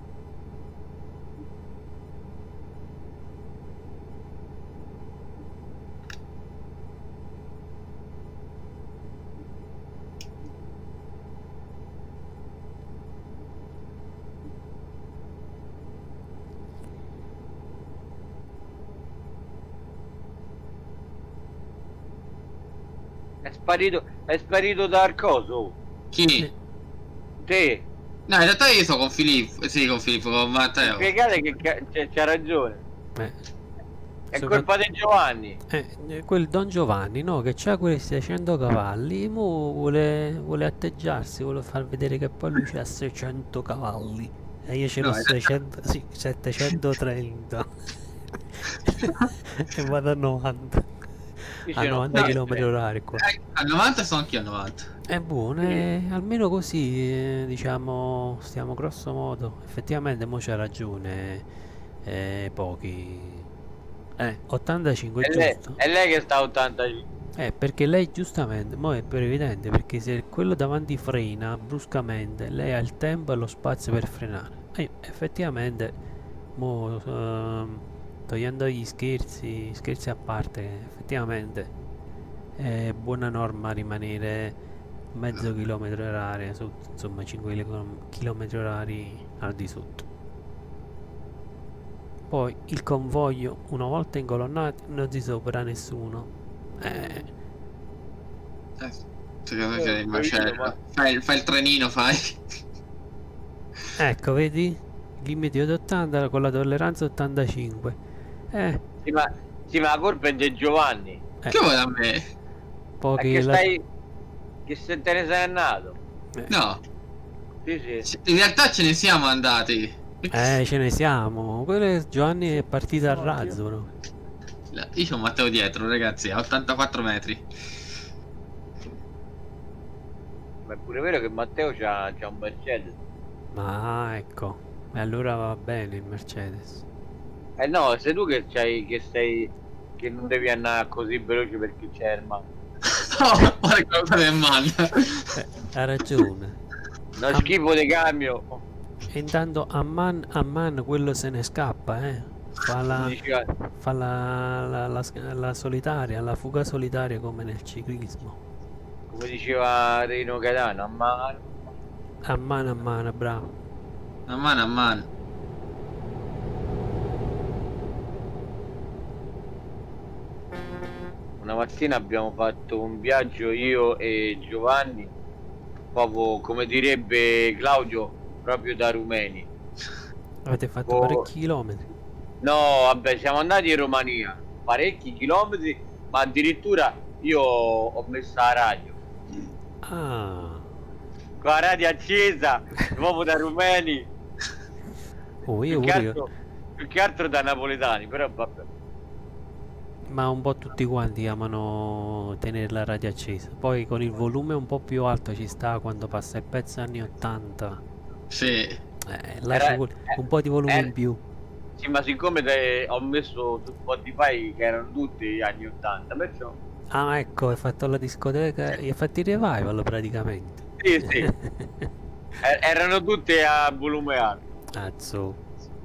È sparito, è sparito dal coso. Chi? Te, No, in realtà io sto con Filippo, eh, sì, con Filippo, con Matteo. spiegate che ca- c'è, c'ha ragione. Eh, È So colpa di Giovanni. eh, quel Don Giovanni, no, che c'ha quei seicento cavalli, mo vuole, vuole atteggiarsi, vuole far vedere che poi lui c'ha seicento cavalli. E io ce l'ho No, in realtà- seicento, sì, settecentotrenta. E vado a novanta. Io A ce n'ho novanta tre. km orari qua. Eh, a novanta sono anch'io a novanta. È buono, eh, almeno così, eh, diciamo, stiamo grosso modo. Effettivamente, mo c'ha ragione, eh, pochi. Eh, ottantacinque, È lei, giusto? è lei che sta a ottantacinque. Eh, perché lei giustamente, mo è per evidente, perché se quello davanti frena bruscamente, lei ha il tempo e lo spazio per frenare. E effettivamente, mo, ehm, togliendo gli scherzi, scherzi a parte, effettivamente è buona norma rimanere mezzo chilometro orari sotto, insomma cinque chilometri orari al di sotto. Poi il convoglio, una volta incolonnati, non si sopra nessuno. Eh, Eh, secondo me Eh, sei il ho capito, macello. ma- Fai, il- fai il trenino, fai. ecco, vedi? Limite di ottanta con la tolleranza ottantacinque. Eh, Sì, ma, sì, ma la colpa è di Giovanni. eh, Che vuoi da me? È pochi che la- stai. Che se te ne sei andato. eh, No, Sì, sì. c- in realtà ce ne siamo andati. eh, ce ne siamo. Quello è- Giovanni è partito a Sono razzo, no? Io ho Matteo dietro, ragazzi, a ottantaquattro metri. Ma è pure vero che Matteo c'ha, c'ha un Mercedes. Ma ecco, e allora va bene il Mercedes. Eh no, sei tu che c'hai. Che sei. Che non devi andare così veloce perché c'è il ma. No, guarda cosa del man. Eh, ha ragione. Uno Ah. schifo di cambio. E intanto a man a man quello se ne scappa, eh. Fa la, Mi diceva- fa la, la, la, la solitaria, la fuga solitaria come nel ciclismo. come diceva Rino Gaetano, ma A mano a mano, bravo. A mano a mano. una mattina abbiamo fatto un viaggio io e Giovanni, proprio come direbbe Claudio, proprio da rumeni. Avete fatto Oh. parecchi chilometri. No, vabbè, siamo andati in Romania, parecchi chilometri, ma addirittura io ho messo la radio, Ah, con la radio accesa, proprio da rumeni, oh, io più che, pure, altro, più che altro da napoletani, però vabbè. ma un po' tutti quanti amano tenere la radio accesa. Poi con il volume un po' più alto ci sta quando passa il pezzo anni ottanta. Sì. Eh, lascia Era- quel- un po' di volume eh, in più. Sì, ma siccome te- ho messo su Spotify che erano tutti gli anni ottanta, perciò Ah, ecco, hai fatto la discoteca e hai fatto il revival praticamente. sì, sì, er- erano tutti a volume alto. Cazzo.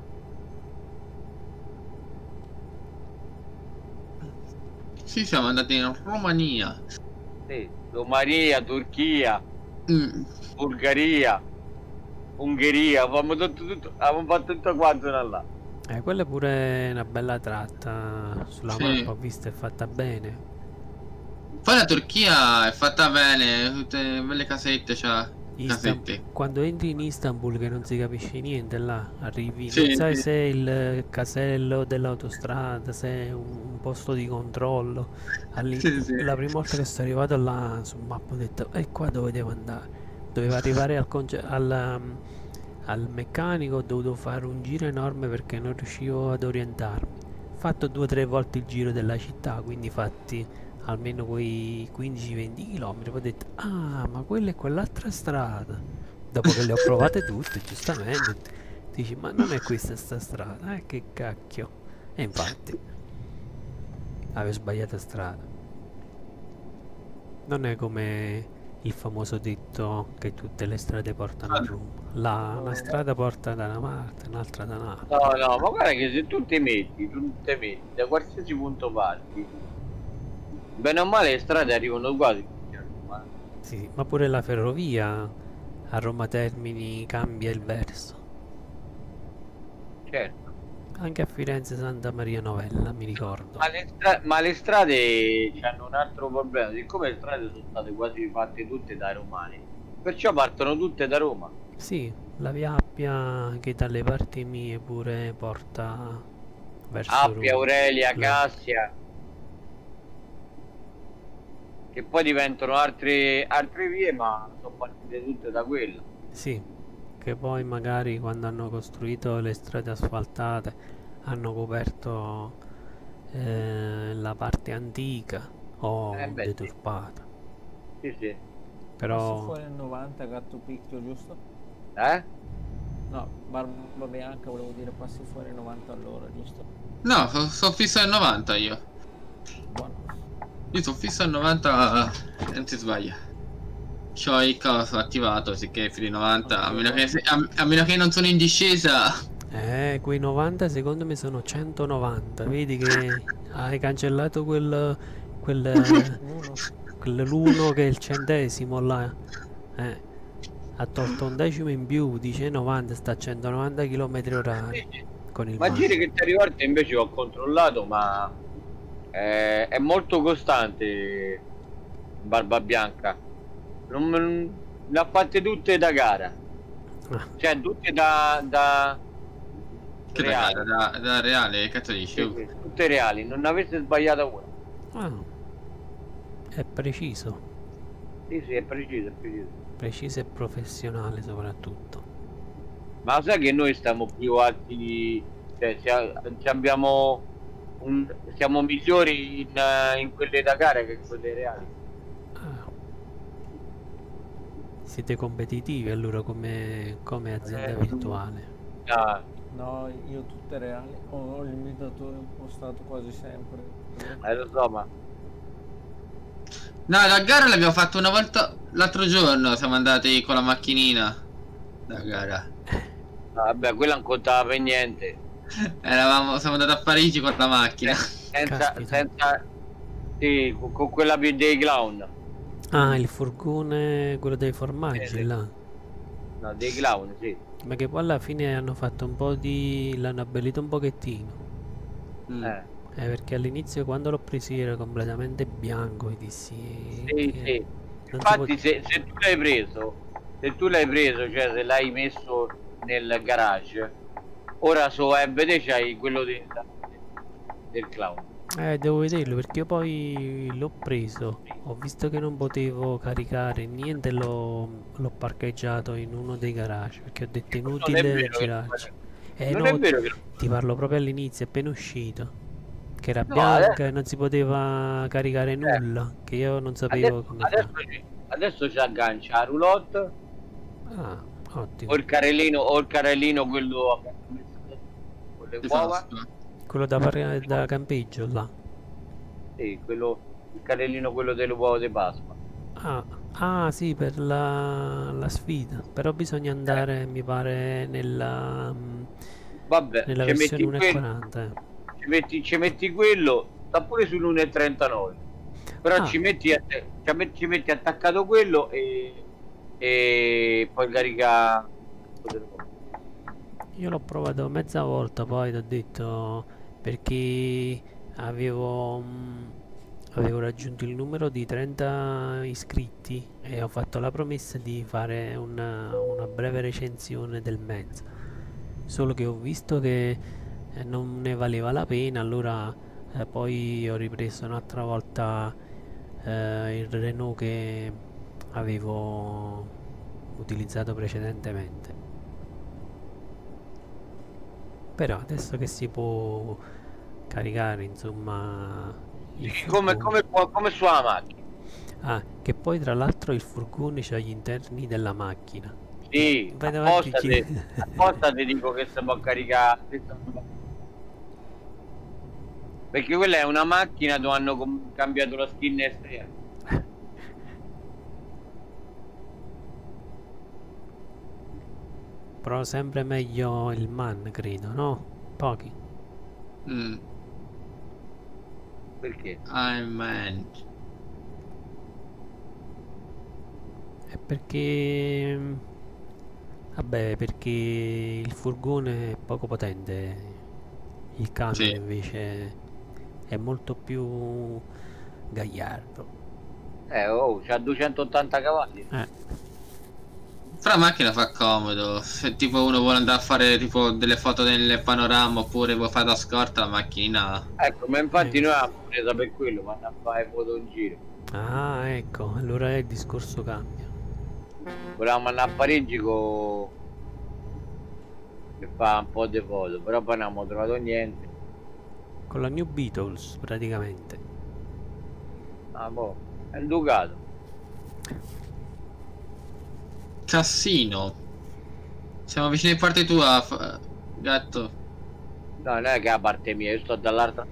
Sì, siamo andati in Romania. Sì, Romania, Turchia, Mm. Bulgaria, Ungheria, abbiamo tutto, tutto, abbiamo fatto tutto quanto da là. Eh, quella è pure una bella tratta sulla Sì. mappa, ho visto, è fatta bene. Poi la Turchia è fatta bene, tutte belle casette, c'ha Istan- casette. Quando entri in Istanbul che non si capisce niente là, arrivi, Sì, non sai sì. se è il casello dell'autostrada, se è un, un posto di controllo. All'in- Sì, sì. La prima volta che sono arrivato là su mappa ho detto, e qua dove devo andare? Dovevo arrivare al, conce- al, um, al meccanico, ho dovuto fare un giro enorme perché non riuscivo ad orientarmi. Ho fatto due o tre volte il giro della città, quindi fatti almeno quei quindici venti km. Poi ho detto, ah, ma quella è quell'altra strada. Dopo che le ho provate tutte, giustamente, dici, ma non è questa sta strada, eh, che cacchio. E infatti, avevo sbagliato strada. Non è come il famoso detto che tutte le strade portano a Roma. La, una strada porta da una parte, un'altra da un'altra. No, no, ma guarda che se tu ti metti, tu ti metti da qualsiasi punto parti, bene o male le strade arrivano quasi tutti a Roma. Sì, ma pure la ferrovia a Roma Termini cambia il verso. Certo. Anche a Firenze Santa Maria Novella, mi ricordo. Ma le, stra- ma le strade hanno un altro problema, siccome le strade sono state quasi fatte tutte dai romani, perciò partono tutte da Roma. Sì, la via Appia che dalle parti mie pure porta verso Appia, Roma. Aurelia, La- Cassia, che poi diventano altre, altre vie, ma sono partite tutte da quella. Sì, che poi magari quando hanno costruito le strade asfaltate hanno coperto eh, la parte antica o Eh beh, sì. deturpata. Sì, sì. Passi Però fuori il novanta, gatto picchio, giusto? Eh? No, barba bianca, volevo dire passi fuori il novanta all'ora, giusto? No, sono so fisso al novanta io. Buono. Io sono fisso al novanta e non si sbaglia. C'ho il coso attivato, sicché fino ai novanta, a meno che, a, a meno che non sono in discesa. eh, quei novanta secondo me sono centonovanta. Vedi che hai cancellato quel quel Uno. quell'uno che è il centesimo là. Eh, ha tolto un decimo in più, dice novanta, sta a centonovanta km orari con il Ma mare. giri che ti ricordi invece ho controllato, ma eh, è molto costante Barba Bianca. Non, non- le ha fatte tutte da gara, Ah, cioè tutte da, da Che da, reali. da, da reale, cazzo dici? Sì, sì, tutte reali, non avesse sbagliato una. ah, è preciso, Sì, sì, è preciso, è preciso. preciso e professionale soprattutto. Ma sai che noi stiamo più alti, cioè sia- ci abbiamo un, siamo migliori in, eh, in quelle da gara che in quelle reali. Ah. Siete competitivi allora come, come azienda Eh, virtuale. Ah, No, io tutte reali. Ho l'imitatore impostato quasi sempre. eh, lo so, ma No, la gara l'abbiamo fatta una volta l'altro giorno, siamo andati con la macchinina. La gara. vabbè, quella non contava per niente. Eravamo, siamo andati a Parigi con la macchina. Senza, Caspita. senza sì, con, con quella più dei clown. Ah, il furgone, quello dei formaggi Eh, sì. là. No, dei clown, sì. Ma che poi alla fine hanno fatto un po' di... l'hanno abbellito un pochettino. Mm. Eh, Eh, perché all'inizio quando l'ho preso era completamente bianco e dissi... sì, che sì. non si Infatti se, se tu l'hai preso, se tu l'hai preso, cioè se l'hai messo nel garage, ora su web te c'hai quello del, del clown. pot- Eh, devo vederlo perché io poi l'ho preso. Ho visto che non potevo caricare niente, l'ho l'ho parcheggiato in uno dei garage perché ho detto Non è inutile vero che- girarci. Eh non no, è vero che ti parlo proprio all'inizio, appena uscito. Che era No, bianca adesso- e non si poteva caricare nulla. Che io non sapevo adesso, come adesso, fare. ci- adesso ci aggancia la roulotte Ah, ottimo. o il carrellino o il carrellino quello con le Di uova. Fausto. Quello da, par- da campeggio là. Sì, quello, il carrellino quello delle uova di Pasqua. Ah, ah, sì, per la, la sfida. Però bisogna andare, mi pare, nella, mm, Vabbè, nella ci metti, versione quello, uno virgola quaranta. eh. ci, metti, ci metti quello, sta pure sull'uno virgola trentanove. Però Ah. ci, metti, att- ci met- ci metti attaccato quello e, e poi carica troppo del mondo. Io l'ho provato mezza volta, poi ti ho detto perché avevo, mm, avevo raggiunto il numero di trenta iscritti e ho fatto la promessa di fare una, una breve recensione del mezzo. Solo che ho visto che eh, non ne valeva la pena, allora eh, poi ho ripreso un'altra volta eh, il Renault che avevo utilizzato precedentemente. Però adesso che si può caricare, insomma, il Come, furgone. come, come sulla macchina. Ah, che poi tra l'altro il furgone c'ha gli interni della macchina. Sì, Vai davanti, apposta chi- ti, apposta ti dico che si può caricare. Perché quella è una macchina dove hanno com- cambiato la skin esterna. Però sempre meglio il man, credo, no? Pochi. Mm. Perché? I man. È perché... Vabbè, perché il furgone è poco potente. Il camion Sì. invece è molto più gagliardo. Eh, oh, c'ha duecentottanta cavalli. Eh, Però la macchina fa comodo. Se tipo uno vuole andare a fare tipo delle foto nel panorama oppure vuole fare da scorta, la macchina. Ecco, ma infatti Eh. noi abbiamo presa per quello, vanno a fare foto in giro. ah, ecco, allora il discorso cambia. Volevamo andare a Parigi con... che fa un po' di foto, però poi non abbiamo trovato niente. Con la New Beatles, praticamente. Ah, boh, è il Ducato. Cassino. Siamo vicini a parte tua, fa- gatto. No, non è che è la parte mia, io sto dall'altra.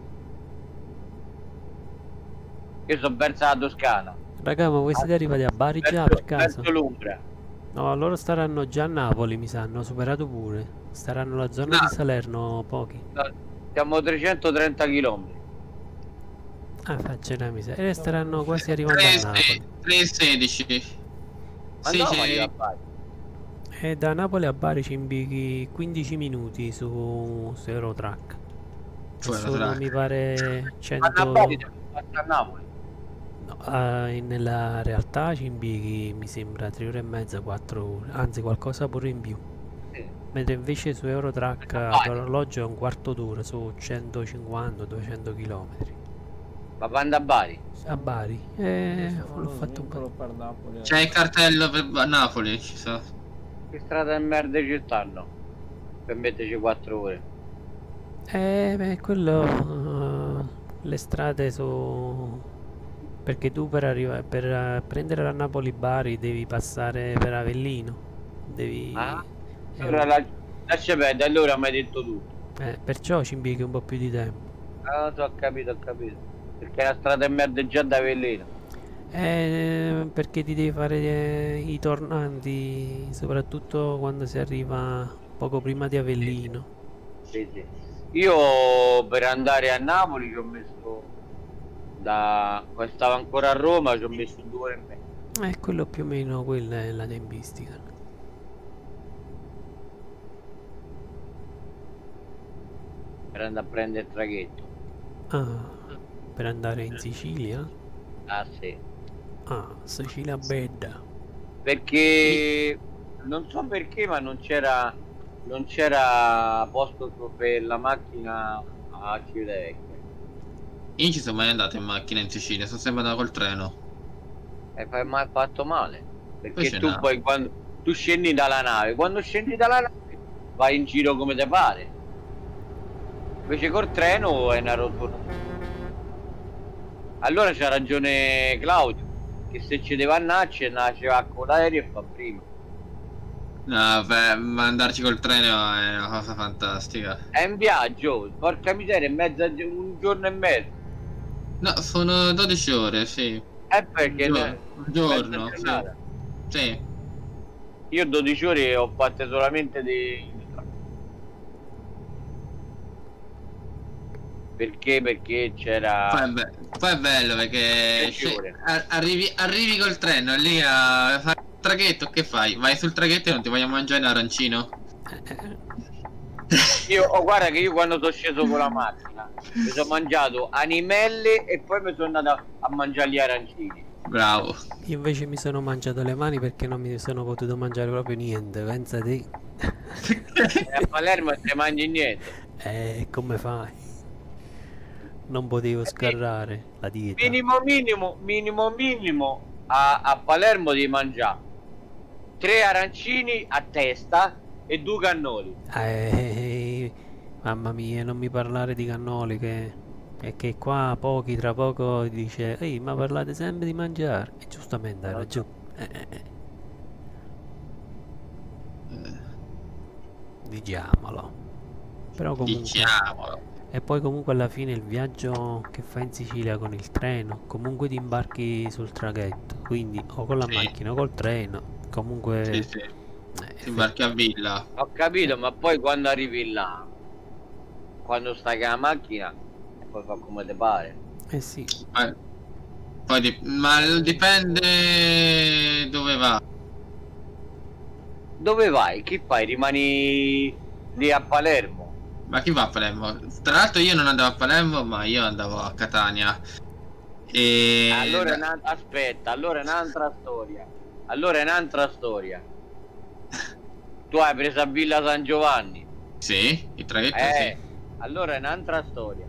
Io sono verso la Toscana. Raga, ma voi siete arrivati a Bari già Verso, per caso? verso l'Umbria. No, loro staranno già a Napoli, mi sa, hanno superato pure. Staranno alla zona No. di Salerno pochi. No, siamo a trecentotrenta chilometri. Ah, faccia una miseria. E staranno quasi arrivando a Napoli. tre e sedici. Ma Sì, no, c'è- ma io a Bari. E da Napoli a Bari ci impieghi quindici minuti su, su Eurotrack. E Su sono, Eurotrack. mi pare, Ma cento... a Bari devo fare a Napoli. No, eh, nella realtà ci impieghi, mi sembra, tre ore e mezza, quattro ore. Anzi, qualcosa pure in più. Sì. Mentre invece su Eurotrack ad orologio è un quarto d'ora, su centocinquanta duecento chilometri. Ma quando a Bari? A Bari. Eh, Sono l'ho lo fatto un svincolo po'. per Napoli. C'è il cartello per a Napoli, ci so. Che strada di merda ci stanno? Per metterci quattro ore. Eh, beh, quello... eh, le strade su... Perché tu per arrivare... Per eh, prendere la Napoli-Bari devi passare per Avellino. Devi... Ah? eh, Allora la... lascia perdere, allora mi hai detto tutto. eh, perciò ci impieghi un po' più di tempo. Ah, so, ho capito, ho capito. Perché la strada di merda è già da Avellino. Eh, perché ti devi fare eh, i tornanti, soprattutto quando si arriva poco prima di Avellino. Sì, sì. Io per andare a Napoli ci ho messo da quando stavo ancora a Roma ci ho messo due ore e mezza. Eh, quello più o meno, quella è la tempistica. Per andare a prendere il traghetto. Ah, per andare in Sicilia? Ah sì. Ah, Sicilia bella. Perché non so perché ma non c'era non c'era posto per la macchina a Civitavecchia. Io non ci sono mai andato in macchina in Sicilia, sono sempre andato col treno. E fai mai fatto male. Perché Invece tu no. poi quando tu scendi dalla nave, quando scendi dalla nave vai in giro come te pare. Invece col treno è una rottura. Allora c'ha ragione Claudio, che se ci deve andare ce ne va con l'aereo e fa prima. No, beh, ma andarci col treno è una cosa fantastica. È in viaggio, porca miseria, è mezza, un giorno e mezzo. No, sono dodici ore, sì. È perché Un ne- giorno, un mezza giorno, sì. giornata. Sì. Io dodici ore ho fatte solamente di... Perché? Perché c'era... Poi è, be- poi è bello perché Dodici cioè, ore. a- arrivi, arrivi col treno lì a fare traghetto, che fai? Vai sul traghetto e non ti voglio mangiare l'arancino? Io, oh, guarda che io quando sono sceso con la macchina mi sono mangiato animelle e poi mi sono andato a mangiare gli arancini. Bravo. Io invece mi sono mangiato le mani perché non mi sono potuto mangiare proprio niente, pensa te. E a Palermo non ti mangi niente. Eh, come fai? Non potevo scarrare la dieta. Minimo minimo, minimo minimo a, a Palermo di mangiare tre arancini a testa e due cannoli. Eh, mamma mia, non mi parlare di cannoli che... è che qua pochi tra poco dice ehi ma parlate sempre di mangiare e giustamente hai ragione. Eh, eh, eh. Diciamolo. Però comunque... Diciamolo. E poi comunque alla fine il viaggio che fai in Sicilia con il treno, comunque ti imbarchi sul traghetto, quindi o con la Sì. macchina o col treno, comunque... Sì, sì. eh, Ti imbarchi a Villa. Ho capito, ma poi quando arrivi là, quando stai con la macchina, poi fa come ti pare. eh sì, Poi, poi dip- ma dipende dove va. Dove vai? Che fai? Rimani lì a Palermo? Ma chi va a Palermo? Tra l'altro io non andavo a Palermo, ma io andavo a Catania. E... Allora è una- aspetta, allora è un'altra storia. Allora è un'altra storia. Tu hai preso a Villa San Giovanni. Sì, il traghetto Eh, sì. allora è un'altra storia.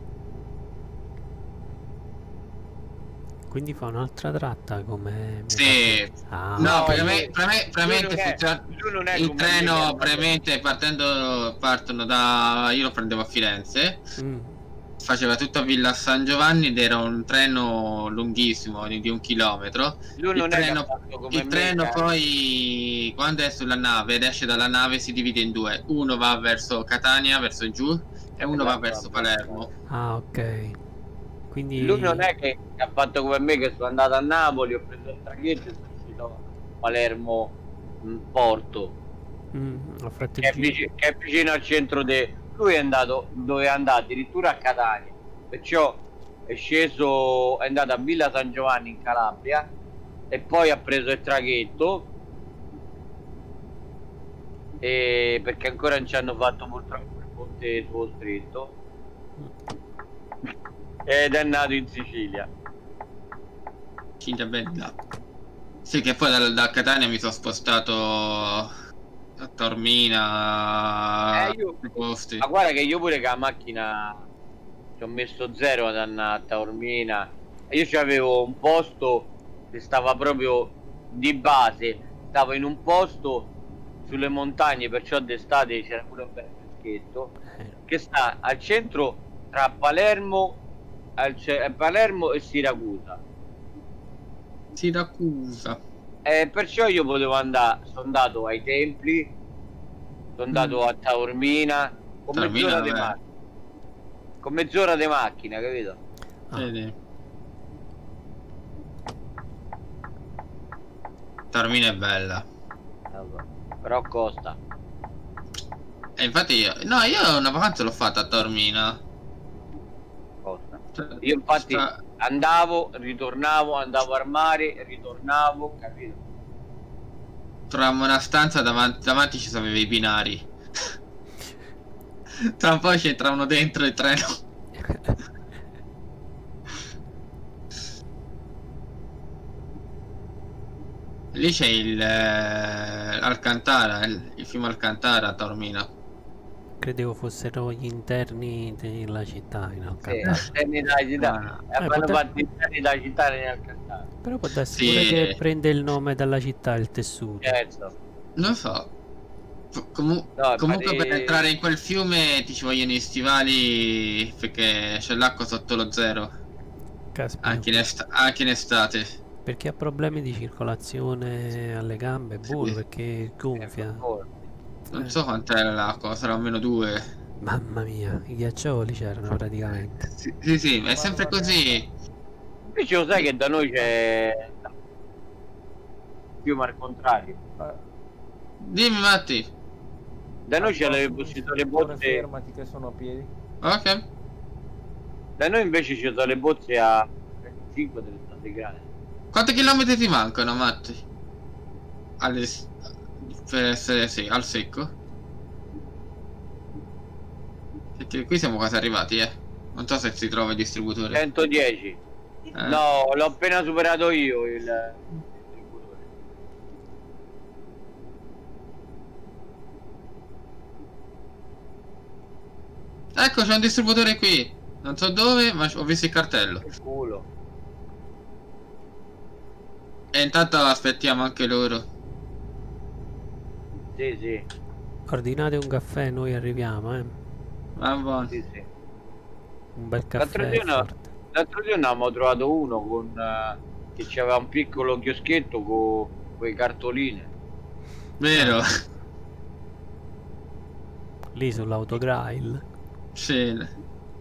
quindi fa un'altra tratta come... Sì. Ah, No, No, preme- lui- preme- premente lui non è- funziona- lui non è il come treno Miguel. premente partendo partono da io lo prendevo a Firenze, mm, faceva tutto a Villa San Giovanni ed era un treno lunghissimo di un chilometro. Lui Il non è treno, che ha fatto come il me, treno eh. poi quando è sulla nave ed esce dalla nave si divide in due, uno va verso Catania, verso giù, e uno va verso Palermo. ah, ok. Quindi... Lui non è che ha fatto come me, che sono andato a Napoli, ho preso il traghetto e sono uscito a Palermo mh, Porto, Mm, ho fatto che il è, giro. vicino, che è vicino al centro de... Lui è andato, doveva andare addirittura a Catania, perciò è sceso, è andato a Villa San Giovanni in Calabria e poi ha preso il traghetto, e perché ancora non ci hanno fatto purtroppo il ponte sullo stretto, ed è nato in Sicilia. Cinta bella. Sì, che poi da, da Catania mi sono spostato a Taormina, Eh, io- quei posti. Ma guarda che io pure che la macchina ci ho messo zero ad andare a Taormina. E io c'avevo un posto che stava proprio di base, stavo in un posto sulle montagne, perciò d'estate c'era pure un bel freschetto, Eh, che sta al centro tra Palermo, al ce- Palermo e Siracusa. Siracusa. E perciò io potevo andare, sono andato ai templi, sono andato a Taormina con Taormina, mezz'ora di vabbè. macchina. Con mezz'ora di macchina, capito? ah, Vedi. Taormina è bella. Allora, però costa. E infatti io... No, io una vacanza l'ho fatta a Taormina. Costa. Cioè, Io infatti sta- andavo, ritornavo, andavo al mare, ritornavo, capito? Trovavamo una stanza davanti, davanti ci sono i binari. Tra un po' ci entravano dentro il treno. Lì c'è il eh, Alcantara, il, il fiume Alcantara a Taormina. credevo fossero gli interni della città in Sì, Alcantara. interni della città. Ah, E fanno potrà- fatti interni della città nel Alcantara. Però può darsi Sì. pure che prende il nome dalla città, il tessuto. Certo. Non so. Co- comu- No, comunque ma per di- entrare in quel fiume ti ci vogliono i stivali perché c'è l'acqua sotto lo zero. Caspita. Anche in, est- anche in estate. Perché ha problemi di circolazione alle gambe, è buono Sì. perché gonfia. Non Eh. so quant'era l'acqua, sarà almeno due. Mamma mia, i ghiaccioli c'erano praticamente. Sì, sì, sì, è sempre così. Invece lo sai che da noi c'è il fiume al contrario. Eh, Dimmi Matti. Da noi c'è le, attorno, ci sono le ora bozze. fermati che sono a piedi. Ok. Da noi invece ci sono le bozze a venticinque trentasei gradi. Quanti chilometri ti mancano, Matti? alle, per essere sì, al secco. Perché qui siamo quasi arrivati, eh. Non so se si trova il distributore. centodieci. Eh. No, l'ho appena superato io il distributore. Ecco, c'è un distributore qui. Non so dove, ma ho visto il cartello. Che culo. E intanto aspettiamo anche loro. Sì, sì, Ordinate un caffè, noi arriviamo, eh. Va buono. sì, sì. Un bel L'altro caffè giorno, forte. l'altro giorno abbiamo trovato uno con eh, che c'aveva un piccolo chioschetto con quei cartoline. Vero? Lì sull'autograil. Sì.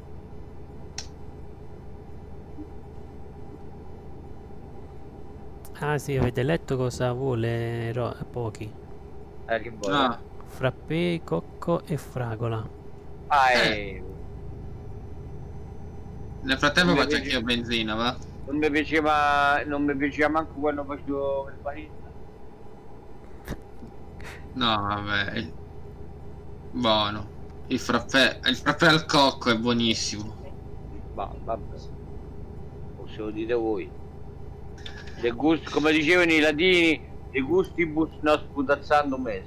Ah sì, avete letto cosa vuole Ro- Pochi? Eh, che vuoi? No. Frappè, cocco e fragola. Ah, Eh. eh, Nel frattempo Non mi faccio piace- anch'io benzina, va? non mi piaceva, non mi piaceva manco quando facevo il panino. No, vabbè. Buono. Il frappè, il frappè al cocco è buonissimo. Ma vabbè, o se lo dite voi. De gust, come dicevano i latini, de gustibus non sputazzando me.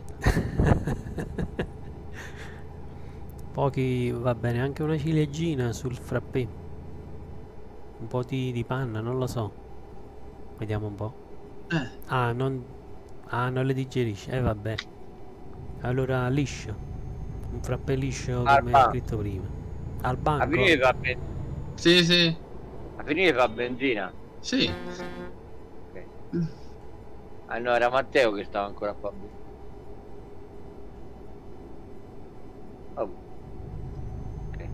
Pochi, va bene, anche una ciliegina sul frappè. Un po' di, di panna, non lo so. Vediamo un po'. Eh, Ah, non, ah, non le digerisce. Eh, vabbè. Allora, liscio. Un frappè liscio Al come banco. scritto prima. Al A banco. finire fa, ben- sì, sì. a finire fa benzina. Sì. Ok. Ah no, era Matteo che stava ancora qua. Oh. Ok.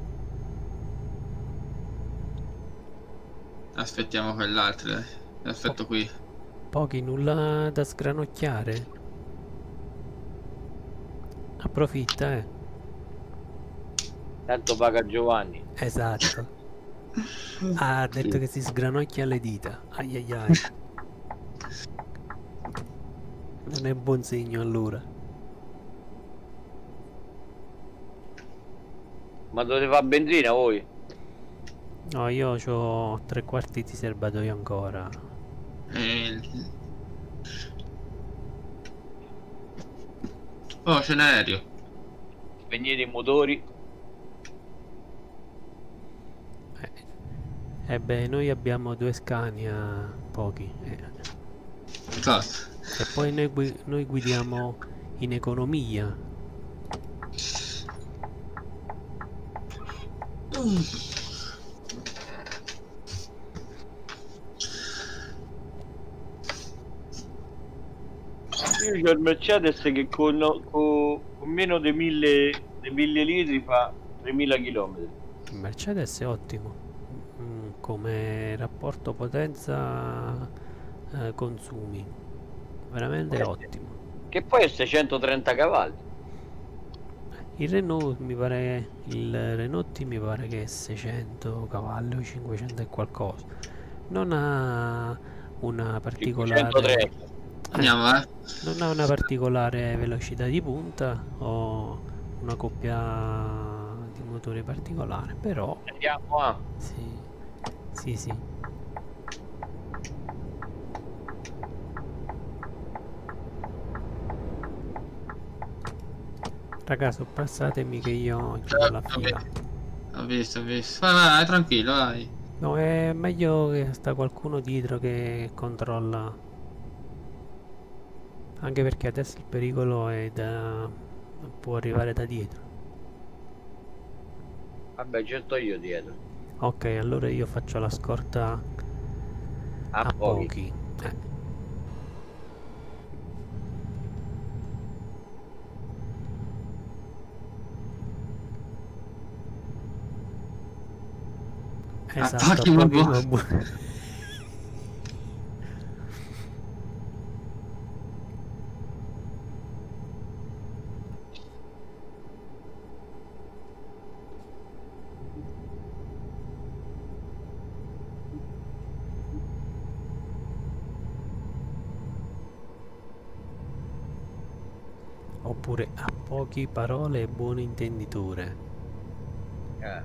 Aspettiamo quell'altro, dai. Aspetto qui. Pochi, nulla da sgranocchiare. Approfitta, eh. Tanto paga Giovanni. Esatto. Ah, ha detto che si sgranocchia le dita. Ai ai ai. Non è buon segno allora. Ma dove fa benzina voi? No, io ho tre quarti di serbatoio ancora. Eh, Oh, c'è un aereo. Spegnete i motori. Eh, eh beh, noi abbiamo due Scania, Pochi. eh. Cosa? E poi noi, gui- noi guidiamo in economia. Io c'ho il Mercedes che con, con, con meno di mille, di mille litri fa tremila chilometri. Il Mercedes è ottimo. Mm, come rapporto potenza eh, consumi. Veramente Eh, ottimo. Che poi è seicentotrenta cavalli. Il Renault mi pare, il Renault mi pare che è seicento cavalli o cinquecento e qualcosa. Non ha una particolare, cinquecentotrenta. Andiamo, eh. non ha una particolare velocità di punta o una coppia di motore particolare, però Andiamo a. sì, sì, sì. Ragazzi, passatemi che io chiudo la Vabbè. fila. Ho visto, ho visto. Vai, vai, tranquillo, vai. No, è meglio che sta qualcuno dietro che controlla. Anche perché adesso il pericolo è da... può arrivare da dietro. Vabbè, ci sto io dietro. Ok, allora io faccio la scorta A, a pochi. pochi. Eh. Esatto, a pochi ma pochi buoni. ma buoni. Oppure ha poche parole e buone intenditure. Eh.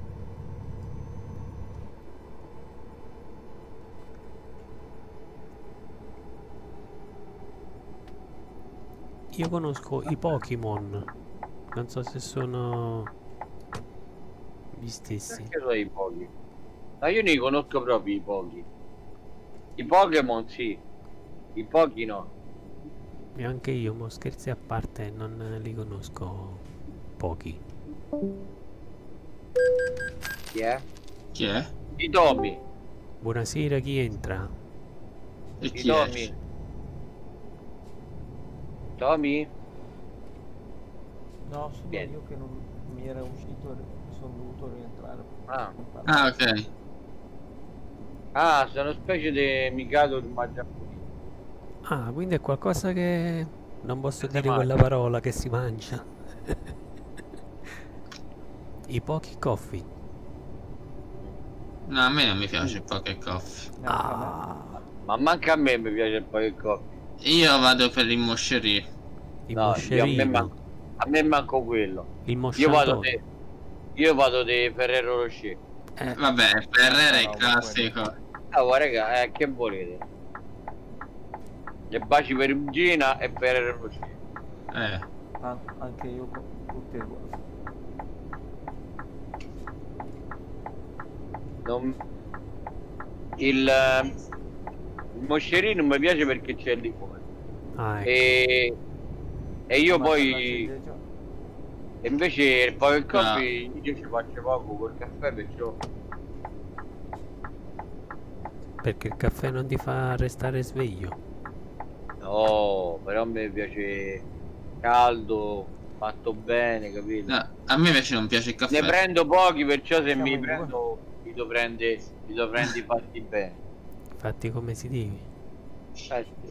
Io conosco i Pokémon. Non so se sono gli stessi. Perché sono i pochi? Ma io ne conosco proprio i pochi. I Pokémon sì, i pochi no. E anche io, mo scherzi a parte, non li conosco pochi. Chi è? Chi è? I Tommy. Buonasera, chi entra? E I chi Tommy. è? Tommy? No, sono Vieni. io che non mi era uscito e sono dovuto rientrare. Ah. Ah, ok. Ah, sono specie di Mikado di Mangiapuri. Ah, quindi è qualcosa che non posso Si dire mangia. quella parola che si mangia. I pochi coffee. No, a me non mi piace il Poké Coffee. Ah, Ma manca a me mi piace il Poké Coffee. Io vado per il Moscerì. il No, io a me, moscerino. man- a me manco quello. Il Io vado mosciatone. di Io vado di Ferrero Rocher. Eh, Vabbè, Ferrero è No, il classico. Ah, guarda raga, eh, che volete? E baci per Gina e Ferrero Rocher. Eh. An- anche io con tutti uguali. Non... Il, eh, il moscerino mi piace perché c'è il liquore. ah, ecco. E, e io Ma per la poi ciliegia- e invece il Poké No. Coffee io ci faccio poco col caffè perciò Perché il caffè non ti fa restare sveglio. no, però a me piace caldo, fatto bene, capito? No, a me invece non piace il caffè. Ne prendo pochi, perciò se Siamo mi in due. prendo mi do prende mi do prendi fatti bene. Fatti come si deve. Eh sì.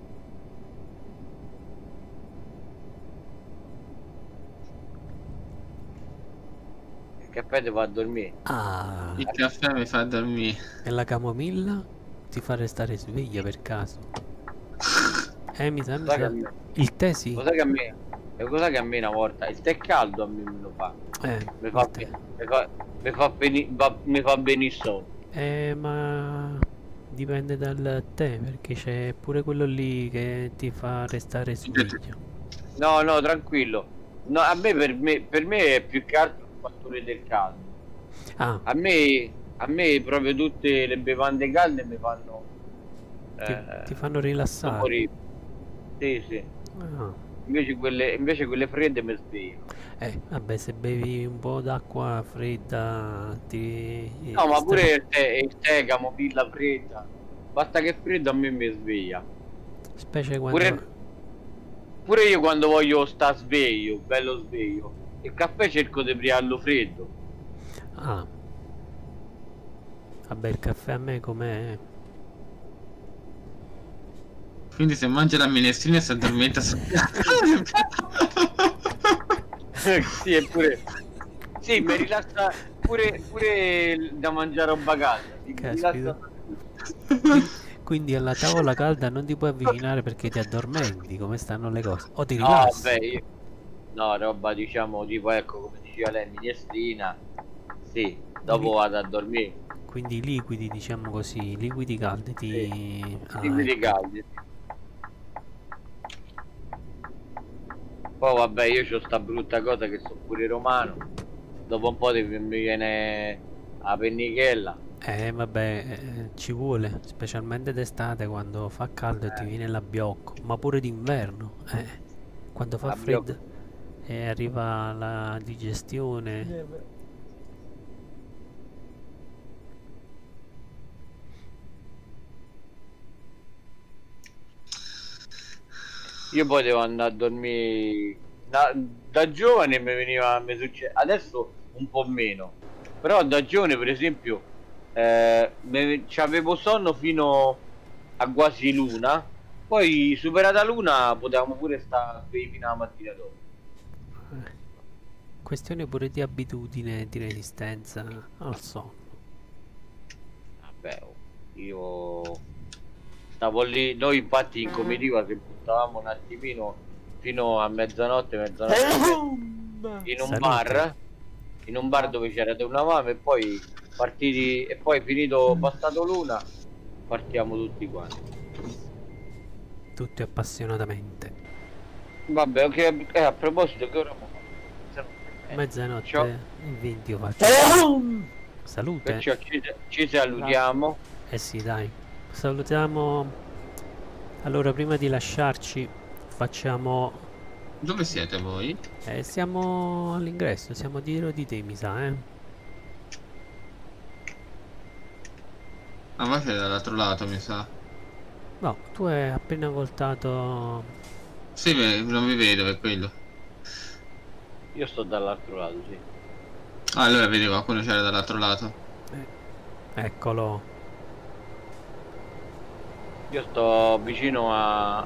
Il caffè ti fa dormire. Ah, Il caffè mi fa dormire. e la camomilla ti fa restare sveglia per caso. Eh, mi sa, mi Cosa che sa. a me, Il tè sì. cosa che a me, e cosa che a me una volta, il tè caldo a me me lo fa. Eh, Mi fa, il tè. mi fa, mi fa, beni- va- mi fa benissimo. Eh, ma dipende dal tè, perché c'è pure quello lì che ti fa restare sveglio. No, no, tranquillo. No, a me per me, per me è più che altro il fattore del caldo. Ah, A me, a me proprio tutte le bevande calde mi fanno ti, eh, ti fanno rilassare. morire. Sì, sì. Ah. Invece quelle, invece quelle fredde mi svegliano. Eh, vabbè, se bevi un po' d'acqua fredda ti... No, ma stai- pure il tè, il tè, camomilla fredda. Basta che è freddo a me mi sveglia. Specie quando... Pure, pure io quando voglio sta sveglio, bello sveglio, il caffè cerco di briarlo freddo. Ah. Vabbè, il caffè a me com'è? Quindi se mangia la minestrina si addormenta sul piatto. Sì, eppure. Sì, mi rilassa pure, pure da mangiare roba calda. Mi Caspita. rilassa. Quindi, quindi alla tavola calda non ti puoi avvicinare perché ti addormenti, come stanno le cose. O ti No, rilassi. vabbè, io... no, roba diciamo tipo ecco come diceva lei, minestrina. Sì, dopo Mi- vado a dormire. Quindi i liquidi, diciamo così, i liquidi caldi ti... Ah, Liquidi ecco. caldi. Poi vabbè, io c'ho sta brutta cosa che sono pure romano. Dopo un po' ti- mi viene la pennichella. Eh, vabbè, eh, ci vuole, specialmente d'estate quando fa caldo e ti Eh. viene l'abbiocco, ma pure d'inverno, eh, quando fa L'abbiocco. freddo e arriva la digestione. Lieve. Io poi devo andare a dormire. Da, da giovane mi veniva, mi succe- adesso un po' meno. Però da giovane, per esempio, eh, me- c'avevo sonno fino a quasi l'una. Poi superata l'una potevamo pure stare svegli fino alla mattina dopo. Eh, Questione pure di abitudine e di resistenza al sonno. Vabbè, oh, io stavo lì, noi infatti in comitiva se buttavamo un attimino fino a mezzanotte, mezzanotte in un Salute. bar, in un bar dove c'era una mamma, e poi partiti, e poi finito, passato l'una, partiamo tutti quanti. Tutti appassionatamente. Vabbè, ok, eh, a proposito, che ora mo- eh, Mezzanotte ciao. e venti io faccio. Salute. Perciò ci, ci salutiamo. Eh sì, dai. Salutiamo. Allora, prima di lasciarci, facciamo. Dove siete voi? Eh, siamo all'ingresso, siamo dietro di te, mi sa, eh. Ah, voi siete dall'altro lato, mi sa. No, tu hai appena voltato. Sì, ve- non vi vedo, è quello. Io sto dall'altro lato, sì. Ah, allora vedi qualcuno c'era dall'altro lato. Eccolo. Io sto vicino a...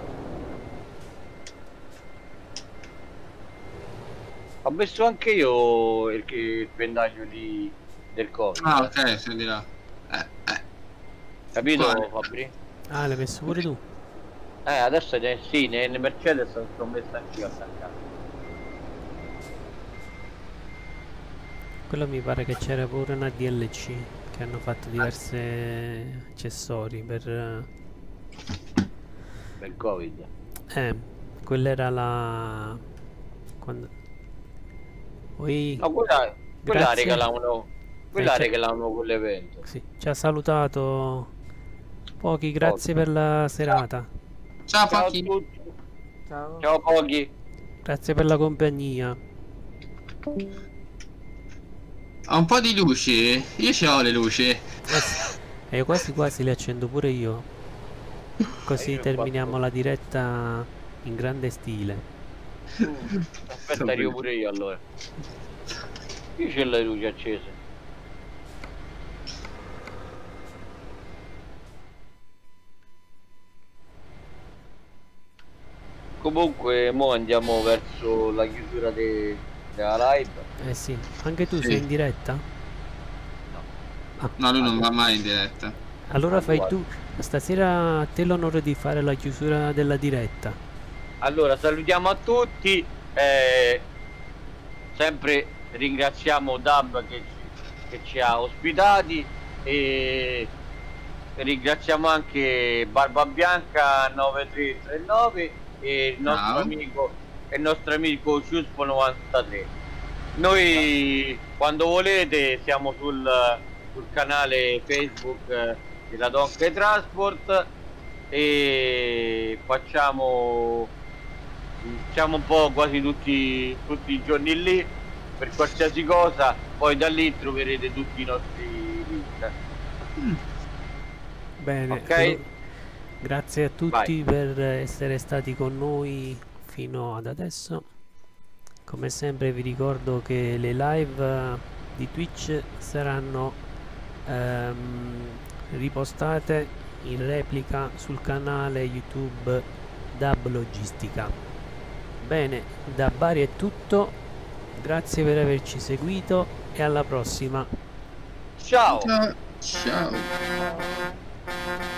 Ho messo anche io il, il pendaglio di, del Covid. Ah, ok, sei di là. Eh, eh. Capito, Quale? Fabri? Ah, l'hai messo pure tu. Eh, adesso ne- sì, nelle Mercedes sono messo anch'io attaccato. Quello mi pare che c'era pure una D L C che hanno fatto diversi accessori per. Per il Covid. Eh, quella era la. Quando. Poi. No, quella, quella Grazie. regalavano... Quella Eh, c'è- regalavano quell'evento. Sì, ci ha salutato. Pochi, grazie per la serata. Ciao, Ciao a Pochi. tutti. Ciao. Ciao Pochi. Grazie per la compagnia. Ho un po' di luci. Io ce ho le luci. Eh sì, e quasi quasi le accendo pure io. Così io ho terminiamo fatto- la diretta in grande stile. Aspetta, arrivo pure io allora. Io c'ho le luci accese. Comunque, mo andiamo verso la chiusura de- della live. Eh sì, anche tu Sì. sei in diretta? Ah, No, lui non va mai in diretta. allora fai tu. Stasera a te l'onore di fare la chiusura della diretta. Allora, salutiamo a tutti. eh, sempre ringraziamo Dab che ci, che ci ha ospitati, e ringraziamo anche Barba Bianca nove tre tre nove e il nostro Ciao. amico e il nostro amico Ciuspo novantatré. Noi quando volete siamo sul, sul canale Facebook eh, della Donkey Transport, e facciamo siamo un po' quasi tutti, tutti i giorni lì per qualsiasi cosa. Poi da lì troverete tutti i nostri link. Bene, Ok. allora, grazie a tutti Vai. per essere stati con noi fino ad adesso. Come sempre vi ricordo che le live eh, di Twitch saranno ehm, ripostate in replica sul canale YouTube Dab Logistica. Bene, da Bari è tutto, grazie per averci seguito e alla prossima. Ciao. Ciao. Ciao.